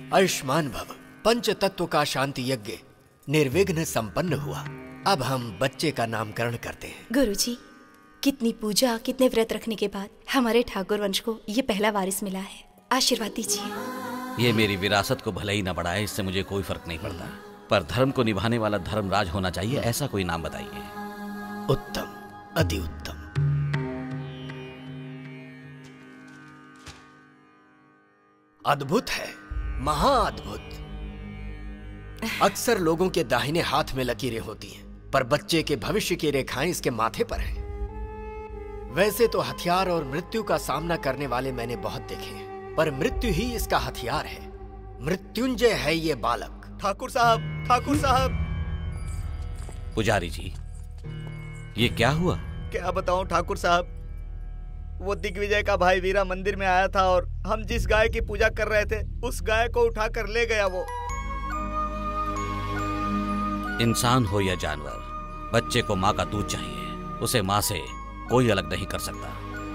आयुष्मान भव। पंच तत्व का शांति यज्ञ निर्विघ्न संपन्न हुआ। अब हम बच्चे का नामकरण करते हैं। गुरुजी, कितनी पूजा, कितने व्रत रखने के बाद हमारे ठाकुर वंश को ये पहला वारिस मिला है। आशीर्वाद दीजिए। ये मेरी विरासत को भले ही न बढ़ाए, इससे मुझे कोई फर्क नहीं पड़ता, पर धर्म को निभाने वाला धर्मराज होना चाहिए। ऐसा कोई नाम बताइए। उत्तम, अति उत्तम। अद्भुत है, महाअद्भुत। अक्सर लोगों के दाहिने हाथ में लकीरें होती हैं, पर बच्चे के भविष्य की रेखाएं इसके माथे पर हैं। वैसे तो हथियार और मृत्यु का सामना करने वाले मैंने बहुत देखे हैं, पर मृत्यु ही इसका हथियार है। मृत्युंजय है ये बालक। ठाकुर साहब, ठाकुर साहब। पुजारी जी, ये क्या हुआ? क्या बताऊं ठाकुर साहब, वो दिग्विजय का भाई वीरा मंदिर में आया था और हम जिस गाय की पूजा कर रहे थे उस गाय को उठाकर ले गया वो। इंसान हो या जानवर, बच्चे को माँ का दूध चाहिए। उसे माँ से कोई अलग नहीं कर सकता।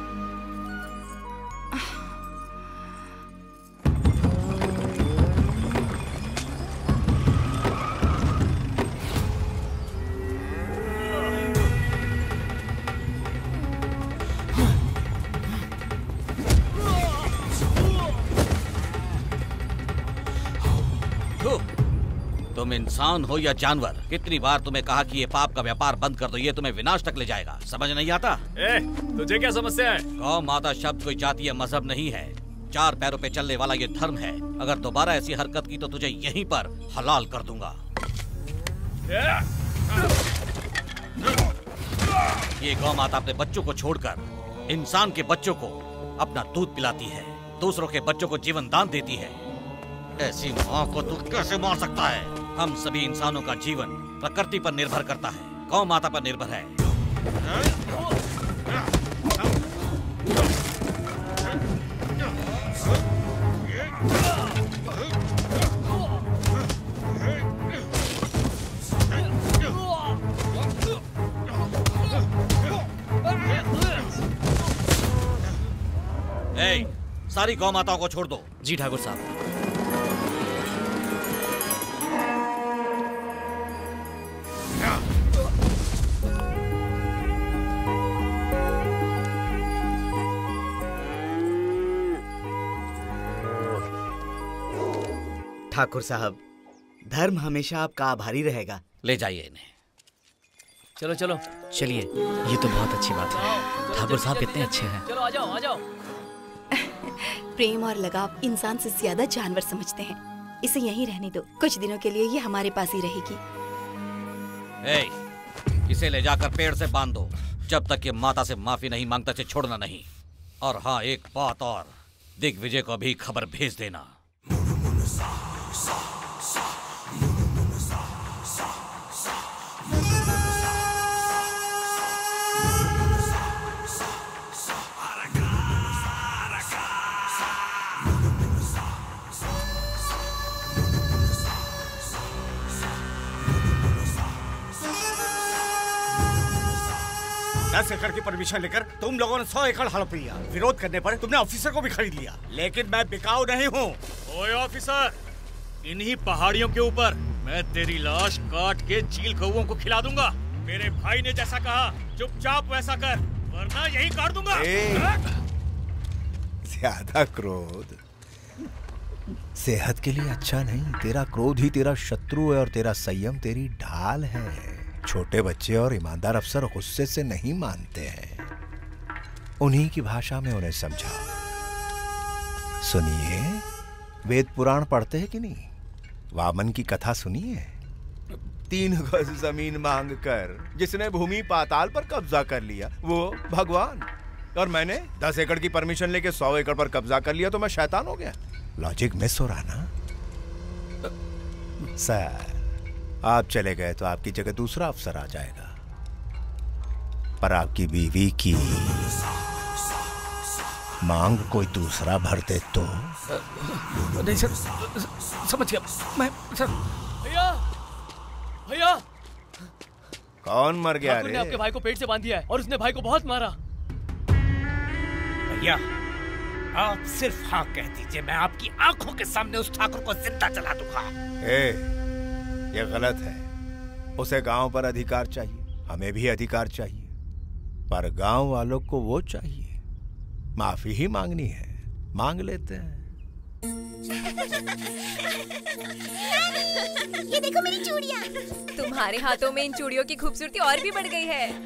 तुम इंसान हो या जानवर, कितनी बार तुम्हें कहा कि ये पाप का व्यापार बंद कर दो, ये तुम्हें विनाश तक ले जाएगा। समझ नहीं आता? तुझे क्या समस्या है? गौ माता शब्द कोई जातीय मजहब नहीं है, 4 पैरों पे चलने वाला ये धर्म है। अगर दोबारा ऐसी हरकत की तो तुझे यहीं पर हलाल कर दूंगा। ये गौ माता अपने बच्चों को छोड़कर इंसान के बच्चों को अपना दूध पिलाती है, दूसरों के बच्चों को जीवन दान देती है। ऐसी माँ को तू कैसे मार सकता है? हम सभी इंसानों का जीवन प्रकृति पर निर्भर करता है, गौ माता पर निर्भर है। सारी गौ माताओं को छोड़ दो। जी ठाकुर साहब। ठाकुर साहब, धर्म हमेशा आपका आभारी रहेगा। ले जाइए इन्हें। चलो चलो चलिए, ये तो बहुत अच्छी बात है। ठाकुर साहब कितने अच्छे हैं। चलो आ जाओ आ जाओ। प्रेम और लगाव इंसान से ज्यादा जानवर समझते हैं। इसे यहीं रहने दो, कुछ दिनों के लिए ये हमारे पास ही रहेगी। इसे ले जाकर पेड़ से बांध दो, जब तक ये माता से माफी नहीं मांगता इसे छोड़ना नहीं। और हाँ, एक बात और, दिग्विजय को भी खबर भेज देना। दस एकड़ की परमिशन लेकर तुम लोगों ने 100 एकड़ हड़प लिया। विरोध करने पर तुमने ऑफिसर को भी खरीद लिया, लेकिन मैं बिकाऊ नहीं हूँ। ओए ऑफिसर, इन्हीं पहाड़ियों के ऊपर मैं तेरी लाश काट के चील कौओं को खिला दूंगा। मेरे भाई ने जैसा कहा चुपचाप वैसा कर, वरना यही काट दूंगा। ज्यादा क्रोध सेहत के लिए अच्छा नहीं। तेरा क्रोध ही तेरा शत्रु है और तेरा संयम तेरी ढाल है। छोटे बच्चे और ईमानदार अफसर गुस्से से नहीं मानते हैं, उन्हीं की भाषा में उन्हें समझाओ। सुनिए, वेद पुराण पढ़ते हैं कि नहीं? वामन की कथा सुनिए। 3 गज जमीन मांगकर जिसने भूमि पाताल पर कब्जा कर लिया वो भगवान, और मैंने 10 एकड़ की परमिशन लेके 100 एकड़ पर कब्जा कर लिया तो मैं शैतान हो गया। लॉजिक मिस हो रहा ना सर? आप चले गए तो आपकी जगह दूसरा अफसर आ जाएगा, पर आपकी बीवी की मांग कोई दूसरा भर दे तो? नहीं सर, समझ गया मैं सर। भैया भैया, कौन मर गया रे? ने आपके भाई को पेट से बांध दिया है और उसने भाई को बहुत मारा। भैया आप सिर्फ हाँ कह दीजिए, मैं आपकी आंखों के सामने उस ठाकुर को जिंदा जला दूंगा। ये गलत है। उसे गांव पर अधिकार चाहिए, हमें भी अधिकार चाहिए, पर गांव वालों को वो चाहिए। माफी ही मांगनी है, मांग लेते हैं। ये देखो मेरी चूड़ियाँ। तुम्हारे हाथों में इन चूड़ियों की खूबसूरती और भी बढ़ गई है।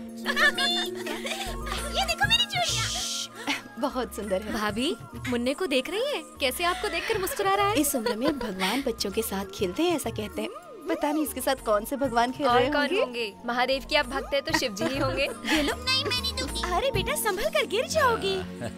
ये देखो मेरी चूड़ियाँ। बहुत सुंदर है। भाभी, मुन्ने को देख रही है? कैसे आपको देखकर मुस्कुरा रहा है? इस उम्र में भगवान बच्चों के साथ खेलते हैं, ऐसा कहते हैं। पता नहीं इसके साथ कौन से भगवान खेल रहे और कौन होंगे? महादेव की आप भक्त है तो शिव जी ही होंगे। ये लो। नहीं, मैं नहीं दूंगी। अरे बेटा, संभल कर गिर जाओगी।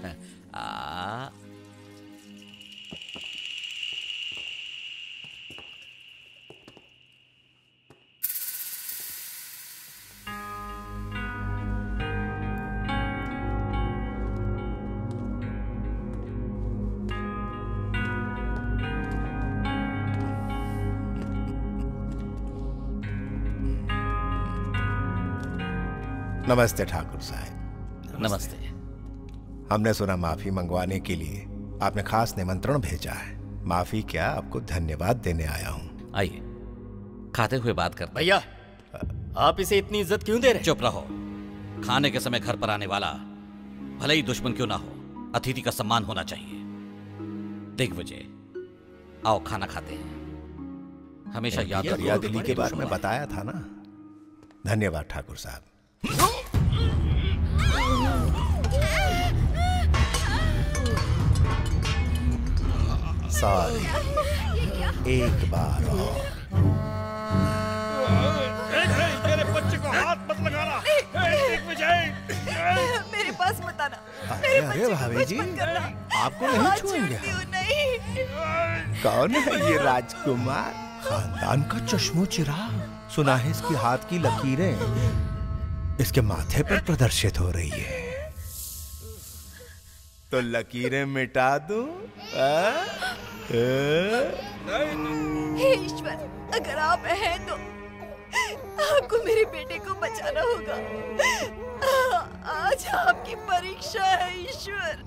नमस्ते ठाकुर साहब। नमस्ते। हमने सुना माफी मंगवाने के लिए आपने खास निमंत्रण भेजा है। माफी क्या, आपको धन्यवाद देने आया हूँ। आइए, खाते हुए बात करते। भैया, आप इसे इतनी इज्जत क्यों दे रहे? चुप रहो। खाने के समय घर पर आने वाला भले ही दुश्मन क्यों ना हो, अतिथि का सम्मान होना चाहिए। दिग्विजय, आओ खाना खाते हैं। हमेशा याद रखो, दरिया दिली के बारे में बताया था ना। धन्यवाद ठाकुर साहब। सॉरी, एक बार और। मेरे बच्चे को हाथ मत लगाना। दिग्विजय, मेरे पास मत आना। अरे भाभी जी, आपको नहीं छूएंगे। कौन है ये राजकुमार? खानदान का चश्मो चिराग। सुना है इसके हाथ की लकीरें इसके माथे पर प्रदर्शित हो रही है, तो लकीरें मिटा दूं? हे ईश्वर, अगर आप हैं तो आपको मेरे बेटे को बचाना होगा। आज आपकी परीक्षा है ईश्वर।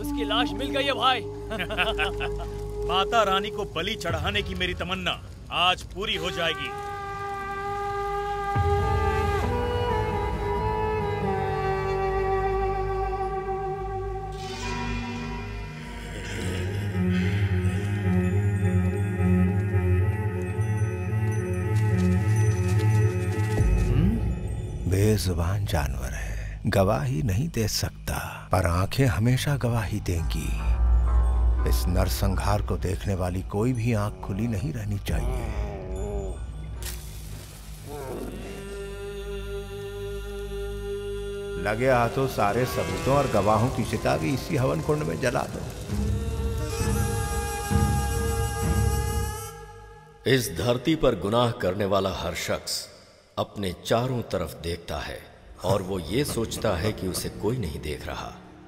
उसकी लाश मिल गई है भाई। माता रानी को बलि चढ़ाने की मेरी तमन्ना आज पूरी हो जाएगी। बेजुबान जानवर है, गवाही नहीं दे सकता, पर आंखें हमेशा गवाही देंगी। इस नरसंहार को देखने वाली कोई भी आंख खुली नहीं रहनी चाहिए। लगे हाथों सारे सबूतों और गवाहों की चिता भी इसी हवन कुंड में जला दो। इस धरती पर गुनाह करने वाला हर शख्स अपने चारों तरफ देखता है और वो ये सोचता है कि उसे कोई नहीं देख रहा।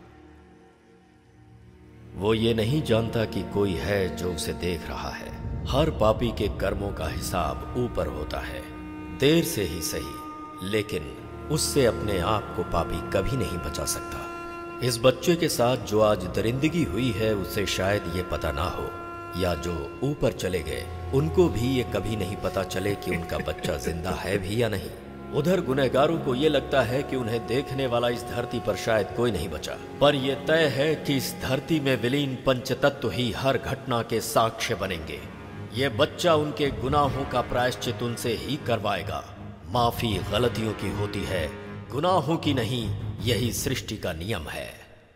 वो ये नहीं जानता कि कोई है जो उसे देख रहा है। हर पापी के कर्मों का हिसाब ऊपर होता है, देर से ही सही, लेकिन उससे अपने आप को पापी कभी नहीं बचा सकता। इस बच्चे के साथ जो आज दरिंदगी हुई है उसे शायद ये पता ना हो, या जो ऊपर चले गए उनको भी ये कभी नहीं पता चले कि उनका बच्चा जिंदा है भी या नहीं। उधर गुनहगारों को ये लगता है कि उन्हें देखने वाला इस धरती पर शायद कोई नहीं बचा, पर यह तय है कि इस धरती में विलीन पंचतत्व ही हर घटना के साक्ष्य बनेंगे। ये बच्चा उनके गुनाहों का प्रायश्चित उनसे ही करवाएगा। माफी गलतियों की होती है, गुनाहों की नहीं। यही सृष्टि का नियम है।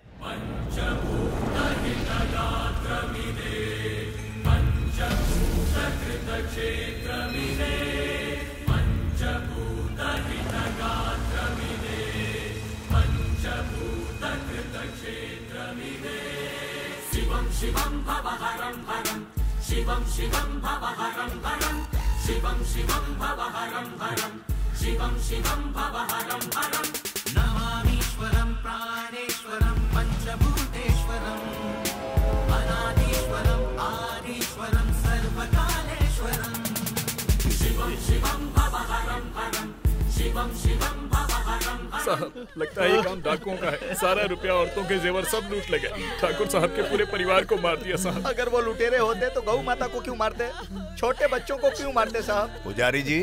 शिवं भवहरं हरं शिवं शिवं भवहरं हरं शिवं शिवं भवहरं हरं शिवं शिवं भवहरं हरं नमामीश्वरं प्राणेश्वरं पंचभूतेश्वरं अनादीश्वरं आदीश्वरं सर्वकालेश्वरं शिवं शिवं भवहरं हरं शिवं शिवं भवहरं साहब, लगता है ये काम डाकुओं का है। सारा रुपया, औरतों के जेवर सब लूट ले गए। ठाकुर साहब के पूरे परिवार को मार दिया साहब। अगर वो लुटेरे होते तो गौ माता को क्यों मारते, छोटे बच्चों को क्यों मारते साहब? पुजारी जी,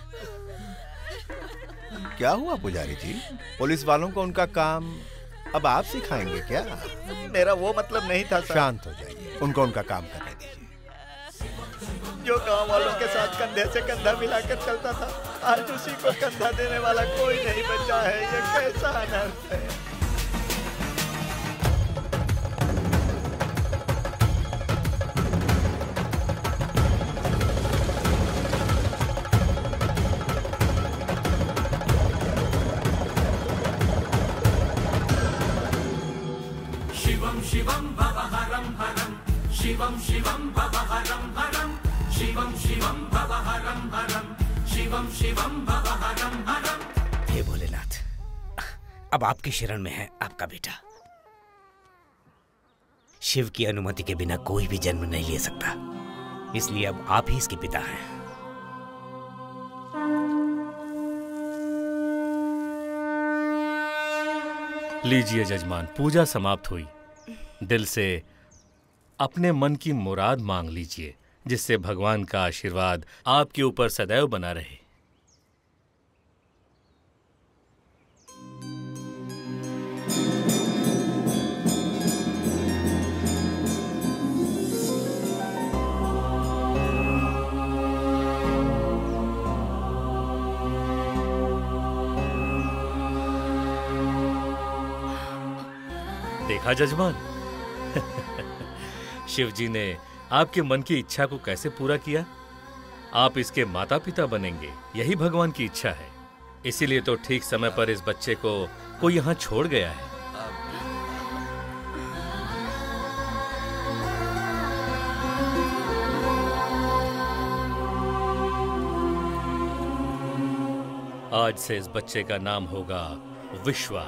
क्या हुआ पुजारी जी? पुलिस वालों को उनका काम अब आप सिखाएंगे क्या? मेरा वो मतलब नहीं था साहब। शांत हो जाइए, उनको उनका काम करने दीजिए। जो गांव वालों के साथ कंधे से कंधा मिलाकर चलता था, आज उसी को कंधा देने वाला कोई नहीं बचा है। ये कैसा अनर्थ है। शिवं शिवं भवहरं हरं शिवं शिवं भवहरं हरं शिवं शिवं भवहरं हरं शिवं शिवं भवहरं हरं। हे भोलेनाथ, अब आपकी शरण में है आपका बेटा। शिव की अनुमति के बिना कोई भी जन्म नहीं ले सकता, इसलिए अब आप ही इसके पिता हैं। लीजिए जजमान, पूजा समाप्त हुई। दिल से अपने मन की मुराद मांग लीजिए, जिससे भगवान का आशीर्वाद आपके ऊपर सदैव बना रहे। देखा जजमान, शिव जी ने आपके मन की इच्छा को कैसे पूरा किया। आप इसके माता पिता बनेंगे, यही भगवान की इच्छा है। इसीलिए तो ठीक समय पर इस बच्चे को कोई यहाँ छोड़ गया है। आज से इस बच्चे का नाम होगा विश्वा।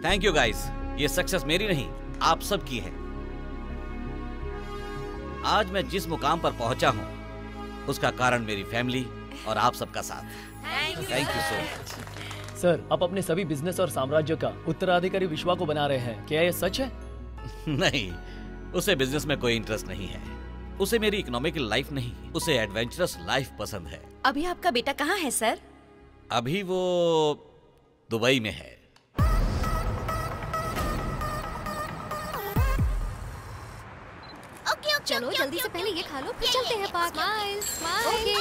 Thank you guys. ये सक्सेस मेरी नहीं, आप सबकी है। आज मैं जिस मुकाम पर पहुंचा हूं, उसका कारण मेरी फैमिली और आप सबका साथ। Thank you so much. Sir, आप अपने सभी बिजनेस और साम्राज्य का उत्तराधिकारी विश्वा को बना रहे हैं, क्या ये सच है? नहीं, उसे बिजनेस में कोई इंटरेस्ट नहीं है। उसे मेरी इकोनॉमिकल लाइफ नहीं, उसे एडवेंचरस लाइफ पसंद है। अभी आपका बेटा कहाँ है सर? अभी वो दुबई में है। चलो जल्दी से पहले ये खा लो, फिर चलते हैं पार्क। Smile smile.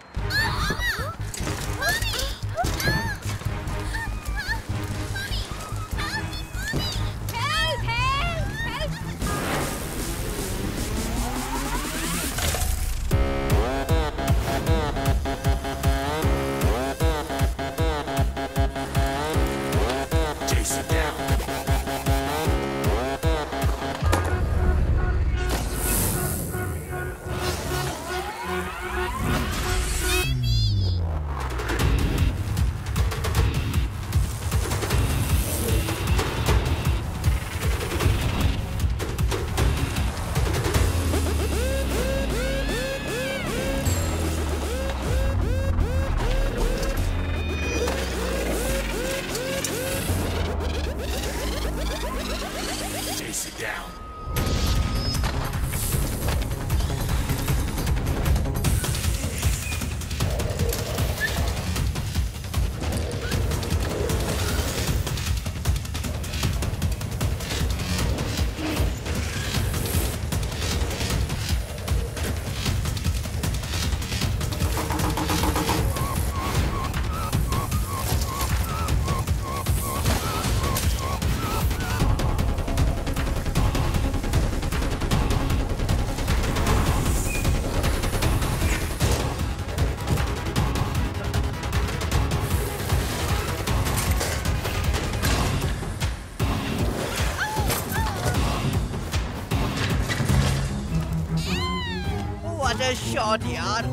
शॉट यार।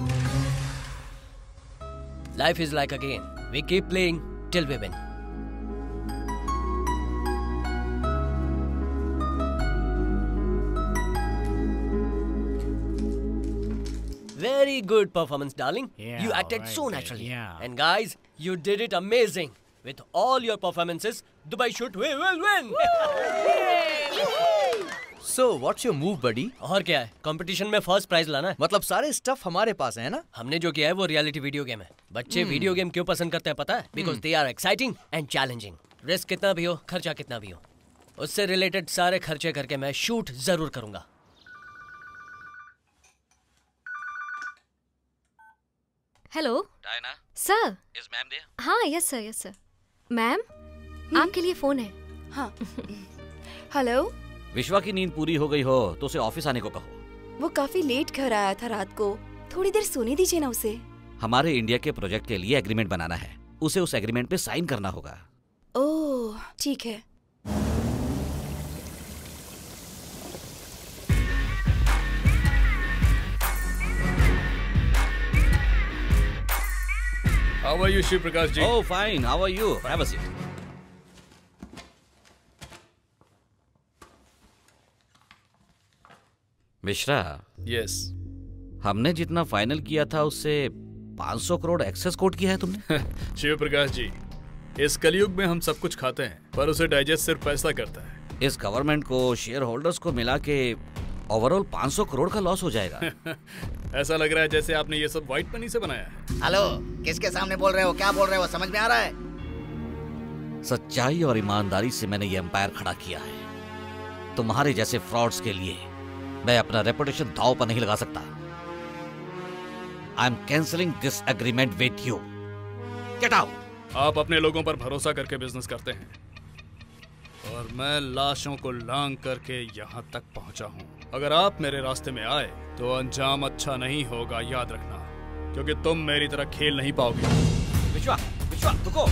Life is like a game. We keep playing till we win. Very good performance, darling. Yeah, you acted right so there, naturally. yeah. And guys, you did it amazing. With all your performances, Dubai should we will win. So, what's your move, buddy? और क्या है? Competition में first prize लाना है। मतलब सारे stuff हमारे पास है ना? हमने जो किया है वो रियलिटी वीडियो गेम है। बच्चे वीडियो गेम क्यों पसंद करते हैं पता है? Because they are exciting and challenging. Risk कितना भी हो, खर्चा कितना भी हो, उससे रिलेटेड सारे खर्चे करके मैं शूट जरूर करूंगा। Hello Diana, sir. Is ma'am there? हाँ yes sir yes sir. Ma'am आपके लिए फोन है। हाँ। हेलो। विश्वा की नींद पूरी हो गई हो तो उसे ऑफिस आने को कहो। वो काफी लेट घर आया था रात को, थोड़ी देर सोने दीजिए ना उसे। हमारे इंडिया के प्रोजेक्ट के लिए एग्रीमेंट बनाना है, उसे उस एग्रीमेंट पे साइन करना होगा। ओह ठीक है। How are you, Shiv Prakash ji? Oh, fine. How are you? Have a seat. Mishra. Yes. हमने जितना फाइनल किया था उससे 500 करोड़ एक्सेस कोट किया है तुमने। शिव प्रकाश जी, इस कलयुग में हम सब कुछ खाते हैं पर उसे डाइजेस्ट सिर्फ पैसा करता है। इस गवर्नमेंट को, शेयर होल्डर्स को मिला के ओवरऑल 500 करोड़ का लॉस हो जाएगा। ऐसा लग रहा है जैसे आपने ये सब व्हाइट मनी से बनाया है। हेलो, किसके सामने बोल रहे हो, क्या बोल रहे हो, समझ में आ रहा है? सच्चाई और ईमानदारी से मैंने ये एम्पायर खड़ा किया है। तुम्हारे जैसे फ्रॉड्स के लिए मैं अपना रेपुटेशन दांव पर नहीं लगा सकता। I am cancelling this agreement with you. Get out. आप अपने लोगों पर भरोसा करके बिजनेस करते हैं और मैं लाशों को लांग करके यहाँ तक पहुँचा हूँ। अगर आप मेरे रास्ते में आए तो अंजाम अच्छा नहीं होगा, याद रखना, क्योंकि तुम मेरी तरह खेल नहीं पाओगे। विश्वा, विश्वा, रुको।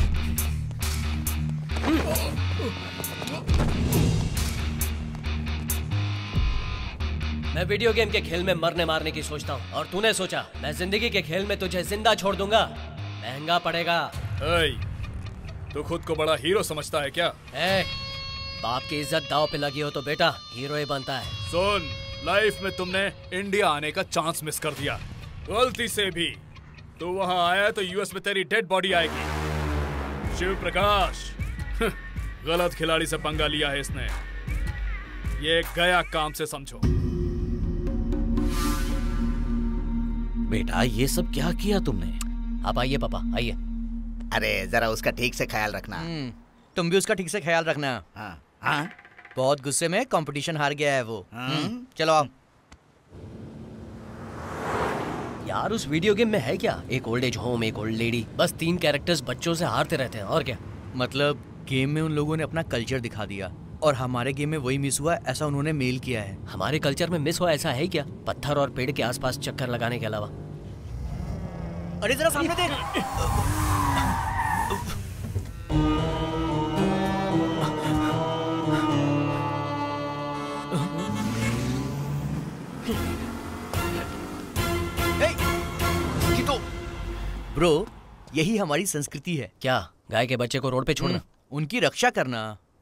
मैं वीडियो गेम के खेल में मरने मारने की सोचता हूँ और तूने सोचा मैं जिंदगी के खेल में तुझे जिंदा छोड़ दूंगा। महंगा पड़ेगा। तू खुद को बड़ा हीरो समझता है क्या? बाप की इज्जत दाव पे लगी हो तो बेटा हीरो ही बनता है। सुन, लाइफ में तुमने इंडिया आने का चांस मिस कर दिया, गलती से भी। तू वहां आया तो यूएस में तेरी डेड बॉडी आएगी। शिव प्रकाश, गलत खिलाड़ी से पंगा लिया है इसने, ये गया काम से समझो। बेटा ये सब क्या किया तुमने? आप आइए पापा, आइए। अरे जरा उसका ठीक से ख्याल रखना। तुम भी उसका ठीक से ख्याल रखना। हाँ? बहुत गुस्से में कंपटीशन हार गया है वो। चलो आओ। यार उस वीडियो गेम में है क्या? एक ओल्ड एज होम, एक ओल्ड लेडी, बस 3 कैरेक्टर्स बच्चों से हारते रहते हैं, और क्या? मतलब गेम में उन लोगों ने अपना कल्चर दिखा दिया और हमारे गेम में वही मिस हुआ, ऐसा उन्होंने मेल किया है। हमारे कल्चर में मिस हुआ ऐसा है क्या? पत्थर और पेड़ के आसपास चक्कर लगाने के अलावा। अरे जरा सामने देख। ब्रो, यही हमारी संस्कृति है। क्या? गाय के बच्चे को रोड पे छोड़ना? उनकी रक्षा करना।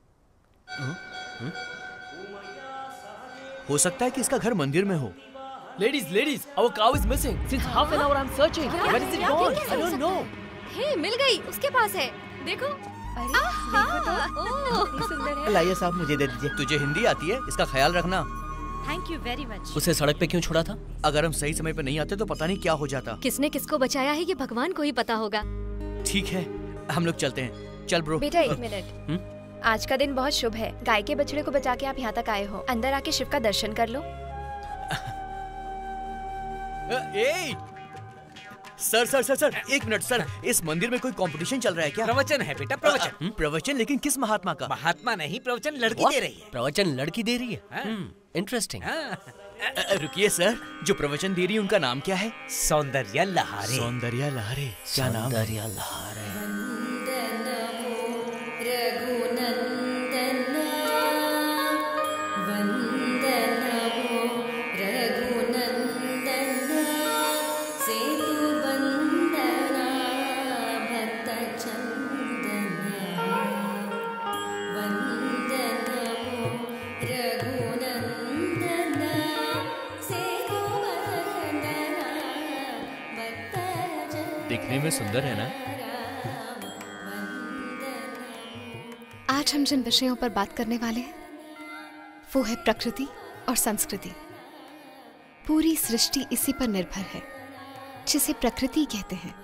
हो सकता है कि इसका घर मंदिर में हो। Ladies, our cow is missing. Since half an hour I'm searching. Where is it gone? I don't know. हे, मिल गई, उसके पास है। देखो। अरे देखो तो, ओह सुंदर है। लाइए साहब, मुझे दे दीजिए। तुझे हिंदी आती है, इसका ख्याल रखना। Thank you very much. उसे सड़क पे क्यों छोड़ा था? अगर हम सही समय पे नहीं आते तो पता नहीं क्या हो जाता। किसने किसको बचाया है ये भगवान को ही पता होगा। ठीक है, हम लोग चलते हैं। चल ब्रो। बेटा 1 मिनट। आज का दिन बहुत शुभ है। गाय के बछड़े को बचा के आप यहाँ तक आए हो। अंदर आके शिव का दर्शन कर लो। सर, 1 मिनट सर, इस मंदिर में कोई कंपटीशन चल रहा है क्या? प्रवचन है बेटा, प्रवचन। प्रवचन? लेकिन किस महात्मा का? महात्मा नहीं, प्रवचन लड़की दे रही है। प्रवचन लड़की दे रही है? इंटरेस्टिंग। रुकिए सर, जो प्रवचन दे रही है उनका नाम क्या है? सौंदर्या लहारे। सौंदर्या लहारे? क्या नाम? सौंदर्या लहारे। दिखने में सुंदर है ना? आज हम जिन विषयों पर बात करने वाले हैं वो है प्रकृति और संस्कृति। पूरी सृष्टि इसी पर निर्भर है, जिसे प्रकृति कहते हैं।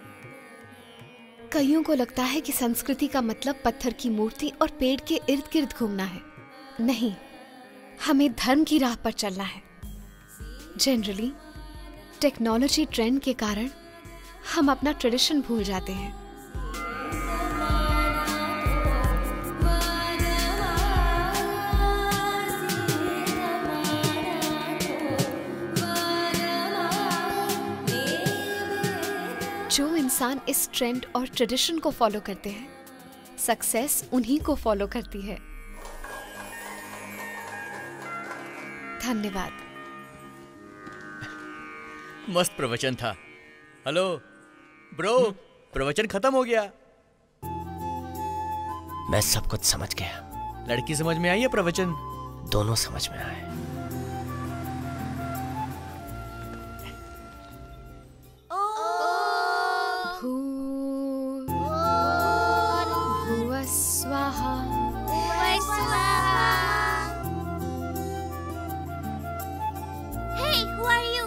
कईयों को लगता है कि संस्कृति का मतलब पत्थर की मूर्ति और पेड़ के इर्द गिर्द घूमना है। नहीं, हमें धर्म की राह पर चलना है। जनरली टेक्नोलॉजी ट्रेंड के कारण हम अपना ट्रेडिशन भूल जाते हैं। जो इंसान इस ट्रेंड और ट्रेडिशन को फॉलो करते हैं, सक्सेस उन्हीं को फॉलो करती है। धन्यवाद। मस्त प्रवचन था। हेलो ब्रो, प्रवचन खत्म हो गया। मैं सब कुछ समझ गया। लड़की समझ में आई है प्रवचन? दोनों समझ में आए। भुव स्वाहा। Hey, who are you?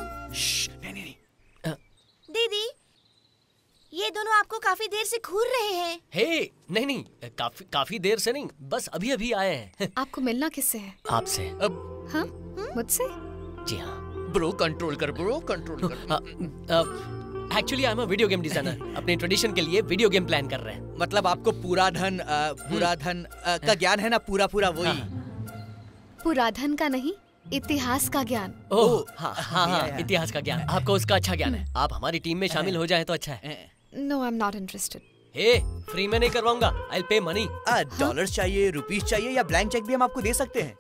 दीदी, ये दोनों आपको काफी देर से घूर रहे हैं। हे, नहीं, काफी देर से नहीं, बस अभी आए हैं। आपको मिलना किससे है? आपसे। हाँ, मुझसे? जी हाँ। ब्रो कंट्रोल कर, ब्रो कंट्रोल कर। Actually I am a video game designer. अपने ट्रेडिशन के लिए वीडियो गेम प्लान कर रहे हैं। मतलब आपको पूरा धन का ज्ञान है ना? पूरा वही। पूरा धन का नहीं, इतिहास का ज्ञान। ओह हाँ, इतिहास का ज्ञान। आपको उसका अच्छा ज्ञान है। आप हमारी टीम में शामिल हो जाए तो अच्छा है। No, I am not interested. Hey, free में नहीं करवाऊंगा। I will pay money. Dollars चाहिए, रुपीस चाहिए या ब्लैंक चेक भी हम आपको दे सकते हैं।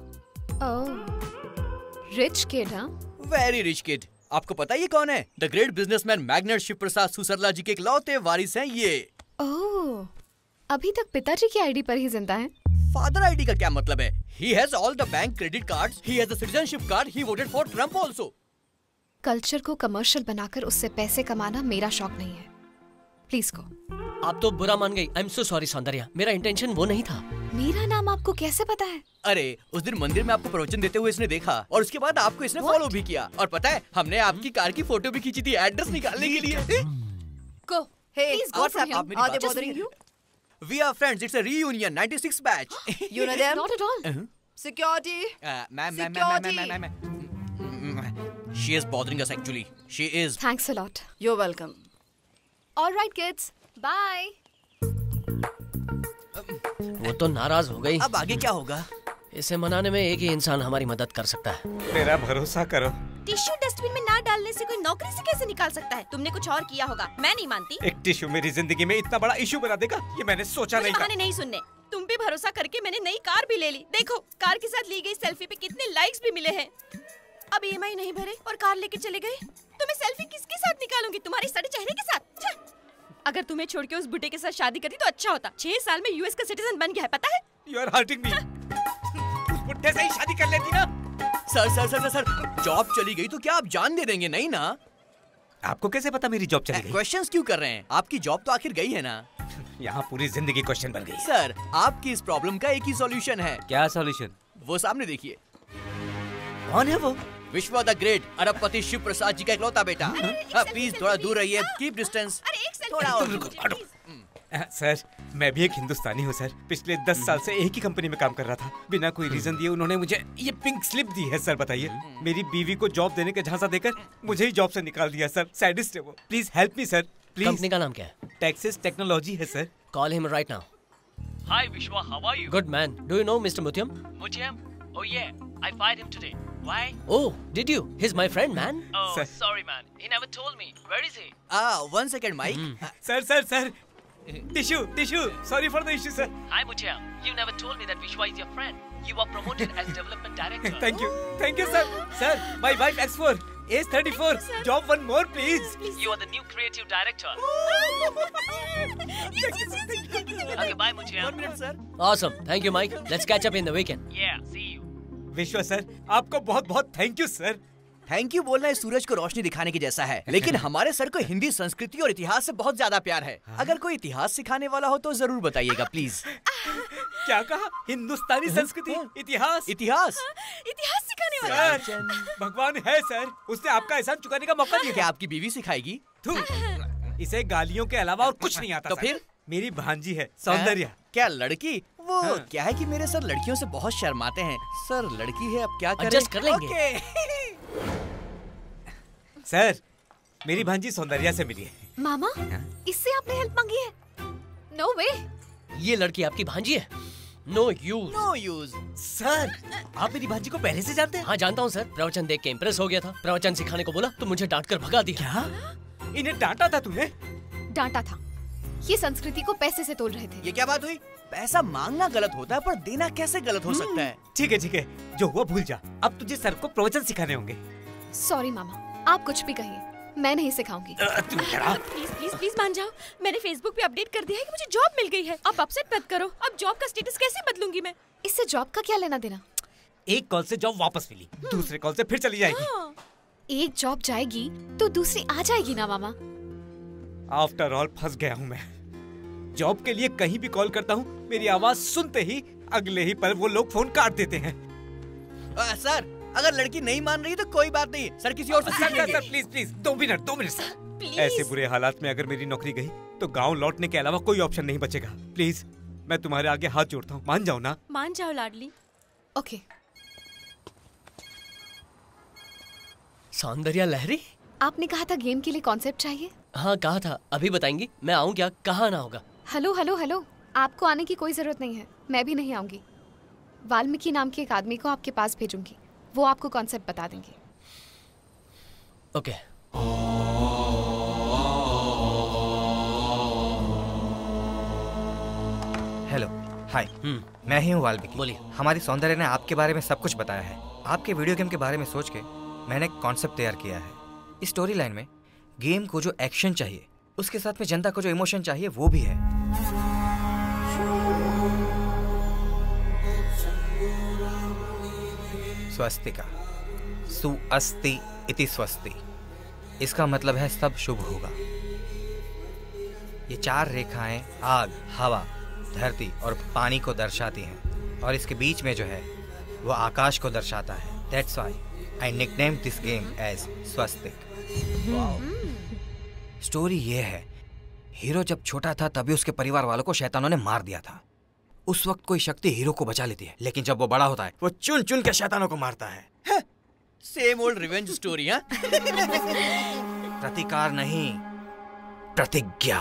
Oh, rich kid. हाँ, वेरी रिच किड। आपको पता है ये कौन है? The great businessman magnate Shiv Prasad Susarla ji के इकलौते वारिस हैं ये। ओह, अभी तक पिताजी की आईडी पर ही जिंदा हैं। फादर आईडी का क्या मतलब है? He has all the bank credit cards. He has a citizenship card. He voted for Trump also. Culture को कमर्शियल बनाकर उससे पैसे कमाना मेरा शौक नहीं है। Please go. आप तो बुरा मान गई। I am so sorry Soundarya, मेरा इंटेंशन वो नहीं था। मेरा नाम आपको कैसे पता है? अरे उस दिन मंदिर में आपको प्रवचन देते हुए इसने देखा और उसके बाद आपको इसने फॉलो भी किया। और पता है हमने आपकी कार की फोटो भी खींची थी एड्रेस निकालने के लिए। Go. Hey, Please go what's from up? here. Are they bothering you? We are friends. It's a reunion. 96 batch. You know them? Not at all. Security. Ma'am. She is bothering us actually. She is. Thanks a lot. You're welcome. All right, kids. Bye. वो तो नाराज हो गई। अब आगे क्या होगा? इसे मनाने में एक ही इंसान हमारी मदद कर सकता है। मेरा भरोसा करो। टिश्यू डस्टबिन में ना डालने से कोई नौकरी से कैसे निकाल सकता है? तुमने कुछ और किया होगा, मैं नहीं मानती। एक टिश्यू मेरी जिंदगी में इतना बड़ा इशू बना देगा, ये मैंने सोचा नहीं था। बहाने नहीं सुनने। तुम पे भरोसा करके मैंने नई कार भी ले ली। देखो कार के साथ ली गई सेल्फी पे कितने लाइक्स भी मिले हैं। अब EMI नहीं भरे और कार लेके चले गए, तो मैं सेल्फी किसके साथ निकालूंगी? तुम्हारे सड़े चेहरे के साथ? अगर तुम्हें छोड़ के उस बुड्ढे के साथ शादी करती तो अच्छा होता। 6 साल में US का सिटीजन बन गया है, पता है? You are hurting me. उस बुड्ढे से ही शादी कर लेती ना। सर, जॉब चली गई तो क्या आप जान दे देंगे? नहीं ना। आपको कैसे पता मेरी जॉब चली गई? क्वेश्चंस क्यों कर रहे हैं? आपकी जॉब तो आखिर गई है ना। यहाँ पूरी जिंदगी क्वेश्चन बन गई। सर, आपकी इस प्रॉब्लम का एक ही सॉल्यूशन है। क्या सॉल्यूशन? वो सामने देखिए। कौन है वो? विश्वा द ग्रेट, अरबपति शिव प्रसाद जी का इकलौता बेटा। प्लीज थोड़ा दूर रहिए, कीप डिस्टेंस। थोड़ा और। सर, मैं भी एक हिंदुस्तानी हूँ सर। पिछले 10 साल से एक ही कंपनी में काम कर रहा था। बिना कोई रीजन दिए उन्होंने मुझे ये पिंक स्लिप दी है। सर बताइए, मेरी बीवी को जॉब देने का झांसा देकर मुझे ही जॉब से निकाल दिया सर। सैडिस्ट है वो। Please help me sir, please. Company का नाम क्या है? टेक्सास टेक्नोलॉजी है sir. Call him right now. Hi Vishwa, how are you? Good man. Do you know Mr. Mutyam? Mutyam? Oh yeah, I fired him today. Why? Oh, did you? He's my friend, man. Oh, sorry man. He never told me. Where is he? 1 second, Mike. Sir, tissue, sorry for the issue, sir. Hi Mutyam. You never told me that Vishwa is your friend. You were promoted as development director. Thank you, sir. Sir, my wife X4, age 34. Job one more, please. You are the new creative director. Okay, bye Mutyam. 1 minute, sir. Awesome. Thank you, Mike. Let's catch up in the weekend. Yeah, see you. Vishwa sir, आपको बहुत बहुत thank you sir. Thank you बोलना इस सूरज को रोशनी दिखाने की जैसा है, लेकिन हमारे सर को हिंदी संस्कृति और इतिहास से बहुत ज्यादा प्यार है। अगर कोई इतिहास सिखाने वाला हो तो जरूर बताइएगा प्लीज। क्या कहा? हिंदुस्तानी संस्कृति, इतिहास सिखाने वाला। सर, भगवान है सर, उसने आपका एहसान चुकाने का मौका दिया। क्या आपकी बीवी सिखाएगी? इसे गालियों के अलावा और कुछ नहीं आता। तो फिर मेरी भांजी है सौंदर्या। क्या लड़की? वो क्या है कि मेरे सर लड़कियों से बहुत शर्माते हैं। सर लड़की है, अब क्या करें? एडजस्ट कर लेंगे। सर, मेरी भांजी सौंदर्या से मिली है। मामा, इससे आपने हेल्प मांगी है? No way. ये लड़की आपकी भांजी है? No use. सर, आप मेरी भांजी को पहले से जानते हैं? हाँ जानता हूँ सर, प्रवचन देख के इम्प्रेस हो गया था। प्रवचन सिखाने को बोला तो मुझे डांट कर भगा दिया। क्या? इन्हें डांटा था तूने? डांटा था। ये संस्कृति को पैसे से तोल रहे थे। ये क्या बात हुई? पैसा मांगना गलत होता है, पर देना कैसे गलत हो सकता है? ठीक है, जो हुआ भूल जा। अब तुझे सर को प्रवचन सिखाने होंगे। सॉरी मामा, आप कुछ भी कहिए, मैं नहीं सिखाऊंगी। प्लीज मान जाओ। मैंने फेसबुक पे अपडेट कर दिया है कि मुझे जॉब मिल गई है। अब अपसेट मत करो। अब जॉब का स्टेटस कैसे बदलूंगी मैं? इससे जॉब का क्या लेना देना? एक कॉल से जॉब वापस मिली, दूसरे कॉल से फिर चली जाएगी। एक जॉब जाएगी तो दूसरी आ जाएगी ना मामा। आफ्टर ऑल फंस गया हूँ मैं। जॉब के लिए कहीं भी कॉल करता हूँ, मेरी आवाज सुनते ही अगले ही पल वो लोग फोन काट देते हैं। सर, अगर लड़की नहीं मान रही तो कोई बात नहीं, सर किसी और से सर प्लीज 2 मिनट सर। ऐसे बुरे हालात में अगर मेरी नौकरी गई तो गांव लौटने के अलावा कोई ऑप्शन नहीं बचेगा। प्लीज, मैं तुम्हारे आगे हाथ जोड़ता हूँ, मान जाओ ना। मान जाओ लाडली। ओके। सौंदर्या लहरी, आपने कहा था गेम के लिए कॉन्सेप्ट चाहिए। हाँ कहा था, अभी बताएंगी। मैं आऊँ क्या? कहाँ आना होगा? हेलो, आपको आने की कोई जरूरत नहीं है, मैं भी नहीं आऊंगी। वाल्मीकि नाम के एक आदमी को आपके पास भेजूंगी, वो आपको कॉन्सेप्ट बता देंगे। ओके। हेलो, हाय, मैं ही हूँ वाल्मीकि। बोलिए। हमारी सौंदर्या ने आपके बारे में सब कुछ बताया है। आपके वीडियो गेम के बारे में सोच के मैंने एक कॉन्सेप्ट तैयार किया है। इस स्टोरी लाइन में गेम को जो एक्शन चाहिए, उसके साथ में जनता को जो इमोशन चाहिए वो भी है। स्वस्तिका, सुअस्ति इति स्वस्ति। इसका मतलब है सब शुभ होगा। ये 4 रेखाएं आग, हवा, धरती और पानी को दर्शाती हैं और इसके बीच में जो है वो आकाश को दर्शाता है। That's why I nicknamed this game as Swastik. Story ये है, हीरो जब छोटा था तभी उसके परिवार वालों को शैतानों ने मार दिया था। उस वक्त कोई शक्ति हीरो को बचा लेती है, लेकिन जब वो बड़ा होता है वो चुन चुन के शैतानों को मारता है। Same old revenge story. हाँ, प्रतिकार नहीं, प्रतिज्ञा।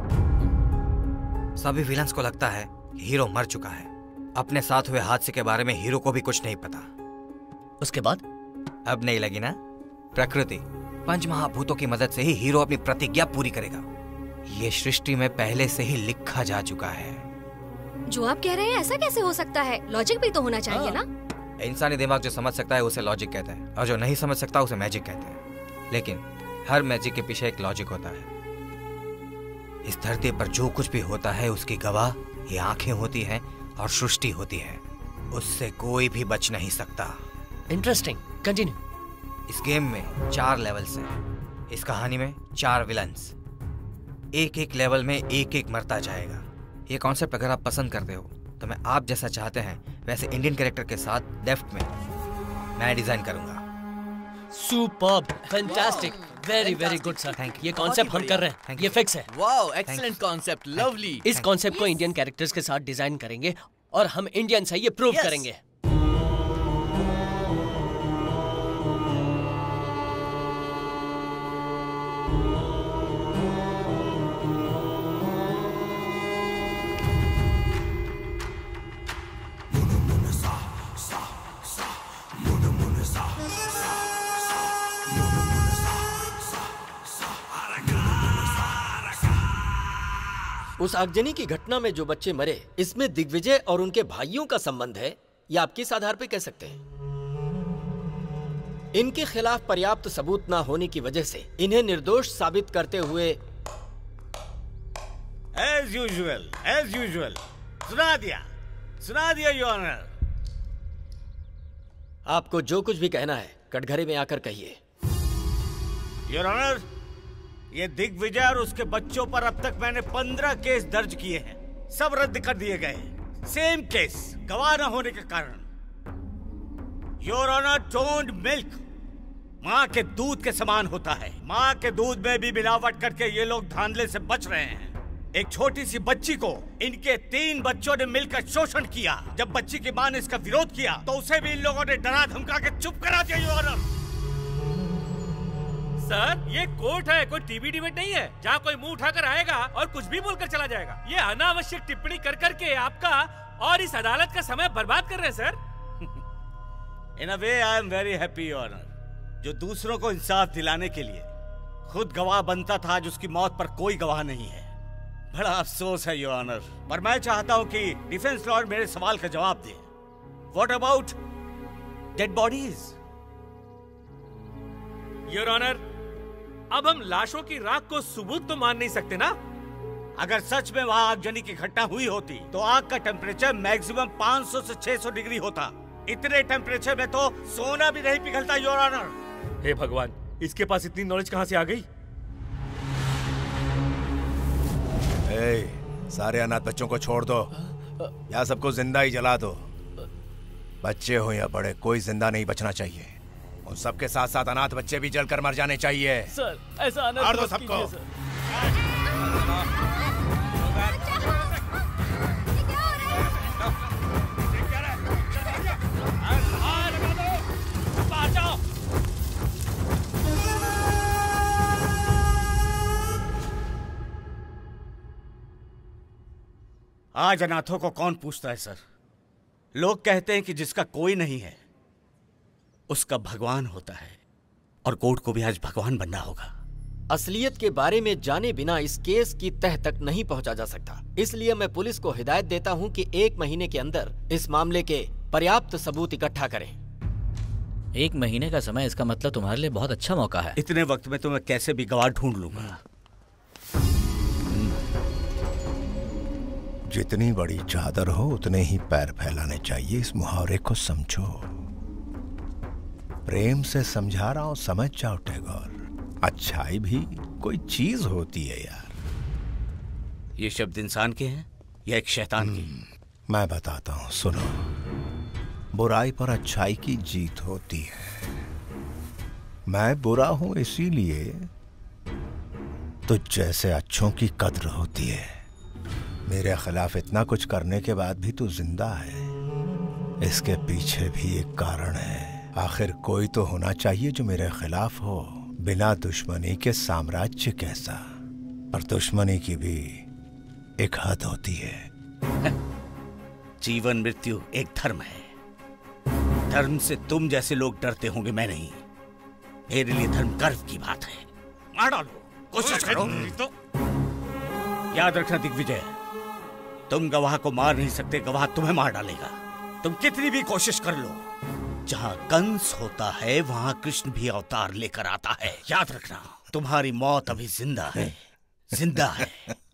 सभी विलन्स को लगता है कि हीरो मर चुका है। अपने साथ हुए हादसे के बारे में हीरो को भी कुछ नहीं पता। उसके बाद अब नहीं लगी ना? प्रकृति, 5 महाभूतों की मदद से ही हीरो अपनी प्रतिज्ञा पूरी करेगा। ये सृष्टि में पहले से ही लिखा जा चुका है। जो आप कह रहे हैं ऐसा कैसे हो सकता है? लॉजिक भी तो होना चाहिए ना? इंसानी दिमाग जो समझ सकता है उसे लॉजिक कहते हैं और जो नहीं समझ सकता उसे मैजिक कहते हैं। लेकिन हर मैजिक के पीछे एक लॉजिक होता है। इस धरती पर जो कुछ भी होता है उसकी गवाह ये आंखें होती हैं और सृष्टि होती है। उससे कोई भी बच नहीं सकता। Interesting, continue. इस गेम में 4 लेवल्स हैं। इस कहानी में 4 विलन्स। एक लेवल में एक मरता जाएगा। ये कॉन्सेप्ट अगर आप पसंद करते हो तो मैं आप जैसा चाहते हैं वैसे इंडियन कैरेक्टर के साथ डेफ्ट में मैं डिजाइन करूंगा। Superb, fantastic, very very good sir. Thank you. ये कॉन्सेप्ट हम कर रहे हैं, ये फिक्स है। Wow, excellent concept, lovely. इस कॉन्सेप्ट को इंडियन कैरेक्टर्स के साथ डिजाइन करेंगे और हम इंडियंस हैं ये प्रूव करेंगे। उस आगजनी की घटना में जो बच्चे मरे, इसमें दिग्विजय और उनके भाइयों का संबंध है, या आप किस आधार पर कह सकते हैं? इनके खिलाफ पर्याप्त सबूत ना होने की वजह से इन्हें निर्दोष साबित करते हुए एज यूजुअल सुना दिया योर ऑनर। आपको जो कुछ भी कहना है कटघरे में आकर कहिए। योर ऑनर, ये दिग्विजय और उसके बच्चों पर अब तक मैंने 15 केस दर्ज किए हैं। सब रद्द कर दिए गए। सेम केस, गवाह न होने के कारण। योर ऑनर, टोन्ड मिल्क माँ के दूध के समान होता है। माँ के दूध में भी मिलावट करके ये लोग धांधले से बच रहे हैं। एक छोटी सी बच्ची को इनके 3 बच्चों ने मिलकर शोषण किया। जब बच्ची की माँ ने इसका विरोध किया तो उसे भी इन लोगों ने डरा धमका के चुप करा दिया। योर ऑनर, सर, ये कोर्ट है, कोई टीवी डिबेट नहीं है जहाँ कोई मुंह उठाकर आएगा और कुछ भी बोलकर चला जाएगा। ये अनावश्यक टिप्पणी कर करके आपका और इस अदालत का समय बर्बाद कर रहे हैं sir. In a way I am very happy your honour, जो दूसरों को इंसाफ दिलाने के लिए खुद गवाह बनता था, आज उसकी मौत पर कोई गवाह नहीं है। बड़ा अफसोस है योर ऑनर, पर मैं चाहता हूँ कि डिफेंस लॉयर मेरे सवाल का जवाब दे। What about dead bodies? Your honour, अब हम लाशों की राख को सबूत तो मान नहीं सकते ना? अगर सच में वहाँ आगजनी की घटना हुई होती तो आग का टेम्परेचर मैक्सिमम 500 से 600 डिग्री होता। इतने टेम्परेचर में तो सोना भी नहीं पिघलता योर ऑनर। हे भगवान, इसके पास इतनी नॉलेज कहाँ से आ गई? सारे अनाथ बच्चों को छोड़ दो या सबको जिंदा ही जला दो। बच्चे हो या बड़े, कोई जिंदा नहीं बचना चाहिए। उन सबके साथ साथ अनाथ बच्चे भी जलकर मर जाने चाहिए। सर, ऐसा मार दो सबको। आज अनाथों को कौन पूछता है सर? लोग कहते हैं कि जिसका कोई नहीं है उसका भगवान होता है, और कोर्ट को भी आज भगवान बनना होगा। असलियत के बारे में जाने बिना इस केस की तह तक नहीं पहुंचा जा सकता। इसलिए मैं पुलिस को हिदायत देता हूं कि 1 महीने के अंदर इस मामले के पर्याप्त सबूत इकट्ठा करें। 1 महीने का समय, इसका मतलब तुम्हारे लिए बहुत अच्छा मौका है। इतने वक्त में तो मैं कैसे भी गवाह ढूंढ लूंगा। जितनी बड़ी चादर हो उतने ही पैर फैलाने चाहिए। इस मुहावरे को समझो। प्रेम से समझा रहा हूं, समझ जाओ टैगोर। अच्छाई भी कोई चीज होती है यार। ये शब्द इंसान के हैं या एक शैतान के? मैं बताता हूं, सुनो। बुराई पर अच्छाई की जीत होती है। मैं बुरा हूं इसीलिए तो जैसे अच्छों की कद्र होती है। मेरे खिलाफ इतना कुछ करने के बाद भी तू जिंदा है, इसके पीछे भी एक कारण है। आखिर कोई तो होना चाहिए जो मेरे खिलाफ हो। बिना दुश्मनी के साम्राज्य कैसा, पर दुश्मनी की भी एक हद होती है। जीवन मृत्यु एक धर्म है। धर्म से तुम जैसे लोग डरते होंगे, मैं नहीं। मेरे लिए धर्म गर्व की बात है। मार डालो, कोशिश करो तो। याद रखना दिग्विजय, तुम गवाह को मार नहीं सकते, गवाह तुम्हें मार डालेगा। तुम कितनी भी कोशिश कर लो, जहां कंस होता है वहां कृष्ण भी अवतार लेकर आता है। याद रखना, तुम्हारी मौत अभी जिंदा है, जिंदा है।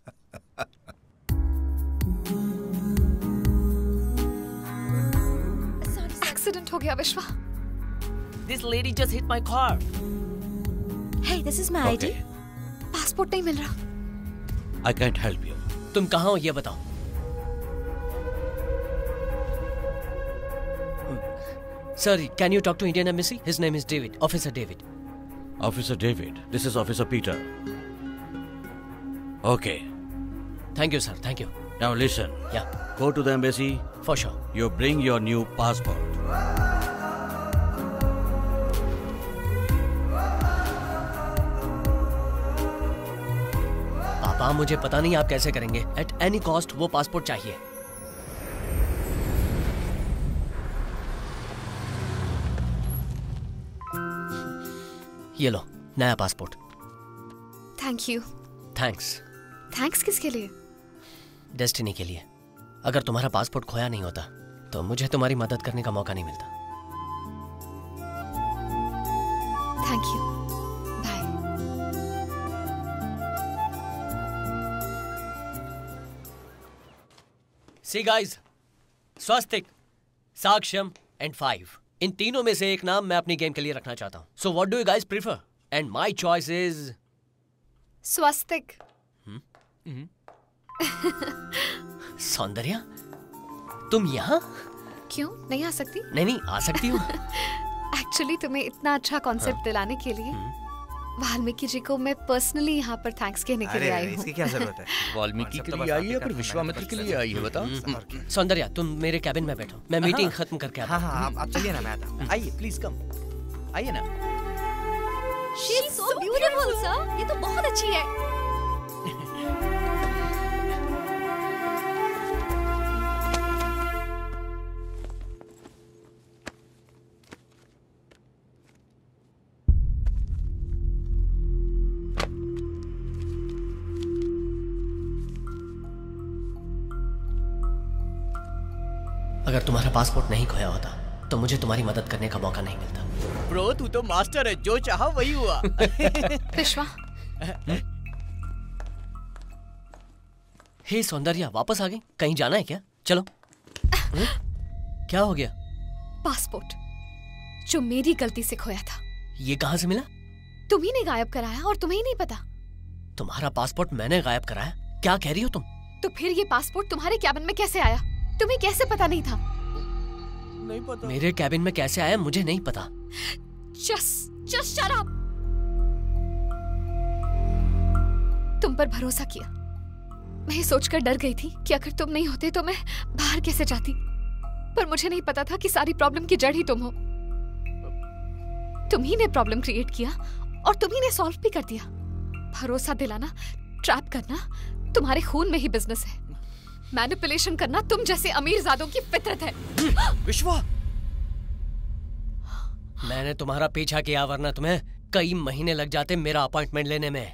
एक्सीडेंट हो गया विश्वा। This lady just hit my car. Hey, this is my ID. Passport नहीं मिल रहा। I can't help you. तुम कहाँ हो ये बताओ। Sir, can you talk to Indian Embassy? His name is David. Officer David. Officer David, this is Officer Peter. Okay. Thank you, sir. Thank you. Now listen. Yeah. Go to the embassy. For sure. You bring your new passport. पापा, मुझे पता नहीं आप कैसे करेंगे। At any cost वो passport चाहिए। ये लो, नया passport. Thank you. Thanks. Thanks किसके लिए? डेस्टिनी के लिए। अगर तुम्हारा पासपोर्ट खोया नहीं होता तो मुझे तुम्हारी मदद करने का मौका नहीं मिलता। Thank you. Bye. See guys, Swastik, Sakshyam and 5, इन तीनों में से एक नाम मैं अपनी गेम के लिए रखना चाहता हूँ। So what do you guys prefer? And my choice is Swastik. Soundarya, तुम यहाँ? क्यों नहीं आ सकती? नहीं, आ सकती हूँ। एक्चुअली तुम्हें इतना अच्छा कॉन्सेप्ट दिलाने के लिए वाल्मीकि जी को मैं पर्सनली यहाँ पर थैंक्स कहने के लिए आई हूँ। इसकी क्या जरूरत है? वाल्मीकि के लिए आई है या फिर विश्वामित्र के लिए आई है, बताओ। सौंदर्या, तुम मेरे कैबिन में बैठो, मैं मीटिंग खत्म करके आता हूँ। हाँ, आप चलिए ना, मैं आता हूँ। आइए, प्लीज कम, आइए ना। She is so beautiful, sir. ये तो बहुत अच्छी है। अगर तुम्हारा पासपोर्ट नहीं खोया होता तो मुझे तुम्हारी मदद करने का मौका नहीं मिलता। ब्रो, तू तो मास्टर है, जो चाहा वही हुआ। विश्वा। हे सौंदर्या, वापस आ गई? कहीं जाना है क्या? चलो। क्या हो गया? पासपोर्ट जो मेरी गलती से खोया था। ये कहाँ से मिला? तुम्ही ने गायब कराया और तुम्हें ही नहीं पता। तुम्हारा पासपोर्ट मैंने गायब कराया? क्या कह रही हो तुम? तो फिर ये पासपोर्ट तुम्हारे कैबिन में कैसे आया? तुम्हें कैसे पता नहीं था? नहीं पता। मेरे कैबिन में कैसे आया मुझे नहीं पता। Just shut up। तुम पर भरोसा किया। मैं ये सोचकर डर गई थी कि अगर तुम नहीं होते तो मैं बाहर कैसे जाती, पर मुझे नहीं पता था कि सारी प्रॉब्लम की जड़ ही तुम हो। तुम्ही ने प्रॉब्लम क्रिएट किया और तुम्ही ने सॉल्व भी कर दिया। भरोसा दिलाना, ट्रैप करना तुम्हारे खून में ही बिजनेस है। मैनिपुलेशन करना तुम जैसे अमीरजादों की फितरत है। विश्वा, मैंने तुम्हारा पीछा किया वरना तुम्हें कई महीने लग जाते मेरा अपॉइंटमेंट लेने में।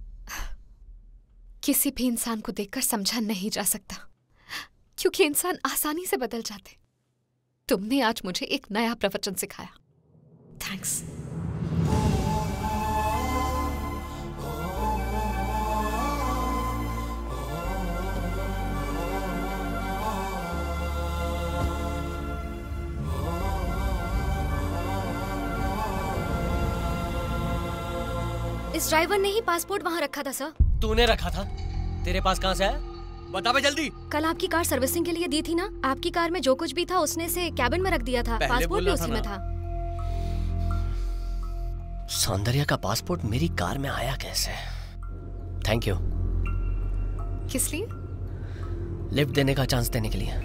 किसी भी इंसान को देखकर समझा नहीं जा सकता, क्योंकि इंसान आसानी से बदल जाते। तुमने आज मुझे एक नया प्रवचन सिखाया। थैंक्स। इस ड्राइवर ने ही पासपोर्ट वहाँ रखा था सर। तूने रखा था? तेरे पास कहाँ से आया? बता बे जल्दी। कल आपकी कार सर्विसिंग के लिए दी थी ना, आपकी कार में जो कुछ भी था उसने इसे कैबिन में रख दिया था। पासपोर्ट भी उसी में था। सौंदर्या का पासपोर्ट मेरी कार में आया कैसे? Thank you. किस लिए? लिफ्ट देने का चांस देने के लिए।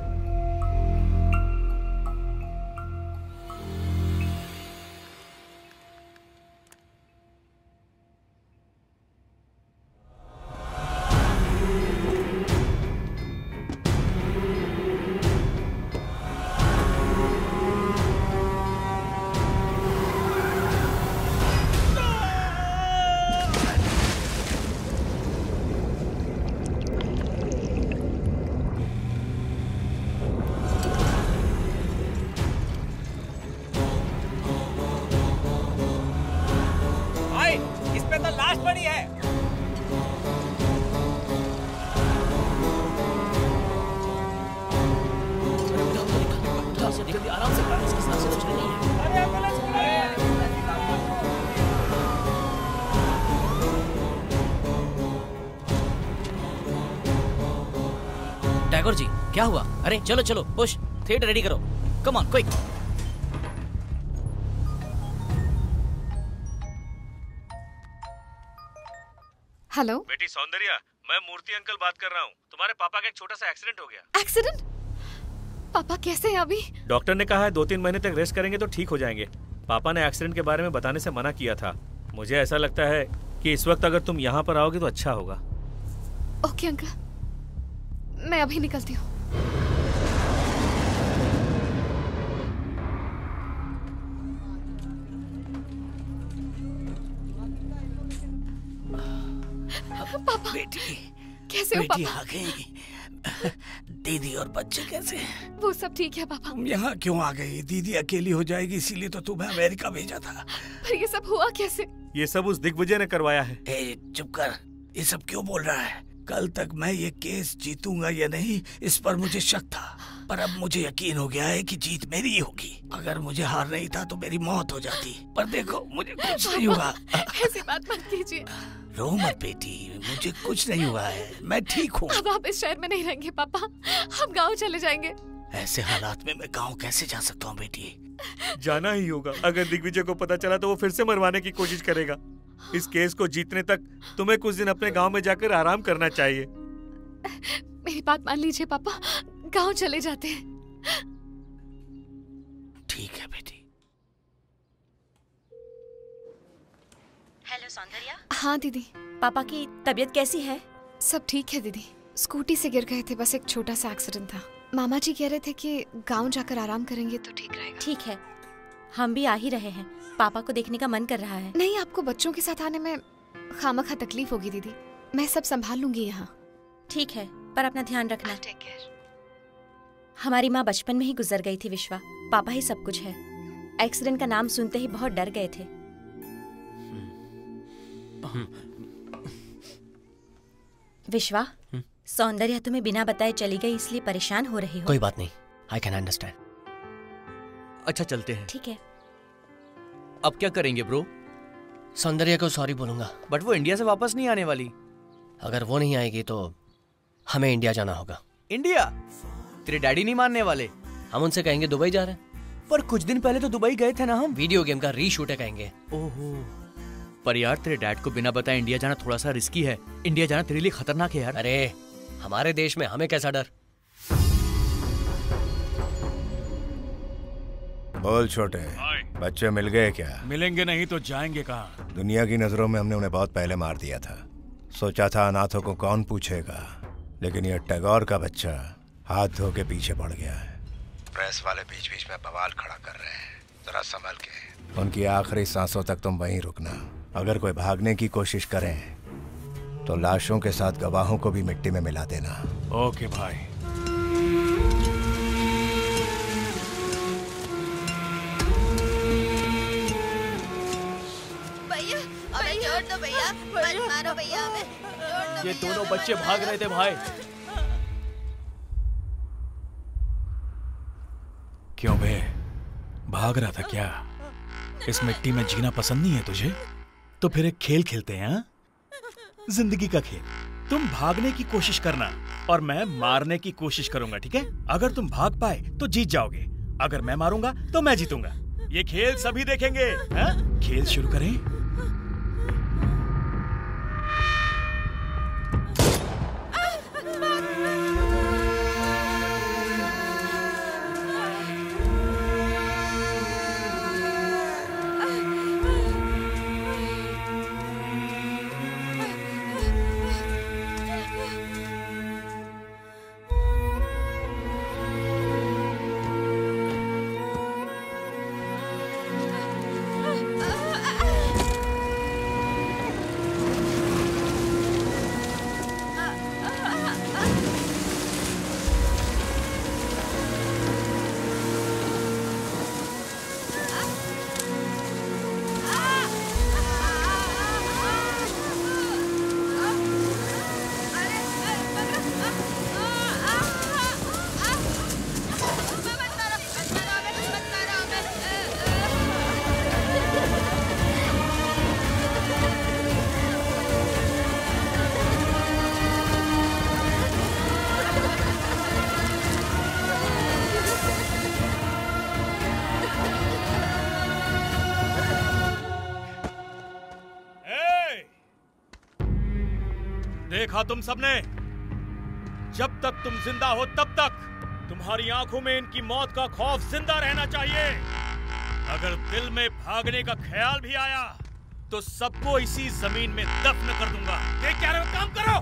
टैगोर जी, क्या हुआ? अरे चलो चलो, पुश, थिएटर रेडी करो, कम ऑन क्विक। हेलो बेटी सौंदर्या, मैं मूर्ति अंकल बात कर रहा हूँ। तुम्हारे पापा का एक छोटा सा एक्सीडेंट हो गया। एक्सीडेंट? पापा कैसे हैं अभी? डॉक्टर ने कहा है 2-3 महीने तक रेस्ट करेंगे तो ठीक हो जाएंगे। पापा ने एक्सीडेंट के बारे में बताने से मना किया था। मुझे ऐसा लगता है कि इस वक्त अगर तुम यहाँ पर आओगे तो अच्छा होगा। ओके अंकल, मैं अभी निकलती हूँ। पापा बेटी, कैसे हो बेटी पापा? आ गई। दीदी और बच्चे कैसे हैं? वो सब ठीक है पापा। तुम यहाँ क्यों आ गई? दीदी अकेली हो जाएगी, इसीलिए तो तुम्हें अमेरिका भेजा था। पर ये सब हुआ कैसे? ये सब उस दिग्विजय ने करवाया है। चुप कर, ये सब क्यों बोल रहा है? कल तक मैं ये केस जीतूंगा या नहीं इस पर मुझे शक था, पर अब मुझे यकीन हो गया है कि जीत मेरी ही होगी। अगर मुझे हार नहीं था तो मेरी मौत हो जाती, पर देखो मुझे कुछ नहीं हुआ। ऐसी बात मत कीजिए। रो मत बेटी, मुझे कुछ नहीं हुआ है, मैं ठीक हूँ। अब आप इस शहर में नहीं रहेंगे पापा, हम गांव चले जाएंगे। ऐसे हालात में मैं गांव कैसे जा सकता हूँ बेटी? जाना ही होगा। अगर दिग्विजय को पता चला तो वो फिर से मरवाने की कोशिश करेगा। इस केस को जीतने तक तुम्हें कुछ दिन अपने गांव में जाकर आराम करना चाहिए। मेरी बात मान लीजिए पापा, गांव चले जाते हैं। ठीक है बेटी। हेलो सौंदर्या। हाँ दीदी। पापा की तबीयत कैसी है? सब ठीक है दीदी, स्कूटी से गिर गए थे, बस एक छोटा सा एक्सीडेंट था। मामा जी कह रहे थे कि गांव जाकर आराम करेंगे तो ठीक रहेगा। ठीक है, हम भी आ ही रहे हैं। पापा को देखने का मन कर रहा है। नहीं, आपको बच्चों के साथ आने में खामखा तकलीफ होगी दीदी, मैं सब संभाल लूंगी यहाँ। ठीक है, पर अपना ध्यान रखना। हमारी माँ बचपन में ही गुजर गई थी विश्वा, पापा ही सब कुछ है। एक्सीडेंट का नाम सुनते ही बहुत डर गए थे। विश्वा, सौंदर्या तुम्हें बिना बताए चली गई इसलिए परेशान हो रही हो। कोई बात नहीं, आई कैन अंडरस्टैंड। अच्छा चलते हैं। ठीक है। अब क्या करेंगे ब्रो? सौंदर्या को सॉरी बोलूंगा। बट वो इंडिया से वापस नहीं आने वाली। अगर वो नहीं आएगी तो हमें इंडिया जाना होगा। इंडिया? तेरे डैडी नहीं मानने वाले? हम उनसे कहेंगे दुबई जा रहे हैं। पर कुछ दिन पहले तो दुबई गए थे ना हम। वीडियो गेम का रीशूट है कहेंगे। ओहो, पर यार तेरे डैड को बिना बताए इंडिया जाना थोड़ा सा रिस्की है। इंडिया जाना तेरे लिए खतरनाक है यार। अरे हमारे देश में हमें कैसा डर? बोल छोटे, बच्चे मिल गए क्या? मिलेंगे नहीं तो जाएंगे कहाँ? दुनिया की नजरों में हमने उन्हें बहुत पहले मार दिया था। सोचा था अनाथों को कौन पूछेगा, लेकिन ये टैगोर का बच्चा हाथ धो के पीछे पड़ गया है। प्रेस वाले बीच बीच में बवाल खड़ा कर रहे हैं, जरा संभल के। उनकी आखिरी सांसों तक तुम वहीं रुकना। अगर कोई भागने की कोशिश करें तो लाशों के साथ गवाहों को भी मिट्टी में मिला देना। ओके भाई। भैया, अबे छोड़ दो भैया, मत मारो भैया हमें, छोड़ दो। ये दोनों बच्चे भाग रहे थे भाई। क्यों बे, भाग रहा था क्या? इस मिट्टी में जीना पसंद नहीं है तुझे? तो फिर एक खेल खेलते हैं, हाँ? जिंदगी का खेल। तुम भागने की कोशिश करना और मैं मारने की कोशिश करूंगा, ठीक है? अगर तुम भाग पाए तो जीत जाओगे, अगर मैं मारूंगा तो मैं जीतूंगा। ये खेल सभी देखेंगे, हाँ? खेल शुरू करें? देखा तुम सबने, जब तक तुम जिंदा हो तब तक तुम्हारी आंखों में इनकी मौत का खौफ जिंदा रहना चाहिए। अगर दिल में भागने का ख्याल भी आया तो सबको इसी जमीन में दफन कर दूंगा। ये क्या रहे हो? काम करो।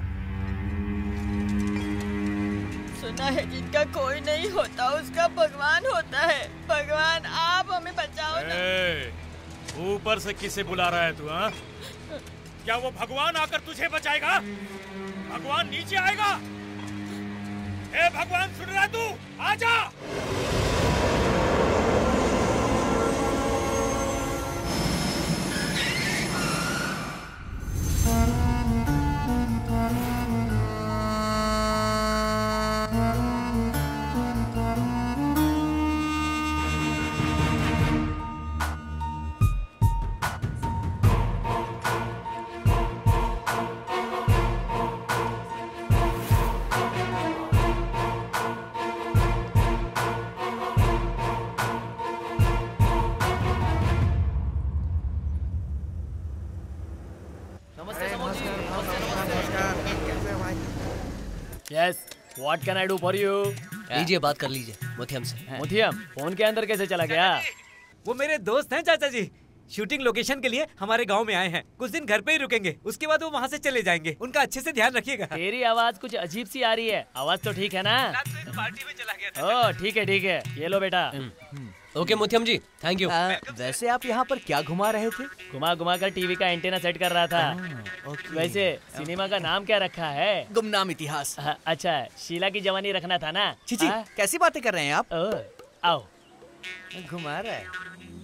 सुना है जिनका कोई नहीं होता उसका भगवान होता है। भगवान आप हमें बचाओ ना। ऊपर से किसे बुला रहा है तू? हाँ, क्या वो भगवान आकर तुझे बचाएगा? भगवान नीचे आएगा। ए भगवान, सुन रहा है तू? आजा। Yes, what can I do for you? लीजिए, बात कर लीजिए मुथियम से। मुथियम फोन के अंदर कैसे चला गया? वो मेरे दोस्त हैं चाचा जी, शूटिंग लोकेशन के लिए हमारे गांव में आए हैं। कुछ दिन घर पे ही रुकेंगे, उसके बाद वो वहाँ से चले जाएंगे। उनका अच्छे से ध्यान रखिएगा। तेरी आवाज कुछ अजीब सी आ रही है। आवाज तो ठीक है ना? पार्टी में चला गया था। ओह ठीक है, ये लो बेटा। Okay Muthiyam ji, thank you. वैसे आप यहाँ पर क्या घुमा रहे थे? घुमा कर टीवी का एंटीना सेट कर रहा था। वैसे सिनेमा का नाम क्या रखा है? गुमनाम इतिहास। अच्छा, शीला की जवानी रखना था ना? चीची, कैसी बातें कर रहे हैं आप? आओ। घुमा रहा है।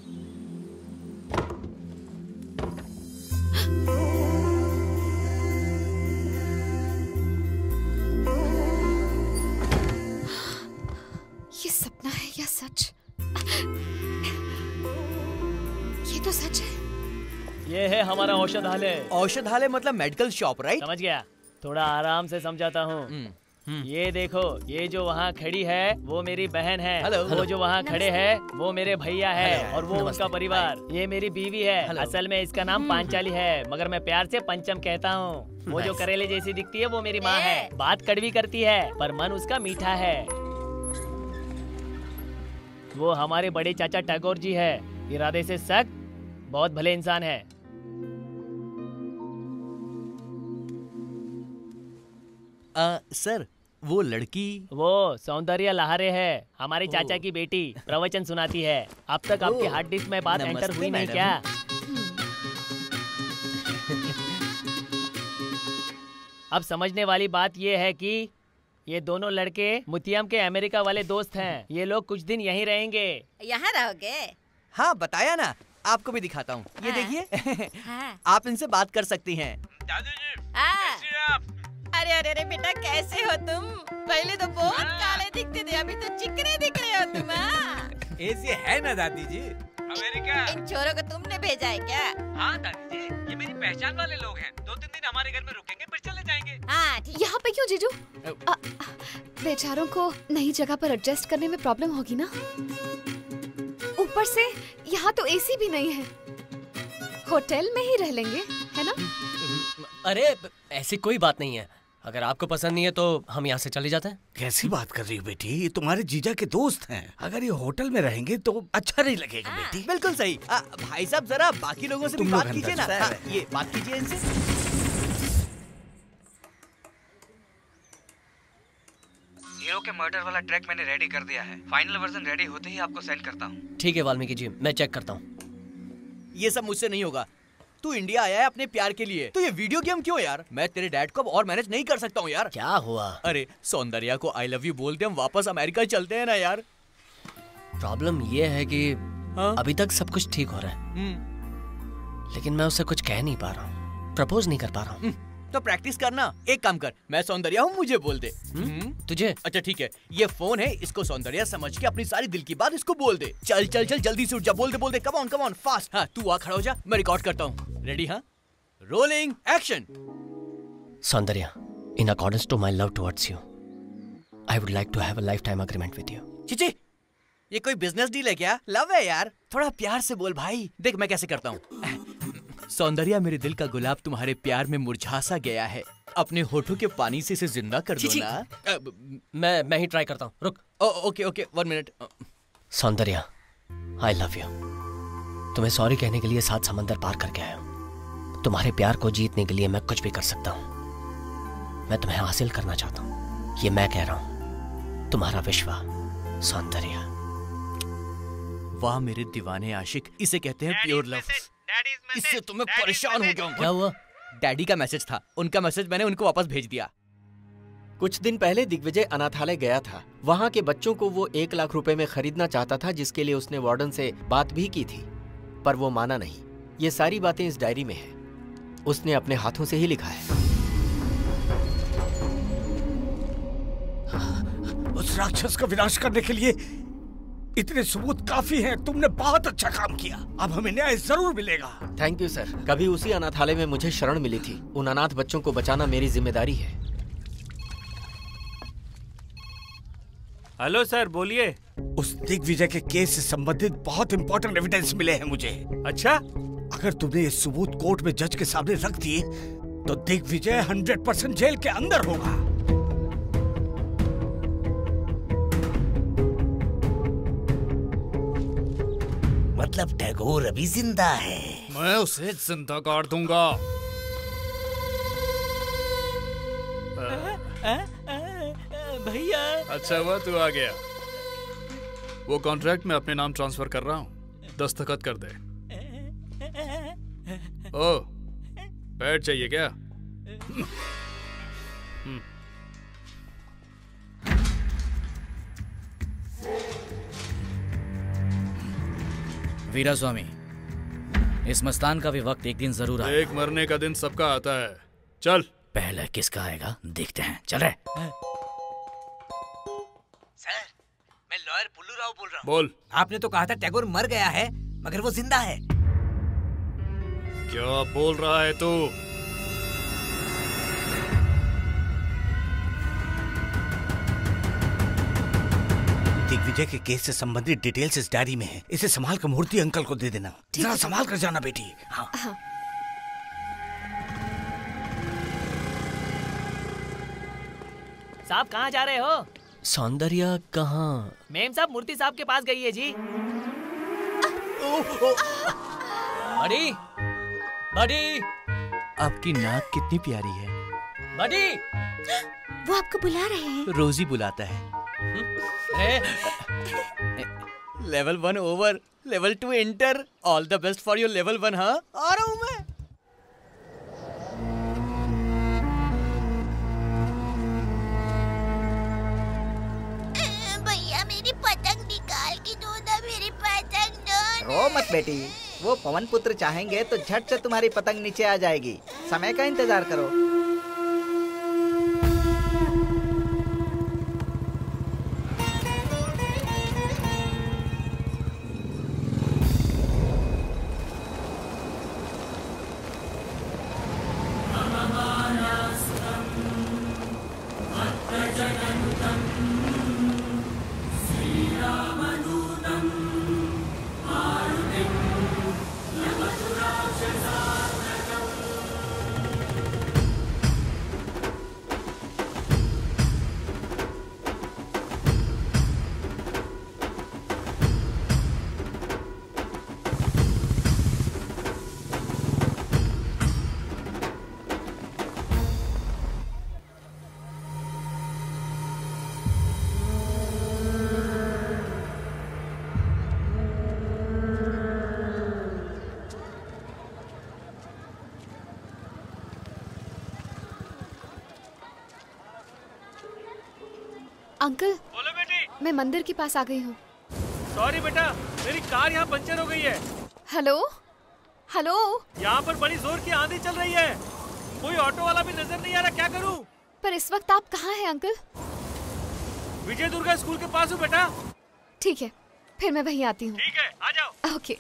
ये सपना है या सच? ये तो सच है। ये है हमारा औषधालय। औषधालय मतलब मेडिकल शॉप, राइट? समझ गया। थोड़ा आराम से समझाता हूँ। ये देखो, ये जो वहाँ खड़ी है वो मेरी बहन है। वो जो वहाँ खड़े है वो मेरे भैया है और वो उनका परिवार। ये मेरी बीवी है। असल में इसका नाम पांचाली है, मगर मैं प्यार से पंचम कहता हूँ। वो जो करेले जैसी दिखती है वो मेरी माँ है। बात कड़वी करती है पर मन उसका मीठा है। वो हमारे बड़े चाचा टैगोर जी है, इरादे से सख्त, बहुत भले इंसान है। सर, वो लड़की? वो सौंदर्य लहारे है, हमारे चाचा की बेटी, प्रवचन सुनाती है। अब तक आपके हार्ड डिस्क में बात एंटर हुई नहीं क्या? अब समझने वाली बात ये है कि ये दोनों लड़के मुथियम के अमेरिका वाले दोस्त हैं। ये लोग कुछ दिन यहीं रहेंगे। यहाँ रहोगे? हाँ, बताया ना, आपको भी दिखाता हूँ। ये देखिए। आप इनसे बात कर सकती हैं। दादू जी, कैसे आप? अरे बेटा, कैसे हो तुम? पहले तो बहुत काले दिखते थे, अभी तो चिकने दिख रहे हो तुम। ऐसे है ना दादी जी। अमेरिका इन छोरों को तुमने भेजा है क्या? हाँ दादी जी, ये मेरी पहचान वाले लोग हैं। 2-3 दिन हमारे घर में रुकेंगे फिर चले जाएंगे। हाँ, यहाँ पे क्यों जीजू? बेचारों को नई जगह पर एडजस्ट करने में प्रॉब्लम होगी ना। ऊपर से यहाँ तो एसी भी नहीं है। होटल में ही रह लेंगे, है ना? अरे ऐसी कोई बात नहीं है। अगर आपको पसंद नहीं है तो हम यहाँ से चले जाते हैं। कैसी बात कर रही हो बेटी? ये तुम्हारे जीजा के दोस्त हैं। अगर ये होटल में रहेंगे तो अच्छा नहीं लगेगा बेटी। बिल्कुल सही। भाई साहब जरा बाकी लोगों से भी बात कीजिए ना। ये बात कीजिए इनसे। हीरो के मर्डर वाला ट्रैक मैंने रेडी कर दिया है। फाइनल वर्जन रेडी होते ही आपको सेंड करता हूँ। ठीक है वाल्मीकि जी, मैं चेक करता हूँ। ये सब मुझसे नहीं होगा। तू इंडिया आया है अपने प्यार के लिए, तो ये वीडियो गेम क्यों यार? मैं तेरे डैड को अब और मैनेज नहीं कर सकता हूँ यार। क्या हुआ? अरे सौंदर्या को आई लव यू बोलते हम वापस अमेरिका चलते हैं ना यार। प्रॉब्लम ये है कि अभी तक सब कुछ ठीक हो रहा है, लेकिन मैं उससे कुछ कह नहीं पा रहा हूँ, प्रपोज नहीं कर पा रहा हूँ। तो प्रैक्टिस करना। एक काम कर, मैं सौंदर्या हूँ, मुझे बोल दे। तुझे? अच्छा ठीक है, ये फोन है, इसको सौंदर्या समझ के अपनी सारी दिल की बात इसको बोल दे। चल चल चल जल्दी से उठ जा, बोल दे बोल दे। Come on fast. हाँ तू आ खड़ा हो जा, मैं रिकॉर्ड करता हूँ। रेडी? हाँ, rolling action. Soundarya, in accordance to my love towards you, I would like to have a lifetime agreement with you. चिची, ये कोई बिजनेस डील है क्या? लव है यार, थोड़ा प्यार से बोल भाई। देख मैं कैसे करता हूँ। सौंदर्या, मेरे दिल का गुलाब तुम्हारे प्यार में मुरझा सा गया है। अपने होठों के पानी से इसे जिंदा कर दो ना। मैं ही ट्राई करता हूँ, रुक। Okay 1 minute. Soundarya, I love you. तुम्हें सॉरी कहने के लिए 7 समंदर पार करके आया हूँ। तुम्हारे प्यार को जीतने के लिए मैं कुछ भी कर सकता हूँ। मैं तुम्हें हासिल करना चाहता हूँ, ये मैं कह रहा हूँ। तुम्हारा विश्वा, सौंदर्या। वाह मेरे दीवाने आशिक, इसे कहते हैं प्योर लव। इससे तो मैं परेशान हो गया हूँ। क्या हुआ? डैडी का मैसेज था, उनका मैसेज मैंने उनको वापस भेज दिया। कुछ दिन पहले दिग्विजय अनाथालय गया था। वहाँ के बच्चों को वो 1 लाख रुपए में खरीदना चाहता था, जिसके लिए उसने वार्डन से बात भी की थी, पर वो माना नहीं। ये सारी बातें इस डायरी में है, उसने अपने हाथों से ही लिखा है। उस राक्षस का विनाश करने के लिए इतने सबूत काफी हैं। तुमने बहुत अच्छा काम किया, अब हमें न्याय जरूर मिलेगा। Thank you sir. कभी उसी अनाथालय में मुझे शरण मिली थी। उन अनाथ बच्चों को बचाना मेरी जिम्मेदारी है। हेलो सर, बोलिए। उस दिग्विजय के केस से संबंधित बहुत इंपॉर्टेंट एविडेंस मिले हैं मुझे। अच्छा? अगर तुमने ये सबूत कोर्ट में जज के सामने रख दिए तो दिग्विजय 100% जेल के अंदर होगा। मतलब टैगोर अभी जिंदा है? मैं उसे जिंदा काट दूंगा। भैया। अच्छा हुआ तू आ गया। वो कॉन्ट्रैक्ट में अपने नाम ट्रांसफर कर रहा हूँ, दस्तखत कर दे। ओ, पैड चाहिए क्या? वीरा स्वामी, इस मस्तान का भी वक्त एक दिन जरूर आएगा। एक मरने का दिन सबका आता है। चल। पहले किसका आएगा देखते हैं। चल रहे। सर, मैं लॉयर पुल्लू राव बोल रहा हूँ। बोल। आपने तो कहा था टैगोर मर गया है, मगर वो जिंदा है। क्या बोल रहा है तू? दिग्विजय के केस से संबंधित डिटेल्स इस डायरी में है। इसे संभाल कर मूर्ति अंकल को दे देना। जरा संभाल कर जाना बेटी। हाँ। साहब कहाँ जा रहे हो? सौंदर्या कहाँ? मेम साहब मूर्ति साहब के पास गई है जी। बड़ी, बड़ी, आपकी नाक कितनी प्यारी है। बड़ी, वो आपको बुला रहे हैं। रोज ही बुलाता है। Level 1 over, level 2 enter. All the best for your level 1। हाँ, आ रहा हूँ मैं। भैया मेरी पतंग निकाल के दो ना, मेरी पतंग दो। रो मत बेटी, वो पवन पुत्र चाहेंगे तो झट से तुम्हारी पतंग नीचे आ जाएगी। समय का इंतजार करो। अंकल। बोलो बेटी। मैं मंदिर के पास आ गई हूँ। सॉरी बेटा, मेरी कार यहाँ पंचर हो गई है। Hello hello. यहाँ पर बड़ी जोर की आंधी चल रही है, कोई ऑटो वाला भी नजर नहीं आ रहा, क्या करूँ? पर इस वक्त आप कहाँ हैं अंकल? विजय दुर्गा स्कूल के पास हूँ बेटा। ठीक है, फिर मैं वहीं आती हूँ। ठीक है, आ जाओ। ओके।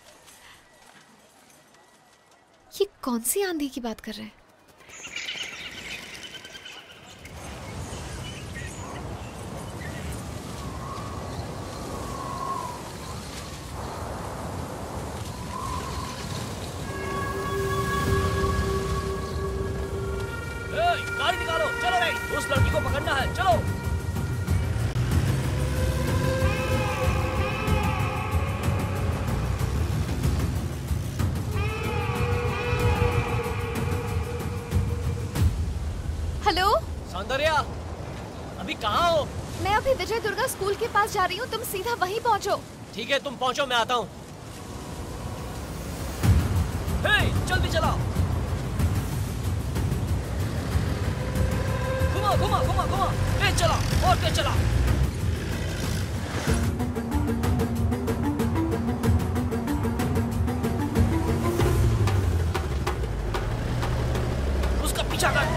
ये कौन सी आंधी की बात कर रहे हैं? गाड़ी निकालो, चलो रे, उस लड़की को पकड़ना है, चलो। हेलो सौंदर्या, अभी कहाँ हो? मैं अभी विजय दुर्गा स्कूल के पास जा रही हूँ, तुम सीधा वहीं पहुँचो। ठीक है, तुम पहुँचो, मैं आता हूँ। जल्दी चलाओ। घुमा घुमा घुमा घुमा, तेज चला और तेज चला। उसका पीछा कर।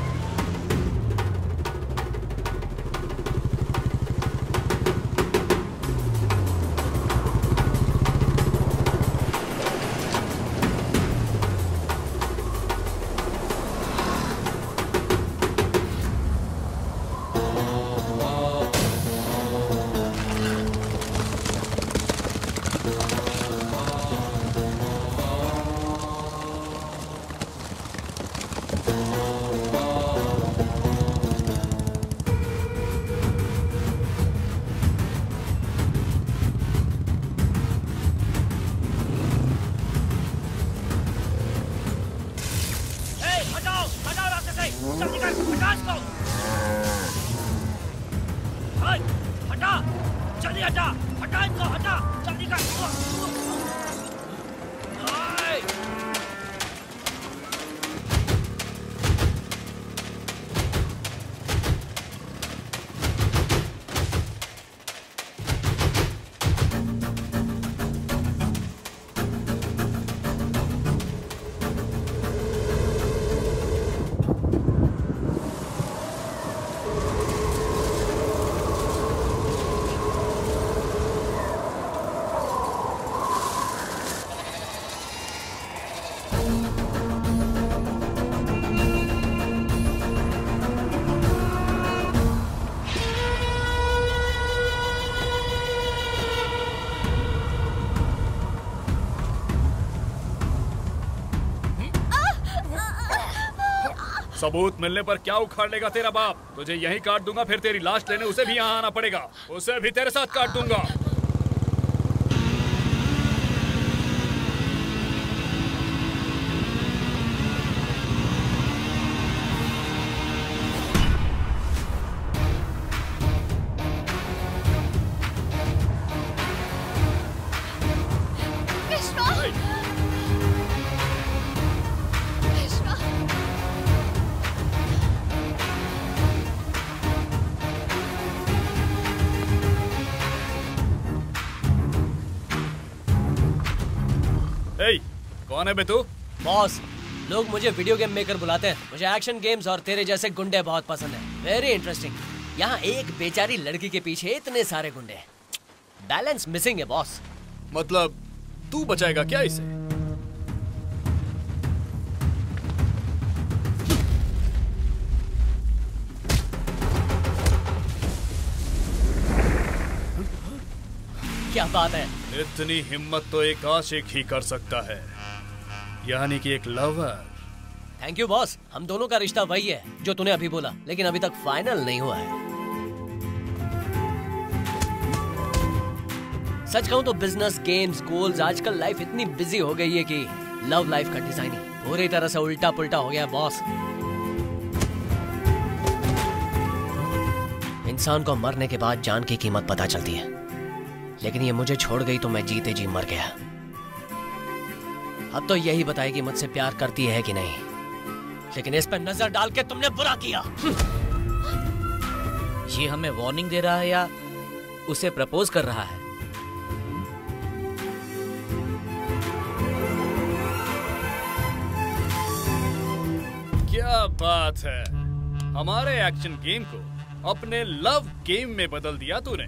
सबूत मिलने पर क्या उखाड़ लेगा तेरा बाप? तुझे यहीं काट दूंगा, फिर तेरी लाश लेने उसे भी यहाँ आना पड़ेगा। उसे भी तेरे साथ काट दूंगा। कौन है बे तू? बॉस, लोग मुझे वीडियो गेम मेकर बुलाते हैं। मुझे एक्शन गेम्स और तेरे जैसे गुंडे बहुत पसंद है। Very interesting. यहाँ एक बेचारी लड़की के पीछे इतने सारे गुंडे। बैलेंस मिसिंग है बॉस। मतलब तू बचाएगा क्या इसे? क्या बात है? इतनी हिम्मत तो एक आशिक ही कर सकता है, यानी कि एक लवर। Thank you boss. हम दोनों का रिश्ता वही है जो तूने अभी बोला, लेकिन अभी तक फाइनल नहीं हुआ है। सच कहूं तो बिजनेस, गेम्स, गोल्स, आजकल लाइफ इतनी बिजी हो गई है कि लव लाइफ का डिजाइन ही पूरी तरह से उल्टा पुल्टा हो गया बॉस। इंसान को मरने के बाद जान की कीमत पता चलती है, लेकिन ये मुझे छोड़ गई तो मैं जीते जी मर गया। अब तो यही बताएगी मुझसे प्यार करती है कि नहीं, लेकिन इस पर नजर डाल के तुमने बुरा किया। ये हमें वार्निंग दे रहा है या उसे प्रपोज कर रहा है? क्या बात है, हमारे एक्शन गेम को अपने लव गेम में बदल दिया तूने।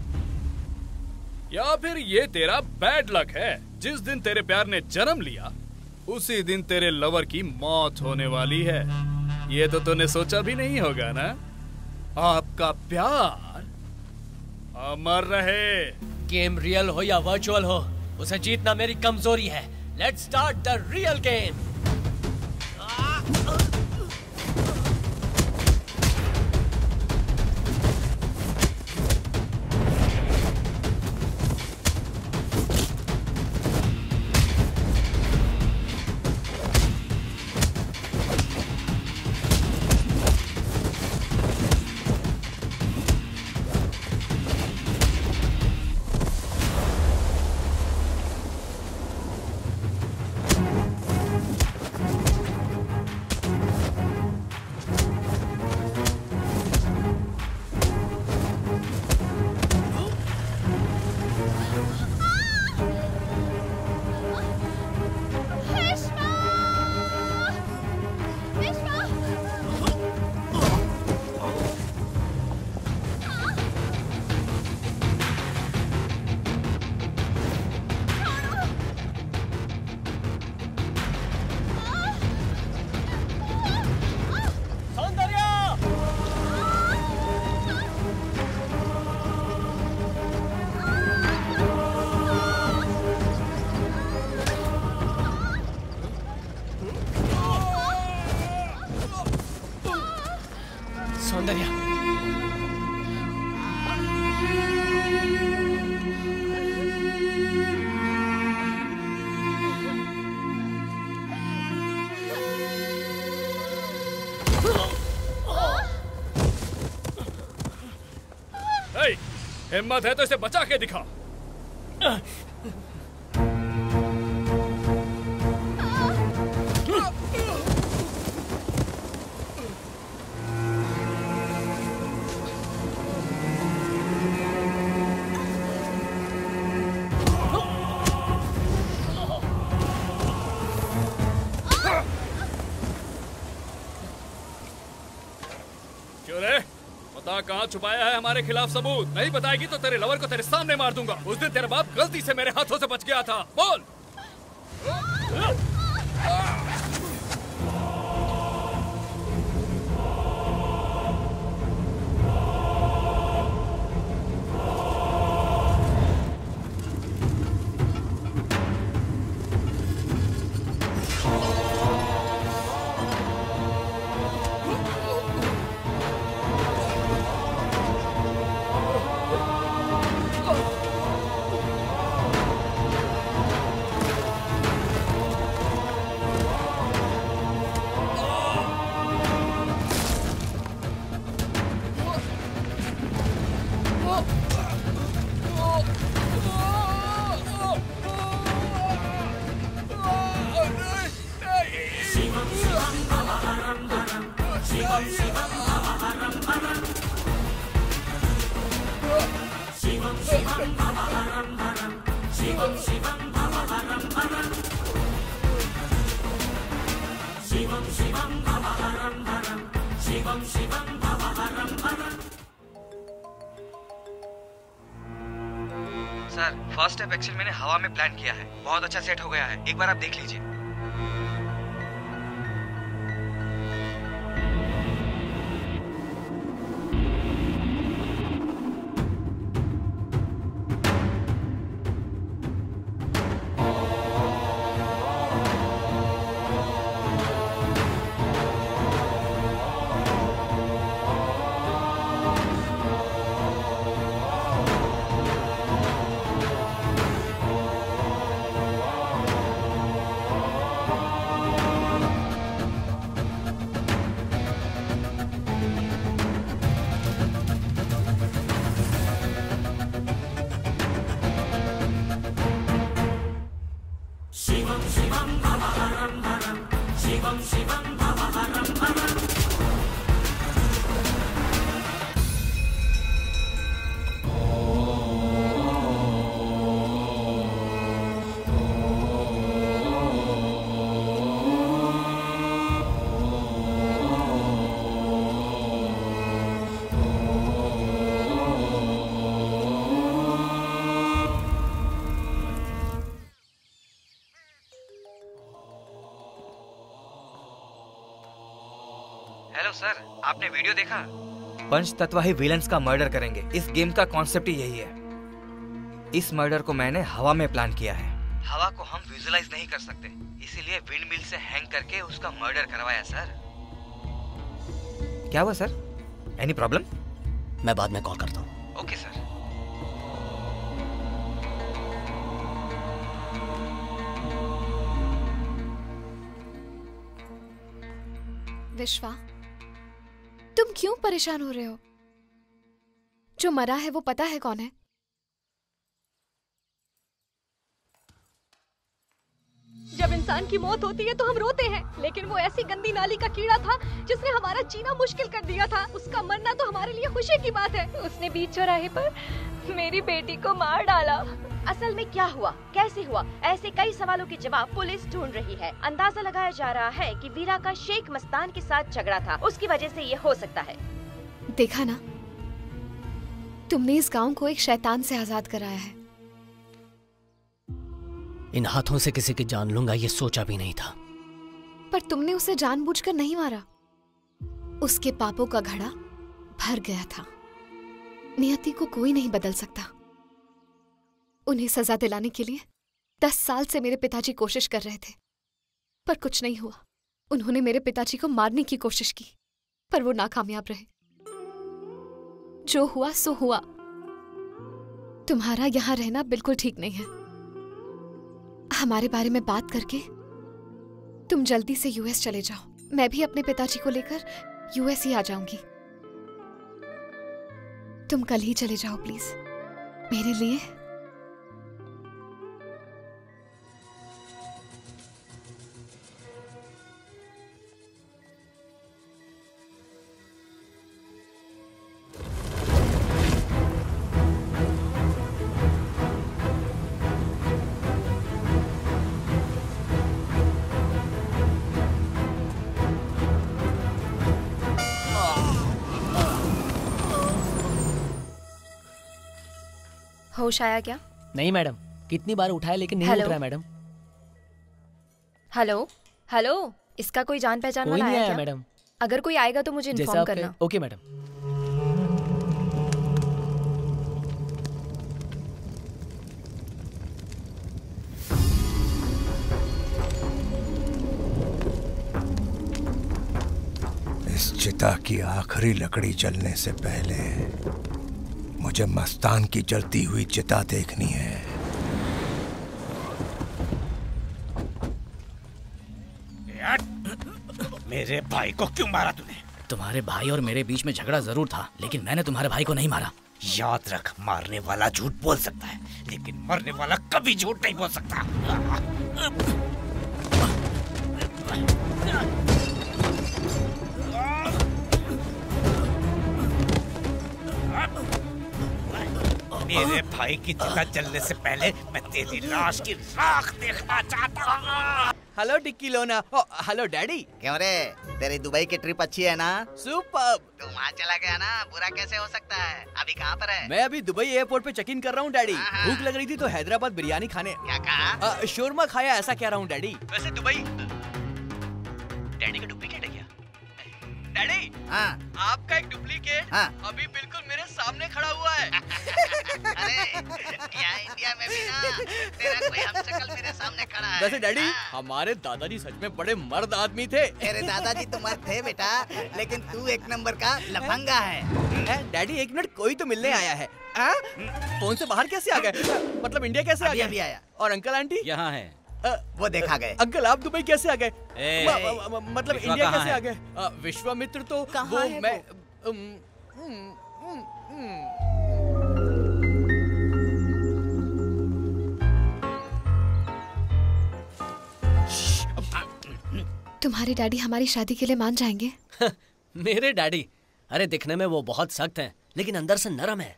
या फिर ये तेरा बैड लक है, जिस दिन तेरे प्यार ने जन्म लिया उसी दिन तेरे लवर की मौत होने वाली है। ये तो तूने सोचा भी नहीं होगा ना। आपका प्यार अमर रहे। गेम रियल हो या वर्चुअल हो, उसे जीतना मेरी कमजोरी है। Let's start the real game. Soundarya, हिम्मत है तो इसे बचा के दिखा। कहाँ छुपाया है हमारे खिलाफ सबूत? नहीं बताएगी तो तेरे लवर को तेरे सामने मार दूंगा। उस दिन तेरा बाप गलती से मेरे हाथों से बच गया था। बोल। सर, फर्स्ट स्टेप एक्शन मैंने हवा में प्लान किया है। बहुत अच्छा सेट हो गया है, एक बार आप देख लीजिए। सर, आपने वीडियो देखा? पंच तत्व ही विलन्स का मर्डर करेंगे। इस गेम का कॉन्सेप्ट ही यही है। इस मर्डर को मैंने हवा में प्लान किया है। हवा को हम विजुलाइज नहीं कर सकते, इसीलिए विंड मिल से हैंग करके उसका मर्डर करवाया सर। क्या हुआ सर? Any problem? मैं बाद में कॉल करता हूँ। Okay sir. विश्वा, तुम क्यों परेशान हो रहे हो? जो मरा है वो पता है कौन है? जब इंसान की मौत होती है तो हम रोते हैं, लेकिन वो ऐसी गंदी नाली का कीड़ा था जिसने हमारा जीना मुश्किल कर दिया था। उसका मरना तो हमारे लिए खुशी की बात है। उसने बीच चौराहे पर मेरी बेटी को मार डाला। असल में क्या हुआ, कैसे हुआ, ऐसे कई सवालों के जवाब पुलिस ढूंढ रही है। अंदाजा लगाया जा रहा है कि वीरा का शेख मस्तान के साथ झगड़ा था, उसकी वजह से ये हो सकता है। देखा ना, तुमने इस गांव को एक शैतान से आजाद कराया है। इन हाथों से किसी की जान लूंगा ये सोचा भी नहीं था। पर तुमने उसे जानबूझकर नहीं मारा। उसके पापों का घड़ा भर गया था। नियति को कोई नहीं बदल सकता। उन्हें सजा दिलाने के लिए 10 साल से मेरे पिताजी कोशिश कर रहे थे, पर कुछ नहीं हुआ। उन्होंने मेरे पिताजी को मारने की कोशिश की, पर वो नाकामयाब रहे। जो हुआ सो हुआ। तुम्हारा यहाँ रहना बिल्कुल ठीक नहीं है। हमारे बारे में बात करके तुम जल्दी से यूएस चले जाओ। मैं भी अपने पिताजी को लेकर यूएस ही आ जाऊंगी। तुम कल ही चले जाओ प्लीज, मेरे लिए। होश आया क्या? नहीं मैडम, कितनी बार उठाया लेकिन नहीं उठ रहा है मैडम। हेलो हेलो, इसका कोई जान पहचान वाला आया क्या? मैडम, अगर कोई आएगा तो मुझे इन्फॉर्म करना। Okay madam. इस चिता की आखिरी लकड़ी जलने से पहले मुझे मस्तान की जलती हुई चिता देखनी है। मेरे भाई को क्यों मारा तूने? तुम्हारे भाई और मेरे बीच में झगड़ा जरूर था, लेकिन मैंने तुम्हारे भाई को नहीं मारा। याद रख, मारने वाला झूठ बोल सकता है, लेकिन मरने वाला कभी झूठ नहीं बोल सकता। मेरे भाई की चिता जलने से पहले मैं तेरी लाश की राख देखना चाहता हूँ। हेलो डिक्की लोना। Hello daddy. क्यों रे, तेरी दुबई की ट्रिप अच्छी है ना? सुपर। तू वहाँ चला गया ना, बुरा कैसे हो सकता है? अभी कहाँ पर है? मैं अभी दुबई एयरपोर्ट पे चेक इन कर रहा हूँ डैडी। भूख लग रही थी तो हैदराबाद बिरयानी खाने। क्या कहा? शोरमा खाया ऐसा कह रहा हूँ डैडी। वैसे दुबई डैडी का डुप्लीकेट है क्या? डैडी, हाँ आपका एक डुप्लीकेट अभी बिल्कुल मेरे सामने खड़ा हुआ है। अरे यहाँ इंडिया में भी ना तेरा कोई हमशक्ल मेरे सामने खड़ा है। वैसे डैडी, हमारे दादाजी सच में बड़े मर्द आदमी थे। तेरे दादाजी तो मर्द थे बेटा, लेकिन तू एक नंबर का लफंगा है। डैडी एक मिनट, कोई तो मिलने आया है। फोन से बाहर कैसे आ गए? मतलब इंडिया कैसे आ गए? अभी आया। और अंकल आंटी यहाँ है। वो देखा गए। अंकल आप दुबई कैसे आ गए? मतलब इंडिया कैसे आ गए? विश्वामित्र तो वो मैं तुम्हारे डैडी हमारी शादी के लिए मान जाएंगे? मेरे डैडी? अरे दिखने में वो बहुत सख्त हैं, लेकिन अंदर से नरम है।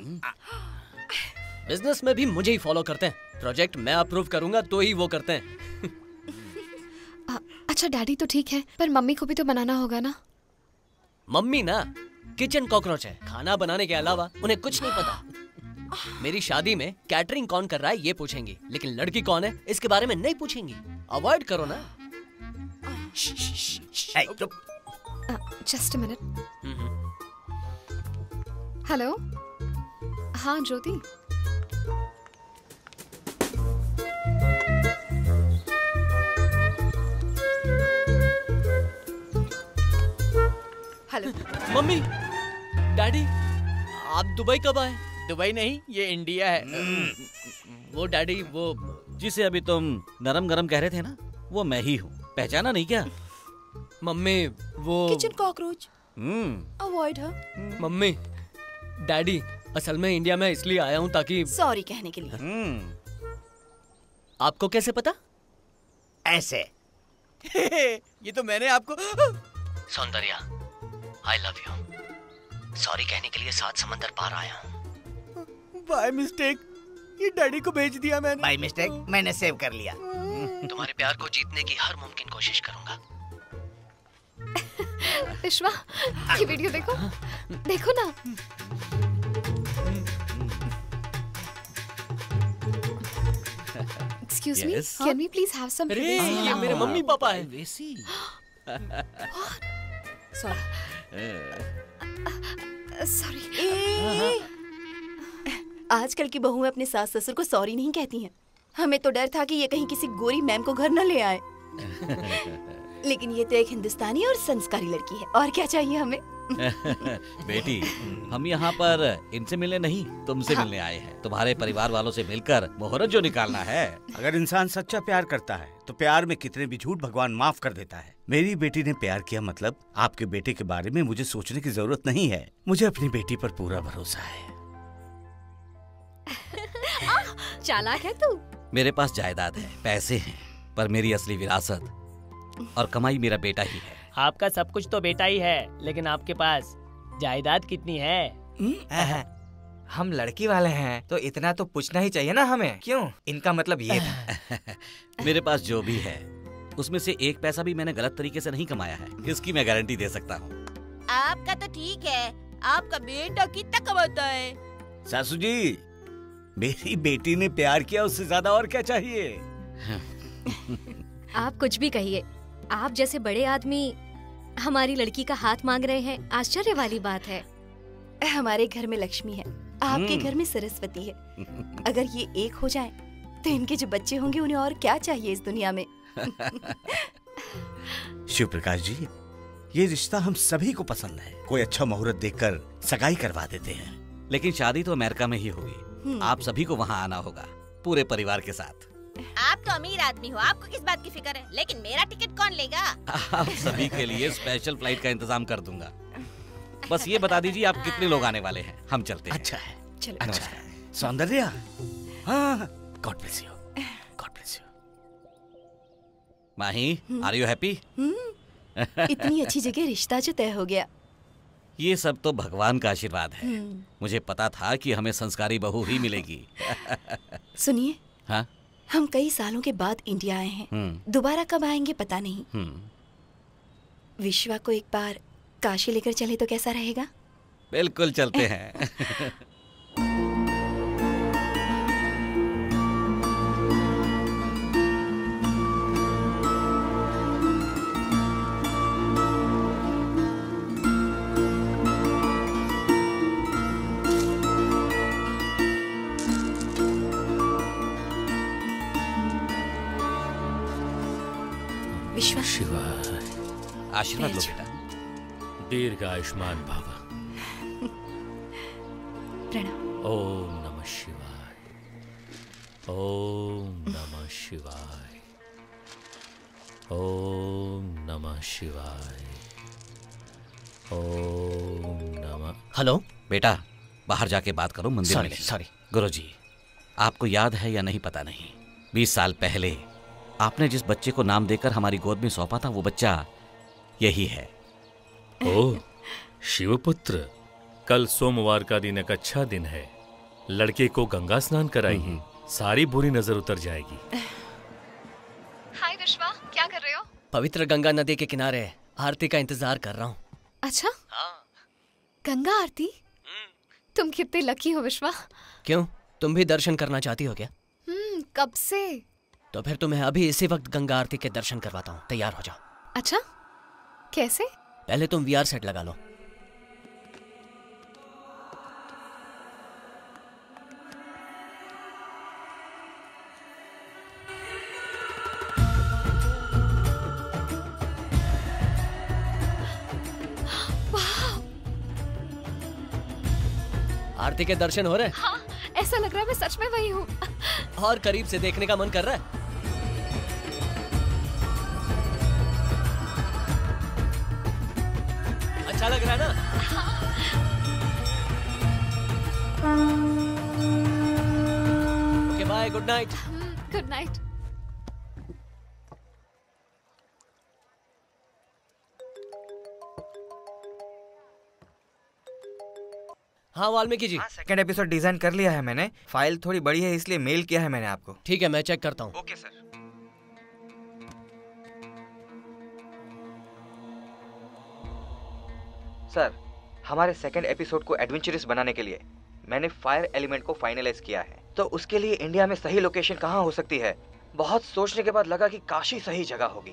बिजनेस में भी मुझे ही फॉलो करते हैं। प्रोजेक्ट मैं अप्रूव करूंगा तो ही वो करते हैं। अच्छा डैडी तो ठीक है, पर मम्मी को भी तो बनाना होगा ना? मम्मी ना किचन कॉकरोच है, खाना बनाने के अलावा उन्हें कुछ नहीं पता। मेरी शादी में कैटरिंग कौन कर रहा है ये पूछेंगी, लेकिन लड़की कौन है इसके बारे में नहीं पूछेंगी। अवॉइड करो ना। Just a minute. हेलो, हाँ ज्योति। हेलो मम्मी, डैडी, आप दुबई कब आए? दुबई नहीं, ये इंडिया है। वो डैडी, वो जिसे अभी तुम नरम गरम कह रहे थे ना, वो मैं ही हूँ। पहचाना नहीं क्या? मम्मी, वो kitchen cockroach, avoid her. Mummy, daddy, असल में इंडिया में इसलिए आया हूँ ताकि सॉरी कहने के लिए। आपको कैसे पता? ऐसे ये तो मैंने आपको। Soundarya, I love you. Sorry कहने के लिए 7 समंदर पार आया हूँ। बाय मिस्टेक ये डैडी को भेज दिया मैंने। बाय मिस्टेक मैंने सेव कर लिया। तुम्हारे प्यार को जीतने की हर मुमकिन कोशिश करूंगा। विश्वा, ये वीडियो देखो, देखो ना। Excuse me, can we please have some? अरे ये मेरे मम्मी पापा है। वैसी। Sorry. आजकल की बहुएं अपने सास ससुर को सॉरी नहीं कहती हैं। हमें तो डर था कि ये कहीं किसी गोरी मैम को घर न ले आए। लेकिन ये तो एक हिंदुस्तानी और संस्कारी लड़की है, और क्या चाहिए हमें। बेटी, हम यहाँ पर इनसे मिलने नहीं, तुमसे मिलने आए हैं। तुम्हारे परिवार वालों से मिलकर मुहूर्त जो निकालना है। अगर इंसान सच्चा प्यार करता है तो प्यार में कितने भी झूठ भगवान माफ कर देता है। मेरी बेटी ने प्यार किया, मतलब आपके बेटे के बारे में मुझे सोचने की जरूरत नहीं है। मुझे अपनी बेटी पर पूरा भरोसा है। चालाक है तू। मेरे पास जायदाद है, पैसे हैं, पर मेरी असली विरासत और कमाई मेरा बेटा ही है। आपका सब कुछ तो बेटा ही है, लेकिन आपके पास जायदाद कितनी है? हम लड़की वाले हैं तो इतना तो पूछना ही चाहिए ना हमें। क्यों? इनका मतलब ये था। मेरे पास जो भी है उसमें से 1 पैसा भी मैंने गलत तरीके से नहीं कमाया है, इसकी मैं गारंटी दे सकता हूँ। आपका तो ठीक है, आपका बेटा कितना कमाता है? सासू जी, मेरी बेटी ने प्यार किया, उससे ज्यादा और क्या चाहिए? आप कुछ भी कहिए, आप जैसे बड़े आदमी हमारी लड़की का हाथ मांग रहे हैं, आश्चर्य वाली बात है। हमारे घर में लक्ष्मी है, आपके घर में सरस्वती है। अगर ये एक हो जाए तो इनके जो बच्चे होंगे उन्हें और क्या चाहिए इस दुनिया में। शिव प्रकाश जी, ये रिश्ता हम सभी को पसंद है। कोई अच्छा मुहूर्त देखकर सगाई करवा देते हैं। लेकिन शादी तो अमेरिका में ही होगी। आप सभी को वहाँ आना होगा, पूरे परिवार के साथ। आप तो अमीर आदमी हो, आपको किस बात की फिक्र है? लेकिन मेरा टिकट कौन लेगा? आप सभी के लिए स्पेशल फ्लाइट का इंतजाम कर दूंगा। बस ये बता दीजिए आप कितने लोग आने वाले हैं, हम चलते हैं। अच्छा है, चलो। अच्छा है। सौंदर्या, हाँ, God bless you, God bless you. Mahi, are you happy? इतनी अच्छी जगह रिश्ता जो तय हो गया। ये सब तो भगवान का आशीर्वाद है। मुझे पता था कि हमें संस्कारी बहू ही मिलेगी। सुनिए, हाँ? हम कई सालों के बाद इंडिया आए हैं, दोबारा कब आएंगे पता नहीं। विश्वा को एक बार काशी लेकर चले तो कैसा रहेगा? बिल्कुल चलते हैं। विश्वा, आशीर्वाद लो बेटा। दीर्घ आयुष्मान भव। प्रणाम। ओम नमः शिवाय, ओम नमः शिवाय, ओम नमः शिवाय, ओम नमः। हेलो बेटा, बाहर जाके बात करो, मंदिर में। सॉरी गुरुजी, आपको याद है या नहीं पता नहीं, 20 साल पहले आपने जिस बच्चे को नाम देकर हमारी गोद में सौंपा था, वो बच्चा यही है। ओह शिवपुत्र, कल सोमवार का दिन एक अच्छा दिन है। लड़के को गंगा स्नान कराइए, सारी बुरी नजर उतर जाएगी। हाय विश्वा, क्या कर रहे हो? पवित्र गंगा नदी के किनारे आरती का इंतजार कर रहा हूँ। अच्छा, गंगा आरती? तुम कितने लकी हो विश्वा। क्यों, तुम भी दर्शन करना चाहती हो क्या? कब से? तो फिर तुम्हें अभी इसी वक्त गंगा आरती के दर्शन करवाता हूँ, तैयार हो जाओ। अच्छा, कैसे? पहले तुम VR सेट लगा लो। आरती के दर्शन हो रहे? हाँ, ऐसा लग रहा है मैं सच में वही हूँ। और करीब से देखने का मन कर रहा है। अच्छा लग रहा है ना? Okay bye, good night. Good night. हाँ Valmiki ji. Second episode design कर लिया है मैंने। फाइल थोड़ी बड़ी है इसलिए मेल किया है मैंने आपको। ठीक है, मैं चेक करता हूँ। Okay sir. सर, हमारे सेकंड एपिसोड को एडवेंचरस बनाने के लिए मैंने फायर एलिमेंट को फाइनलाइज किया है। तो उसके लिए इंडिया में सही लोकेशन कहाँ हो सकती है? बहुत सोचने के बाद लगा कि काशी सही जगह होगी।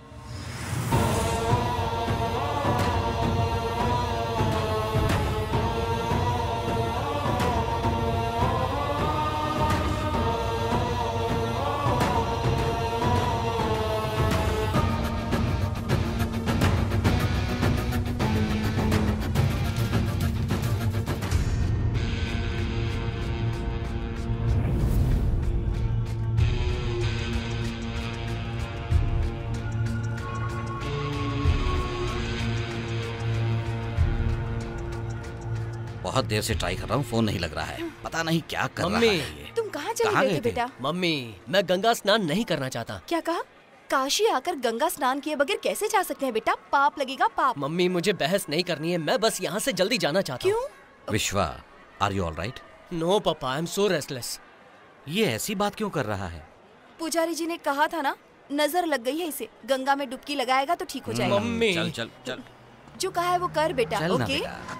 बहुत देर से ट्राई कर रहा हूँ, फोन नहीं लग रहा है। पता नहीं क्या कर रहा है ये। तुम कहाँ चले गए थे बेटा? मम्मी, मैं गंगा स्नान नहीं करना चाहता। क्या कहा? काशी आकर गंगा स्नान किए बगैर कैसे जा सकते हैं बेटा? पाप लगेगा, पाप। मम्मी, मुझे बहस नहीं करनी है, मैं बस यहाँ से जल्दी जाना चाहता हूँ। क्यों? Vishwa, are you all right? No papa, I am so restless. ये ऐसी बात क्यों कर रहा है? पुजारी जी ने कहा था ना, नजर लग गई है इसे, गंगा में डुबकी लगाएगा तो ठीक हो जाएगा। मम्मी, चल चल चल। जो कहा है वो कर बेटा। चल ना ओके? बेटा।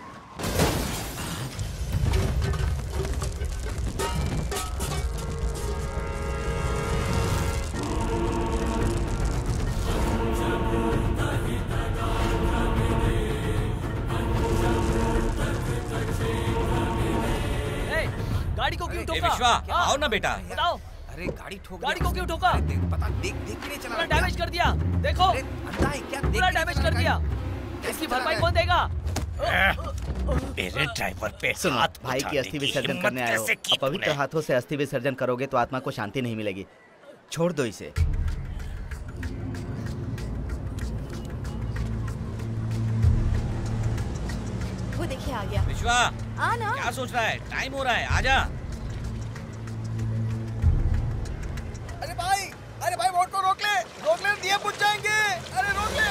गाड़ी को क्यों ठोका? विश्वा, आओ ना बेटा। बताओ। अरे गाड़ी ठोक गाड़ी को क्यों ठोका? पता देख के नहीं चला। पूरा डैमेज कर दिया। देखो, पूरा डैमेज कर दिया। इसकी भरपाई कौन देगा? मेरे ड्राइवर पे सुनो, हाथ भाई की अस्थि विसर्जन करने आए हो। अपवित्र हाथों से अस्थि विसर्जन करोगे तो आत्मा को शांति नहीं मिलेगी। छोड़ दो इसे। वो देखिए आ गया। विश्वा, आना। क्या सोच रहा है? टाइम हो रहा है, आजा। अरे भाई बोट को रोक ले, दिए बुझ जाएंगे। अरे रोक ले।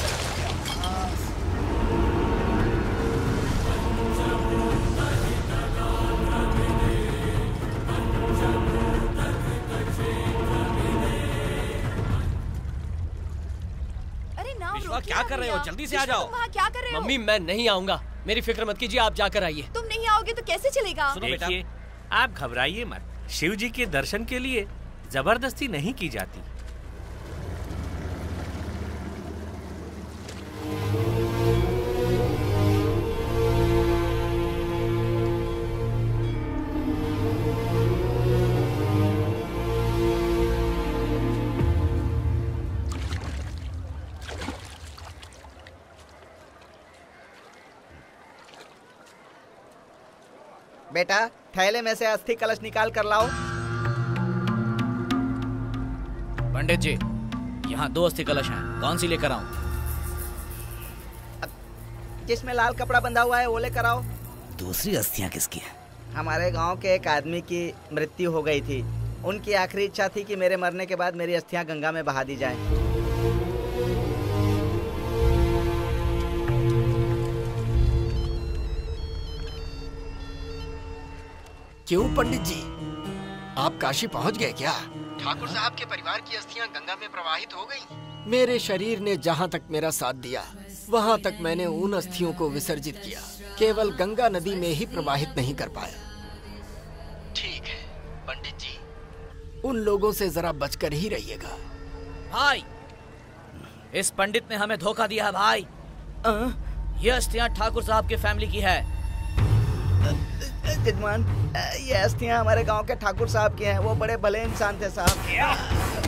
विश्वा, क्या कर रहे हो? जल्दी से आ जाओ। तुम वहाँ क्या कर रहे हो? मम्मी, मैं नहीं आऊंगा, मेरी फिक्र मत कीजिए, आप जाकर आइए। तुम नहीं आओगे तो कैसे चलेगा? देखिए, आप घबराइए मत। शिव जी के दर्शन के लिए जबरदस्ती नहीं की जाती। बेटा, थैले में से अस्थि कलश निकाल कर लाओ। पंडित जी, यहाँ 2 अस्थि कलश हैं, कौन सी लेकर आऊं? जिसमें लाल कपड़ा बंधा हुआ है वो लेकर आओ। दूसरी अस्थियां किसकी हैं? हमारे गांव के एक आदमी की मृत्यु हो गई थी। उनकी आखिरी इच्छा थी कि मेरे मरने के बाद मेरी अस्थियां गंगा में बहा दी जाएं। क्यों पंडित जी, आप काशी पहुंच गए क्या? ठाकुर साहब के परिवार की अस्थियां गंगा में प्रवाहित हो गईं। मेरे शरीर ने जहां तक मेरा साथ दिया, वहां तक मैंने उन अस्थियों को विसर्जित किया, केवल गंगा नदी में ही प्रवाहित नहीं कर पाया। ठीक है पंडित जी, उन लोगों से जरा बचकर ही रहिएगा। भाई, इस पंडित ने हमें धोखा दिया भाई। ये अस्थियां ठाकुर साहब के फैमिली की है। जजमान, ये अस्थियां हमारे गांव के ठाकुर साहब की हैं। वो बड़े भले इंसान थे साहब।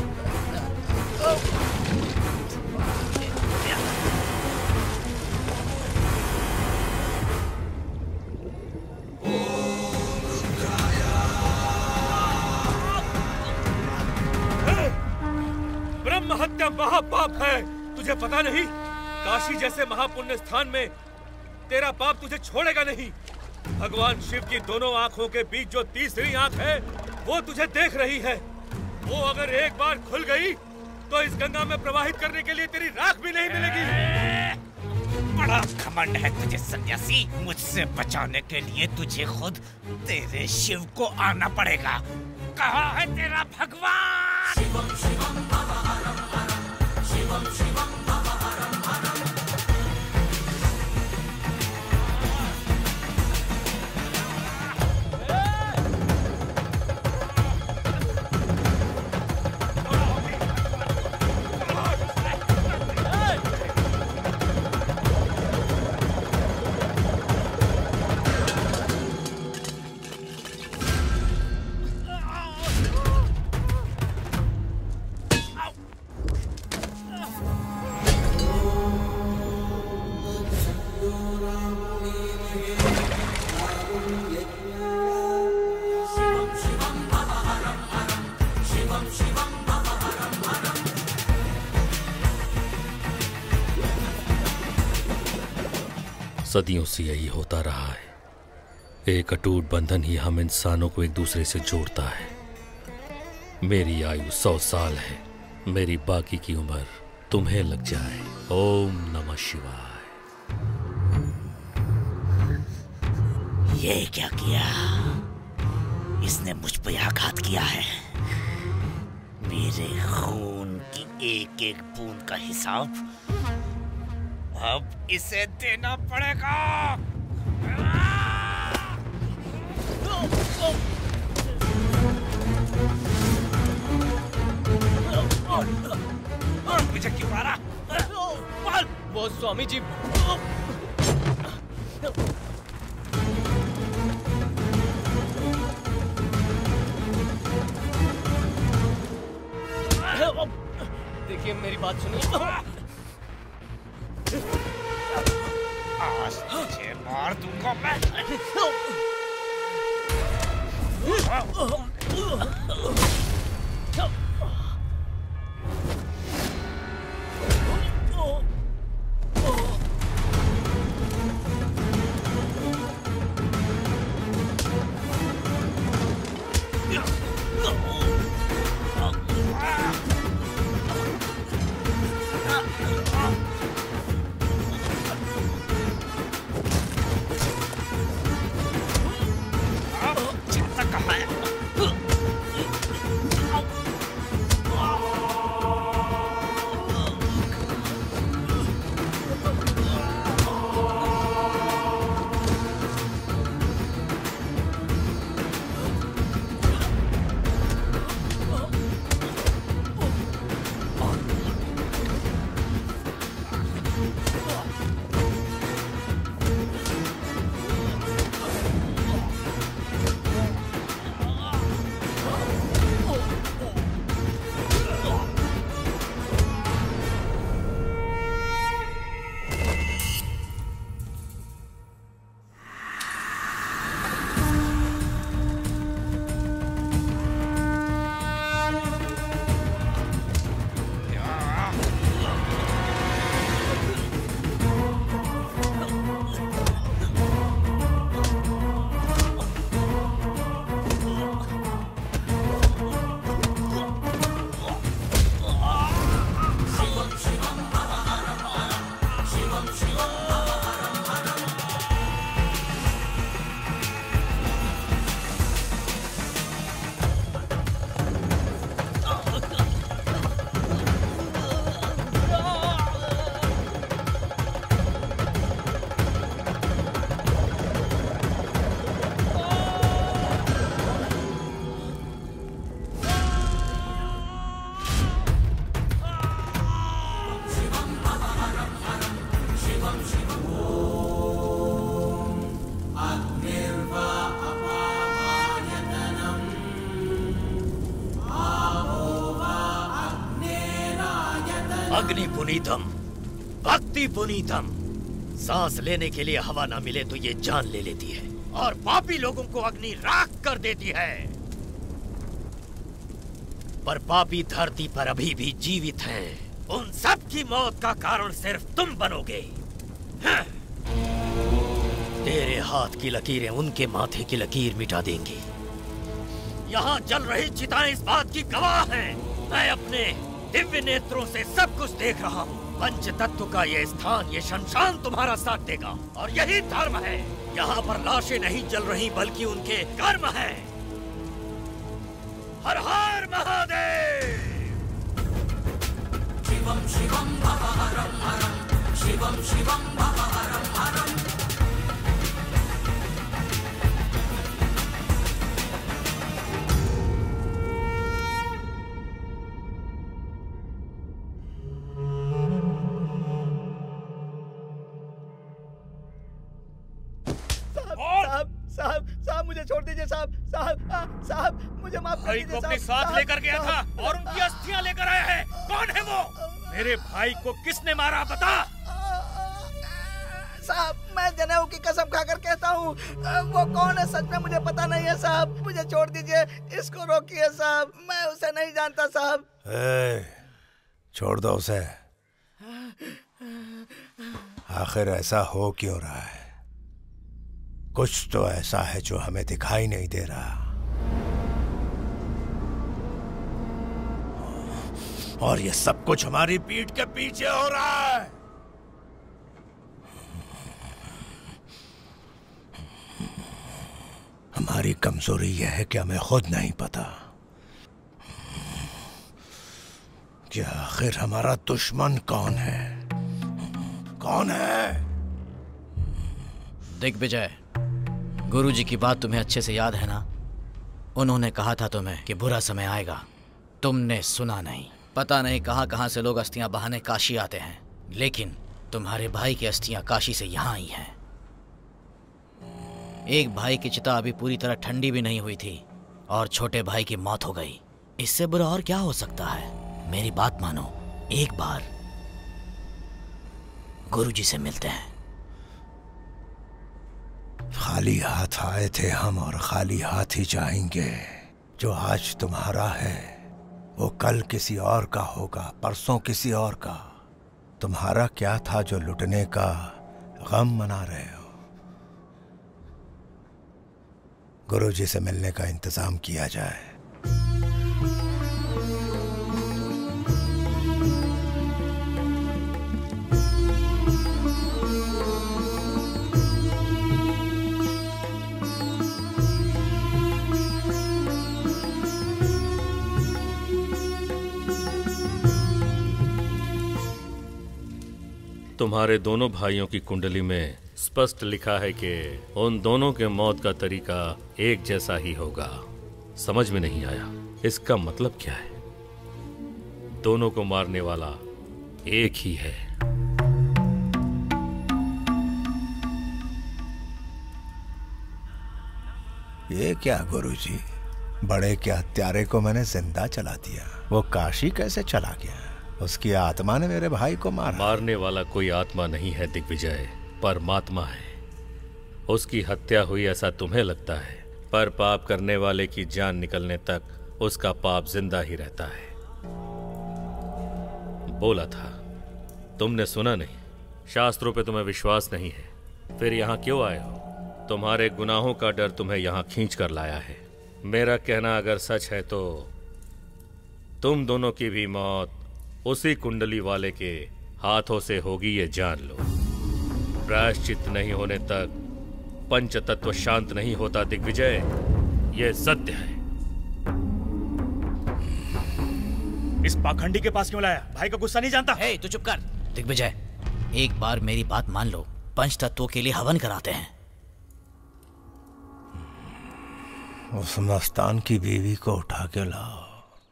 ब्रह्म हत्या महापाप है, तुझे पता नहीं? काशी जैसे महापुण्य स्थान में तेरा पाप तुझे छोड़ेगा नहीं। भगवान शिव की दोनों आंखों के बीच जो तीसरी आंख है वो तुझे देख रही है। वो अगर एक बार खुल गई तो इस गंगा में प्रवाहित करने के लिए तेरी राख भी नहीं मिलेगी। बड़ा घमंड है तुझे सन्यासी। मुझसे बचाने के लिए तुझे खुद तेरे शिव को आना पड़ेगा। कहाँ है तेरा भगवान? शिवम शिवम भव हरम हरम, शिवम शिवम भव हरम हरम। सदियों से यही होता रहा है। एक अटूट बंधन ही हम इंसानों को एक दूसरे से जोड़ता है। मेरी आयु 100 साल है, मेरी बाकी की उम्र तुम्हें लग जाए। ओम नमः शिवाय। ये क्या किया? इसने मुझ पर आघात किया है। मेरे खून की एक एक बूंद का हिसाब अब इसे देना पड़ेगा। मुझे क्यों मारा? वो स्वामी जी देखिए, मेरी बात सुनिए। आज तुझे मार दूंगा मैं। अग्नि पुनीतम, भक्ति पुनीतम। सांस लेने के लिए हवा ना मिले तो ये जान ले लेती है और पापी लोगों को अग्नि राख कर देती है। पर पापी धरती पर अभी भी जीवित हैं। उन सब की मौत का कारण सिर्फ तुम बनोगे। हाँ। तेरे हाथ की लकीरें उनके माथे की लकीर मिटा देंगी। यहाँ जल रही चिताएं इस बात की गवाह हैं। मैं अपने दिव्य नेत्रों से सब कुछ देख रहा हूँ। पंच तत्व का ये स्थान, ये शमशान तुम्हारा साथ देगा और यही धर्म है। यहाँ पर लाशें नहीं जल रही बल्कि उनके कर्म हैं। हर हर महादेव। शिवम शिवम भव हरम हरम, शिवम शिवम भव हरम हरम। साहब मुझे छोड़ दीजिए साहब। साहब मुझे माफ कर दीजिए। भाई को अपने साथ लेकर गया था और उनकी अस्थियां लेकर आया है। कौन है वो? मेरे भाई को किसने मारा बता। साहब मैं जनेऊ की कसम खाकर कहता हूँ, वो कौन है सच में मुझे पता नहीं है साहब। मुझे छोड़ दीजिए, इसको रोकिए साहब, मैं उसे नहीं जानता साहब। छोड़ दो उसे। आखिर ऐसा हो क्यों रहा है? कुछ तो ऐसा है जो हमें दिखाई नहीं दे रहा। और ये सब कुछ हमारी पीठ के पीछे हो रहा है। हमारी कमजोरी यह है कि हमें खुद नहीं पता कि आखिर हमारा दुश्मन कौन है। कौन है? दिग्विजय, गुरुजी की बात तुम्हें अच्छे से याद है ना? उन्होंने कहा था तुम्हें कि बुरा समय आएगा। तुमने सुना नहीं। पता नहीं कहां से लोग अस्थियां बहाने काशी आते हैं, लेकिन तुम्हारे भाई की अस्थियां काशी से यहां आई हैं। एक भाई की चिता अभी पूरी तरह ठंडी भी नहीं हुई थी और छोटे भाई की मौत हो गई। इससे बुरा और क्या हो सकता है? मेरी बात मानो, एक बार गुरुजी से मिलते हैं। खाली हाथ आए थे हम और खाली हाथ ही जाएंगे। जो आज तुम्हारा है वो कल किसी और का होगा, परसों किसी और का। तुम्हारा क्या था जो लुटने का गम मना रहे हो? गुरुजी से मिलने का इंतजाम किया जाए। तुम्हारे दोनों भाइयों की कुंडली में स्पष्ट लिखा है कि उन दोनों के मौत का तरीका एक जैसा ही होगा। समझ में नहीं आया इसका मतलब क्या है? दोनों को मारने वाला एक ही है। ये क्या गुरुजी, बड़े के हत्यारे को मैंने जिंदा चला दिया। वो काशी कैसे चला गया? उसकी आत्मा ने मेरे भाई को मारा। मारने वाला कोई आत्मा नहीं है दिग्विजय, परमात्मा है। उसकी हत्या हुई ऐसा तुम्हें लगता है, पर पाप करने वाले की जान निकलने तक उसका पाप जिंदा ही रहता है। बोला था, तुमने सुना नहीं? शास्त्रों पे तुम्हें विश्वास नहीं है, फिर यहाँ क्यों आए हो? तुम्हारे गुनाहों का डर तुम्हें यहाँ खींच कर लाया है। मेरा कहना अगर सच है तो तुम दोनों की भी मौत उसी कुंडली वाले के हाथों से होगी, ये जान लो। प्रायश्चित नहीं होने तक पंच तत्व शांत नहीं होता दिग्विजय, ये सत्य है। इस पाखंडी के पास क्यों लाया? भाई का गुस्सा नहीं जानता? हे, तू चुप कर। दिग्विजय, एक बार मेरी बात मान लो। पंच तत्वों के लिए हवन कराते हैं। उस मस्तान की बीवी को उठा के लाओ।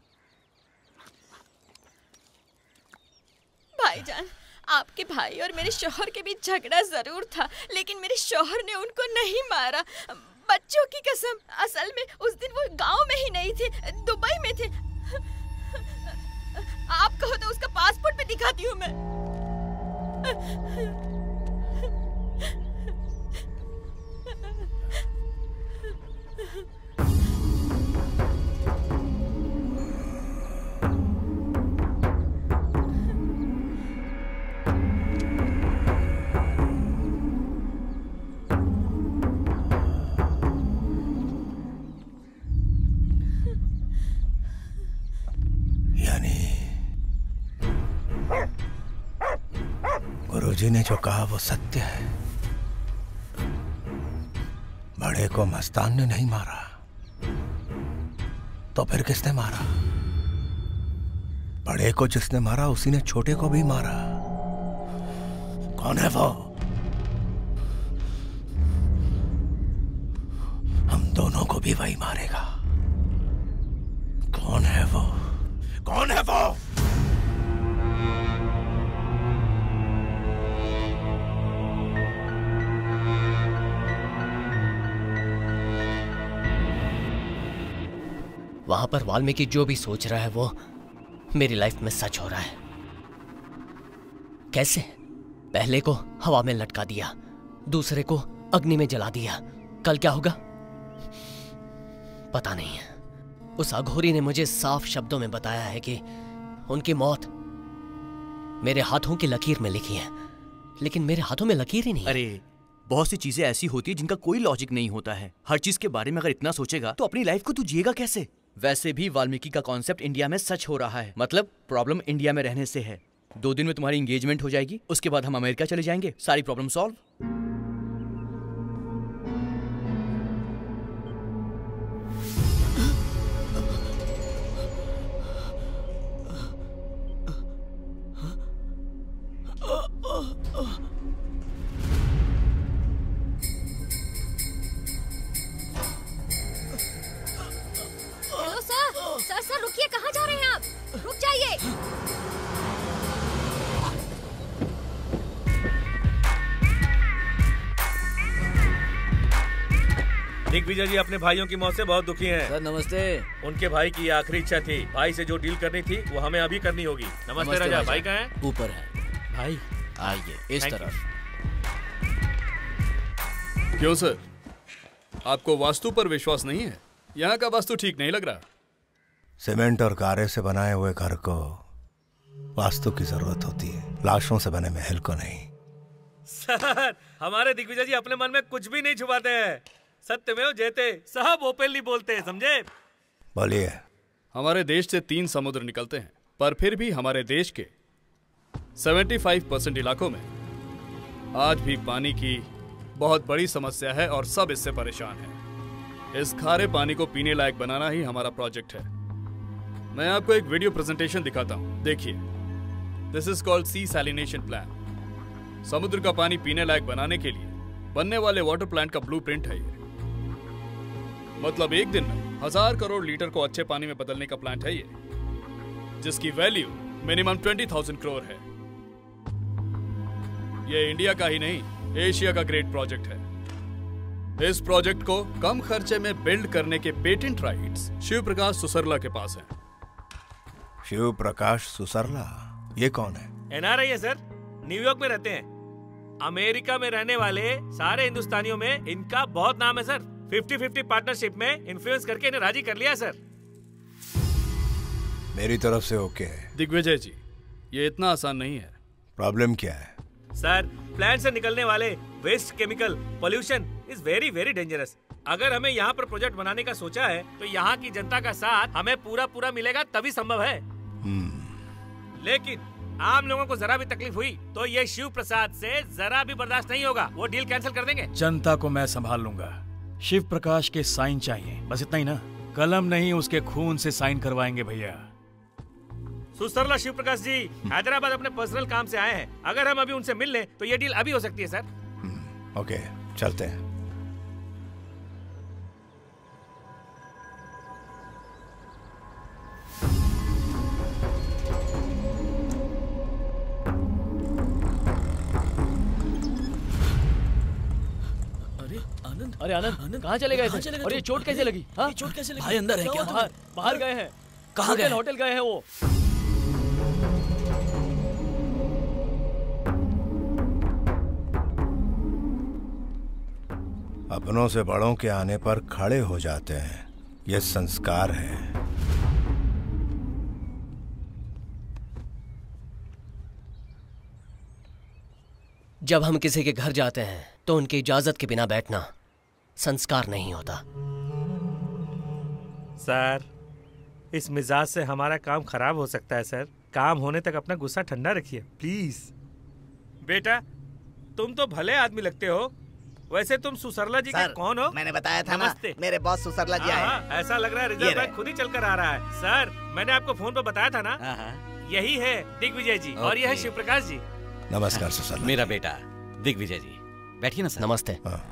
भाईजान, आपके भाई और मेरे शौहर के बीच झगड़ा जरूर था, लेकिन मेरे शौहर ने उनको नहीं मारा। बच्चों की कसम, असल में उस दिन वो गांव में ही नहीं थे, दुबई में थे। आप कहो तो उसका पासपोर्ट भी दिखाती हूँ मैं। गुरुजी ने जो कहा वो सत्य है। बड़े को मस्तान ने नहीं मारा तो फिर किसने मारा? बड़े को जिसने मारा उसी ने छोटे को भी मारा। कौन है वो? हम दोनों को भी वही मारेगा। कौन है वो? कौन है वो? वहां पर वाल्मीकि जो भी सोच रहा है वो मेरी लाइफ में सच हो रहा है। कैसे? पहले को हवा में लटका दिया, दूसरे को अग्नि में जला दिया। कल क्या होगा पता नहीं है। उस अघोरी ने मुझे साफ शब्दों में बताया है कि उनकी मौत मेरे हाथों की लकीर में लिखी है, लेकिन मेरे हाथों में लकीर ही नहीं। अरे बहुत सी चीजें ऐसी होती है जिनका कोई लॉजिक नहीं होता है। हर चीज के बारे में अगर इतना सोचेगा तो अपनी लाइफ को तू जिएगा कैसे? वैसे भी वाल्मीकि का कॉन्सेप्ट इंडिया में सच हो रहा है। मतलब प्रॉब्लम इंडिया में रहने से है। 2 दिन में तुम्हारी एंगेजमेंट हो जाएगी, उसके बाद हम अमेरिका चले जाएंगे, सारी प्रॉब्लम सॉल्व। सर रुकिए, कहाँ जा रहे हैं आप? रुक जाइए। दिग्विजय जी अपने भाइयों की मौत से बहुत दुखी हैं। सर नमस्ते। उनके भाई की आखिरी इच्छा थी, भाई से जो डील करनी थी वो हमें अभी करनी होगी। नमस्ते राजा। भाई कहाँ हैं? ऊपर है। भाई आइए इस तरफ। क्यों सर, आपको वास्तु पर विश्वास नहीं है? यहाँ का वास्तु ठीक नहीं लग रहा। सीमेंट और गारे से बनाए हुए घर को वास्तु की जरूरत होती है, लाशों से बने महल को नहीं। सर हमारे दिग्विजय जी अपने मन में कुछ भी नहीं छुपाते हैं। सत्यमेव जयते, सब ओपनली बोलते हैं, समझे? बोलिए। हमारे देश से 3 समुद्र निकलते हैं, पर फिर भी हमारे देश के 75% इलाकों में आज भी पानी की बहुत बड़ी समस्या है और सब इससे परेशान हैं। इस खारे पानी को पीने लायक बनाना ही हमारा प्रोजेक्ट है। मैं आपको एक वीडियो प्रेजेंटेशन दिखाता हूं, देखिए। This is called sea salination plan. समुद्र का पानी पीने लायक बनाने के लिए बनने वाले वाटर प्लांट का ब्लूप्रिंट है ये। मतलब एक दिन में 1000 करोड़ लीटर को अच्छे पानी में बदलने का प्लांट है ये, जिसकी वैल्यू मिनिमम 20,000 करोड़ है। ये इंडिया का ही नहीं, एशिया का ग्रेट प्रोजेक्ट है। इस प्रोजेक्ट को कम खर्चे में बिल्ड करने के पेटेंट राइट्स शिव प्रकाश सुसरला के पास हैं। शिव प्रकाश सुसरला, ये कौन है? एनआरआई है सर, न्यूयॉर्क में रहते हैं। अमेरिका में रहने वाले सारे हिंदुस्तानियों में इनका बहुत नाम है सर। 50-50 पार्टनरशिप में इन्फ्लुएंस करके इन्हें राजी कर लिया सर। मेरी तरफ से ओके है। दिग्विजय जी, ये इतना आसान नहीं है। प्रॉब्लम क्या है? सर प्लांट से निकलने वाले waste chemical pollution is very very dangerous. अगर हमें यहाँ पर प्रोजेक्ट बनाने का सोचा है तो यहाँ की जनता का साथ हमें पूरा मिलेगा, तभी संभव है। लेकिन आम लोगों को जरा भी तकलीफ हुई तो ये शिव प्रसाद से जरा भी बर्दाश्त नहीं होगा। वो डील कैंसिल कर देंगे। जनता को मैं संभाल लूंगा। शिव प्रकाश के साइन चाहिए, बस इतना ही ना। कलम नहीं, उसके खून से साइन करवाएंगे भैया। सुसरला शिव प्रकाश जी हैदराबाद अपने पर्सनल काम से आए हैं। अगर हम अभी उनसे मिल लें तो ये डील अभी हो सकती है सर। ओके, चलते हैं। अरे आनंद कहाँ चले गए थे? और ये चोट कैसे लगी? हाँ? चोट कैसे लगी? भाई अंदर है क्या? बाहर गए हैं। कहाँ गए? होटल गए हैं वो। अपनों से बड़ों के आने पर खड़े हो जाते हैं, यह संस्कार है। जब हम किसी के घर जाते हैं तो उनकी इजाजत के बिना बैठना संस्कार नहीं होता। सर, इस मिजाज से हमारा काम खराब हो सकता है सर। काम होने तक अपना गुस्सा ठंडा रखिए प्लीज। बेटा, तुम तो भले आदमी लगते हो, वैसे तुम सुसरला जी के कौन हो? मैंने बताया था ना, मेरे बॉस सुसरला जी आए हैं। ऐसा लग रहा है रिजर्व बैंक खुद ही चल कर आ रहा है। सर, मैंने आपको फोन पर बताया था ना, यही है दिग्विजय जी और यह है शिव प्रकाश जी। नमस्कार सुसरला। मेरा बेटा दिग्विजय जी, बैठिए ना सर। नमस्ते।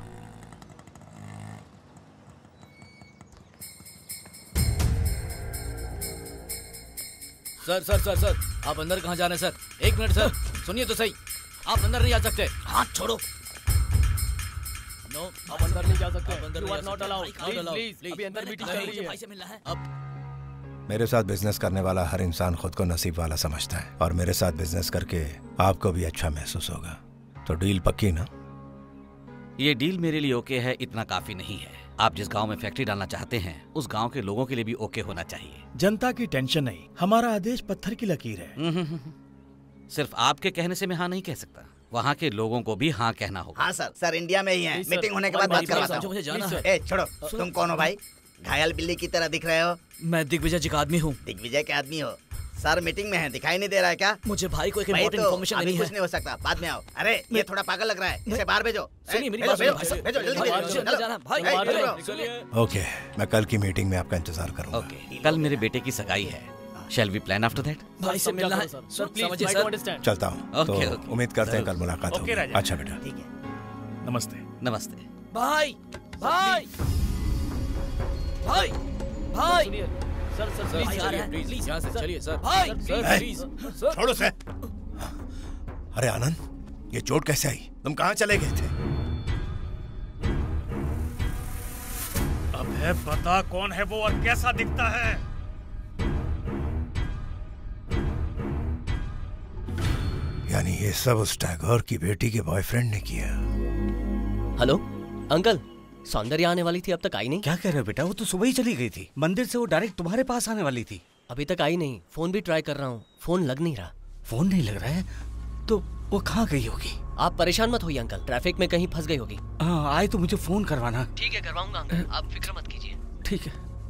सर सर सर सर, आप अंदर कहाँ जा रहे हैं सर? एक मिनट सर, सुनिए तो सही, आप अंदर नहीं जा सकते। हाथ छोड़ो। नो, आप अंदर नहीं जा सकते। अंदर You are not allowed. Please, अभी अंदर मीटिंग चल रही है। भाई से मिलना है। अब मेरे साथ बिजनेस करने वाला हर इंसान खुद को नसीब वाला समझता है, और मेरे साथ बिजनेस करके आपको भी अच्छा महसूस होगा। तो डील पक्की ना? ये डील मेरे लिए ओके है, इतना काफी नहीं है। आप जिस गांव में फैक्ट्री डालना चाहते हैं, उस गांव के लोगों के लिए भी ओके होना चाहिए। जनता की टेंशन नहीं, हमारा आदेश पत्थर की लकीर है। सिर्फ आपके कहने से मैं हाँ नहीं कह सकता, वहाँ के लोगों को भी हाँ कहना होगा। हाँ सर, सर इंडिया में ही है। मीटिंग होने के बाद बात करवाता हूँ। ए छोड़ो, तुम कौन हो भाई? घायल बिल्ली की तरह दिख रहे हो। मैं दिग्विजय जी का आदमी हूँ। दिग्विजय के आदमी हो? सर मीटिंग में है, दिखाई नहीं दे रहा है क्या? मुझे भाई को एक इम्पोर्टेंट इन्फॉर्मेशन देनी है। कुछ नहीं हो सकता, बाद में आओ। अरे ये थोड़ा पागल लग रहा है, इसे बाहर भेजो। सुनिए मेरी बात, भेजो जल्दी। ओके, मैं कल की मीटिंग में आपका इंतजार करूंगा। ओके, कल मेरे बेटे की सगाई है। Shall we plan after that? भाई से मिलना है सर, समझिए सर। चलता हूँ। Okay, तो उम्मीद करते हैं कल मुलाकात होगी। अच्छा बेटा, ठीक है। नमस्ते। नमस्ते। भाई भाई भाई भाई, सर सर प्लीज यहाँ से चलिए सर। भाई सर प्लीज सर, छोड़ो से। अरे आनंद, ये चोट कैसे आई? तुम कहाँ चले गए थे? अब है पता कौन है वो और कैसा दिखता है। यानी ये सब उस टैगोर की बेटी के बॉयफ्रेंड ने किया। हेलो अंकल, सौंदर्या आने वाली थी, अब तक आई नहीं। क्या कह रहे हो बेटा? वो तो सुबह ही चली गई थी। मंदिर से वो डायरेक्ट तुम्हारे पास आने वाली थी। अभी तक आई नहीं। फोन भी ट्राई कर रहा हूँ, फोन लग नहीं रहा। फोन नहीं लग रहा है तो वो कहाँ गई होगी? आप परेशान मत होइए अंकल, ट्रैफिक में कहीं फंस गई होगी। हाँ, आए तो मुझे फोन करवाना। ठीक है, करवाऊंगा अंकल, आप फिक्र मत कीजिए। ठीक है।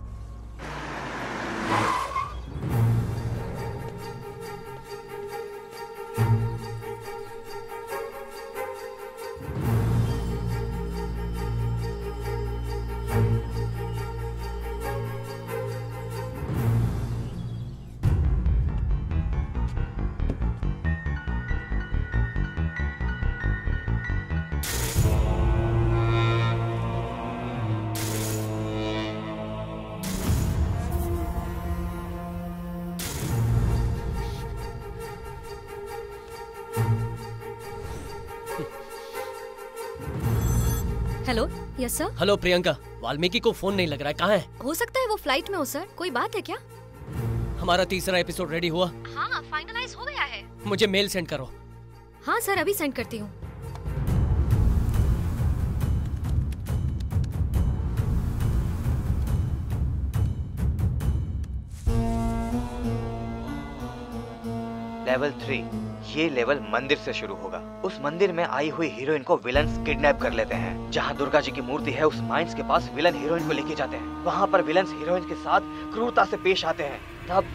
Hello, yes sir. Hello Priyanka, Valmiki को फोन नहीं लग रहा है, कहाँ है? हो सकता है वो फ्लाइट में हो सर। कोई बात है क्या? हमारा तीसरा एपिसोड रेडी हुआ? हाँ, फाइनलाइज हो गया है। मुझे मेल सेंड करो। हाँ सर, अभी सेंड करती हूँ। लेवल 3, ये लेवल मंदिर से शुरू होगा। उस मंदिर में आई हुई हीरोइन को विलन्स किडनैप कर लेते हैं। जहाँ दुर्गा जी की मूर्ति है, उस माइंस के पास विलन हीरोइन को लेके जाते हैं। वहाँ पर विलन्स हीरोइन के साथ क्रूरता से पेश आते हैं। तब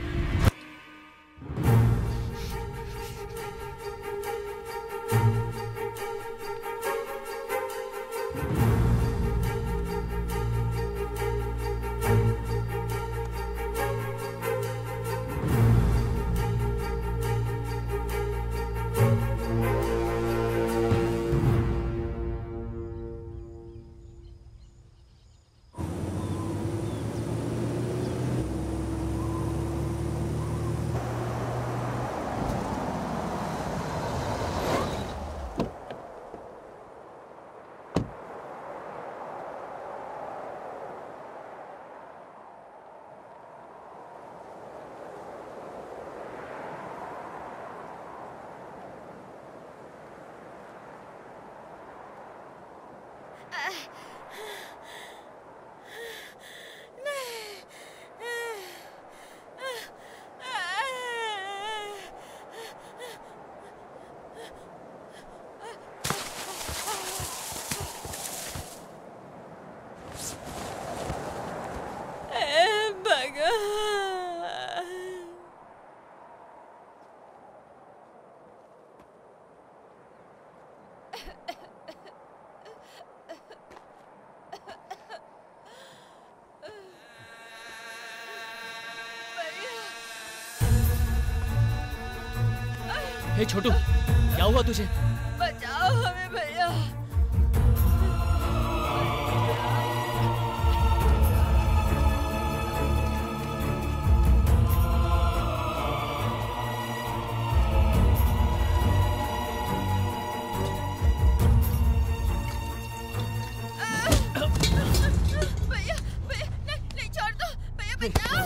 हे छोटू, क्या हुआ तुझे? बचाओ हमें भैया। भैया भैया नहीं छोड़ दो भैया, बचाओ।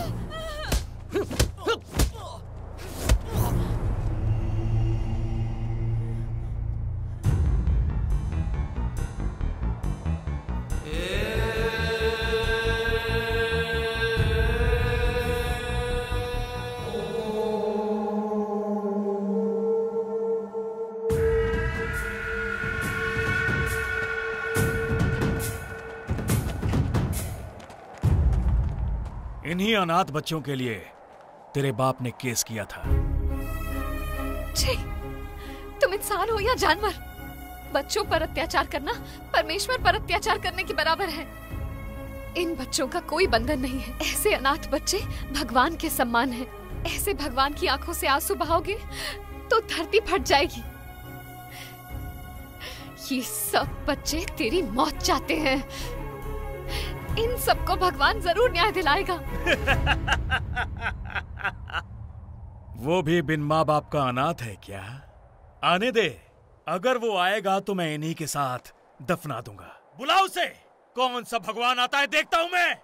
इन्हीं अनाथ बच्चों के लिए तेरे बाप ने केस किया था। छी, तुम इंसान हो या जानवर? बच्चों पर अत्याचार करना परमेश्वर पर अत्याचार करने के बराबर है। इन बच्चों का कोई बंधन नहीं है। ऐसे अनाथ बच्चे भगवान के सम्मान हैं। ऐसे भगवान की आंखों से आंसू बहाओगे तो धरती फट जाएगी। ये सब बच्चे तेरी मौत चाहते हैं। इन सबको भगवान जरूर न्याय दिलाएगा। वो भी बिन माँ बाप का अनाथ है क्या? आने दे, अगर वो आएगा तो मैं इन्हीं के साथ दफना दूंगा। बुलाओ उसे। कौन सा भगवान आता है देखता हूँ मैं।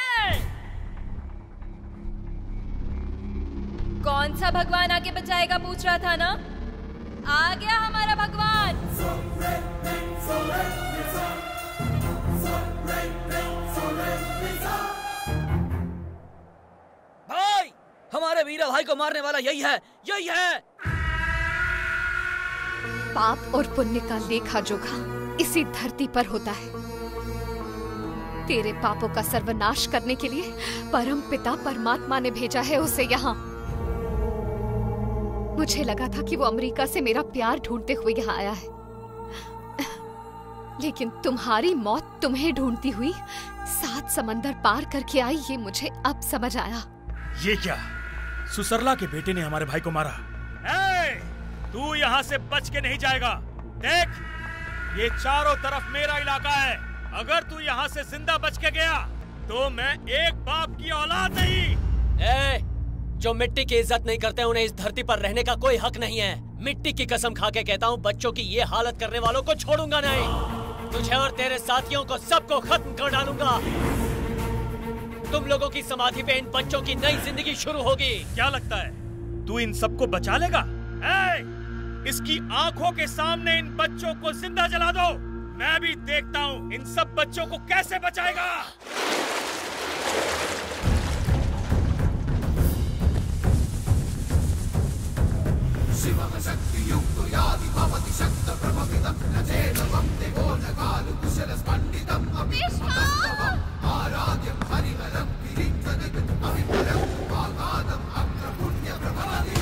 कौन सा भगवान आके बचाएगा पूछ रहा था ना? आ गया हमारा भगवान। भाई, हमारे वीरा भाई को मारने वाला यही है, यही है। पाप और पुण्य का लेखा जोखा इसी धरती पर होता है। तेरे पापों का सर्वनाश करने के लिए परम पिता परमात्मा ने भेजा है उसे यहाँ। मुझे लगा था कि वो अमेरिका से मेरा प्यार ढूंढते हुए यहाँ आया है, लेकिन तुम्हारी मौत तुम्हें ढूंढती हुई 7 समंदर पार करके आई, ये मुझे अब समझ आया। ये क्या? सुसरला के बेटे ने हमारे भाई को मारा। तू यहाँ से बच के नहीं जाएगा। देख, ये चारों तरफ मेरा इलाका है। अगर तू यहाँ से जिंदा बच के गया तो मैं एक बाप की औलाद नहीं। जो मिट्टी की इज्जत नहीं करते उन्हें इस धरती पर रहने का कोई हक नहीं है। मिट्टी की कसम खा के कहता हूँ, बच्चों की ये हालत करने वालों को छोड़ूंगा नहीं। तुझे और तेरे साथियों को सबको खत्म कर डालूंगा। तुम लोगों की समाधि पे इन बच्चों की नई जिंदगी शुरू होगी। क्या लगता है तू इन सबको बचा लेगा? इसकी आंखों के सामने इन बच्चों को जिंदा जला दो। मैं भी देखता हूँ इन सब बच्चों को कैसे बचाएगा। शिवम शक्ति युक्तो यादि भवति शक्त प्रभवितं न चेदवं देवो न कालु कुशल स्पंडितं अभिष्टवम् आराध्यं हरिहरं विरिक्तदिग् अभिपरं वागादं अग्रपुण्य प्रभवति।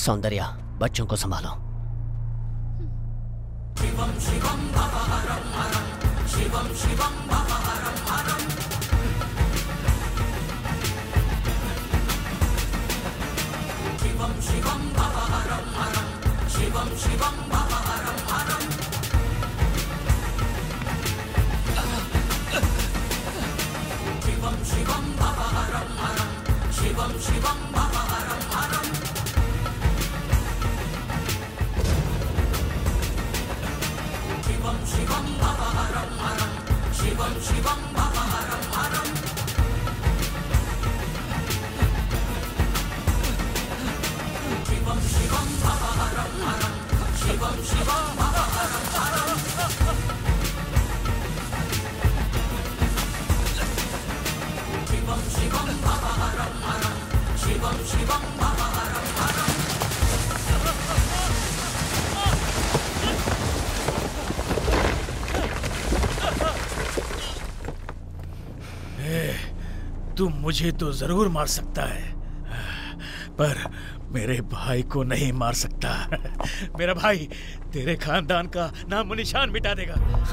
सौंदर्या, बच्चों को संभालो। शिवम शिवम भव हरम हरम, शिवम शिवम भव हरम हरम। शिवम शिवम भव हरम हरम, शिवम शिवम भव हरम हरम। शिवम शिवम भव हरम हरम, शिवम शिवम भव हरम हरम। शिवम शिवम भव हरम हरम, शिवम शिवम भव हरम हरम। शिवम शिवम भव हरम हरम, शिवम शिवम भव हरम हरम। शिवम शिवम भव हरम हरम, शिवम शिवम भव हरम हरम। तू मुझे तो जरूर मार सकता है, पर मेरे भाई को नहीं मार सकता। मेरा भाई तेरे खानदान का नाम निशान मिटा देगा।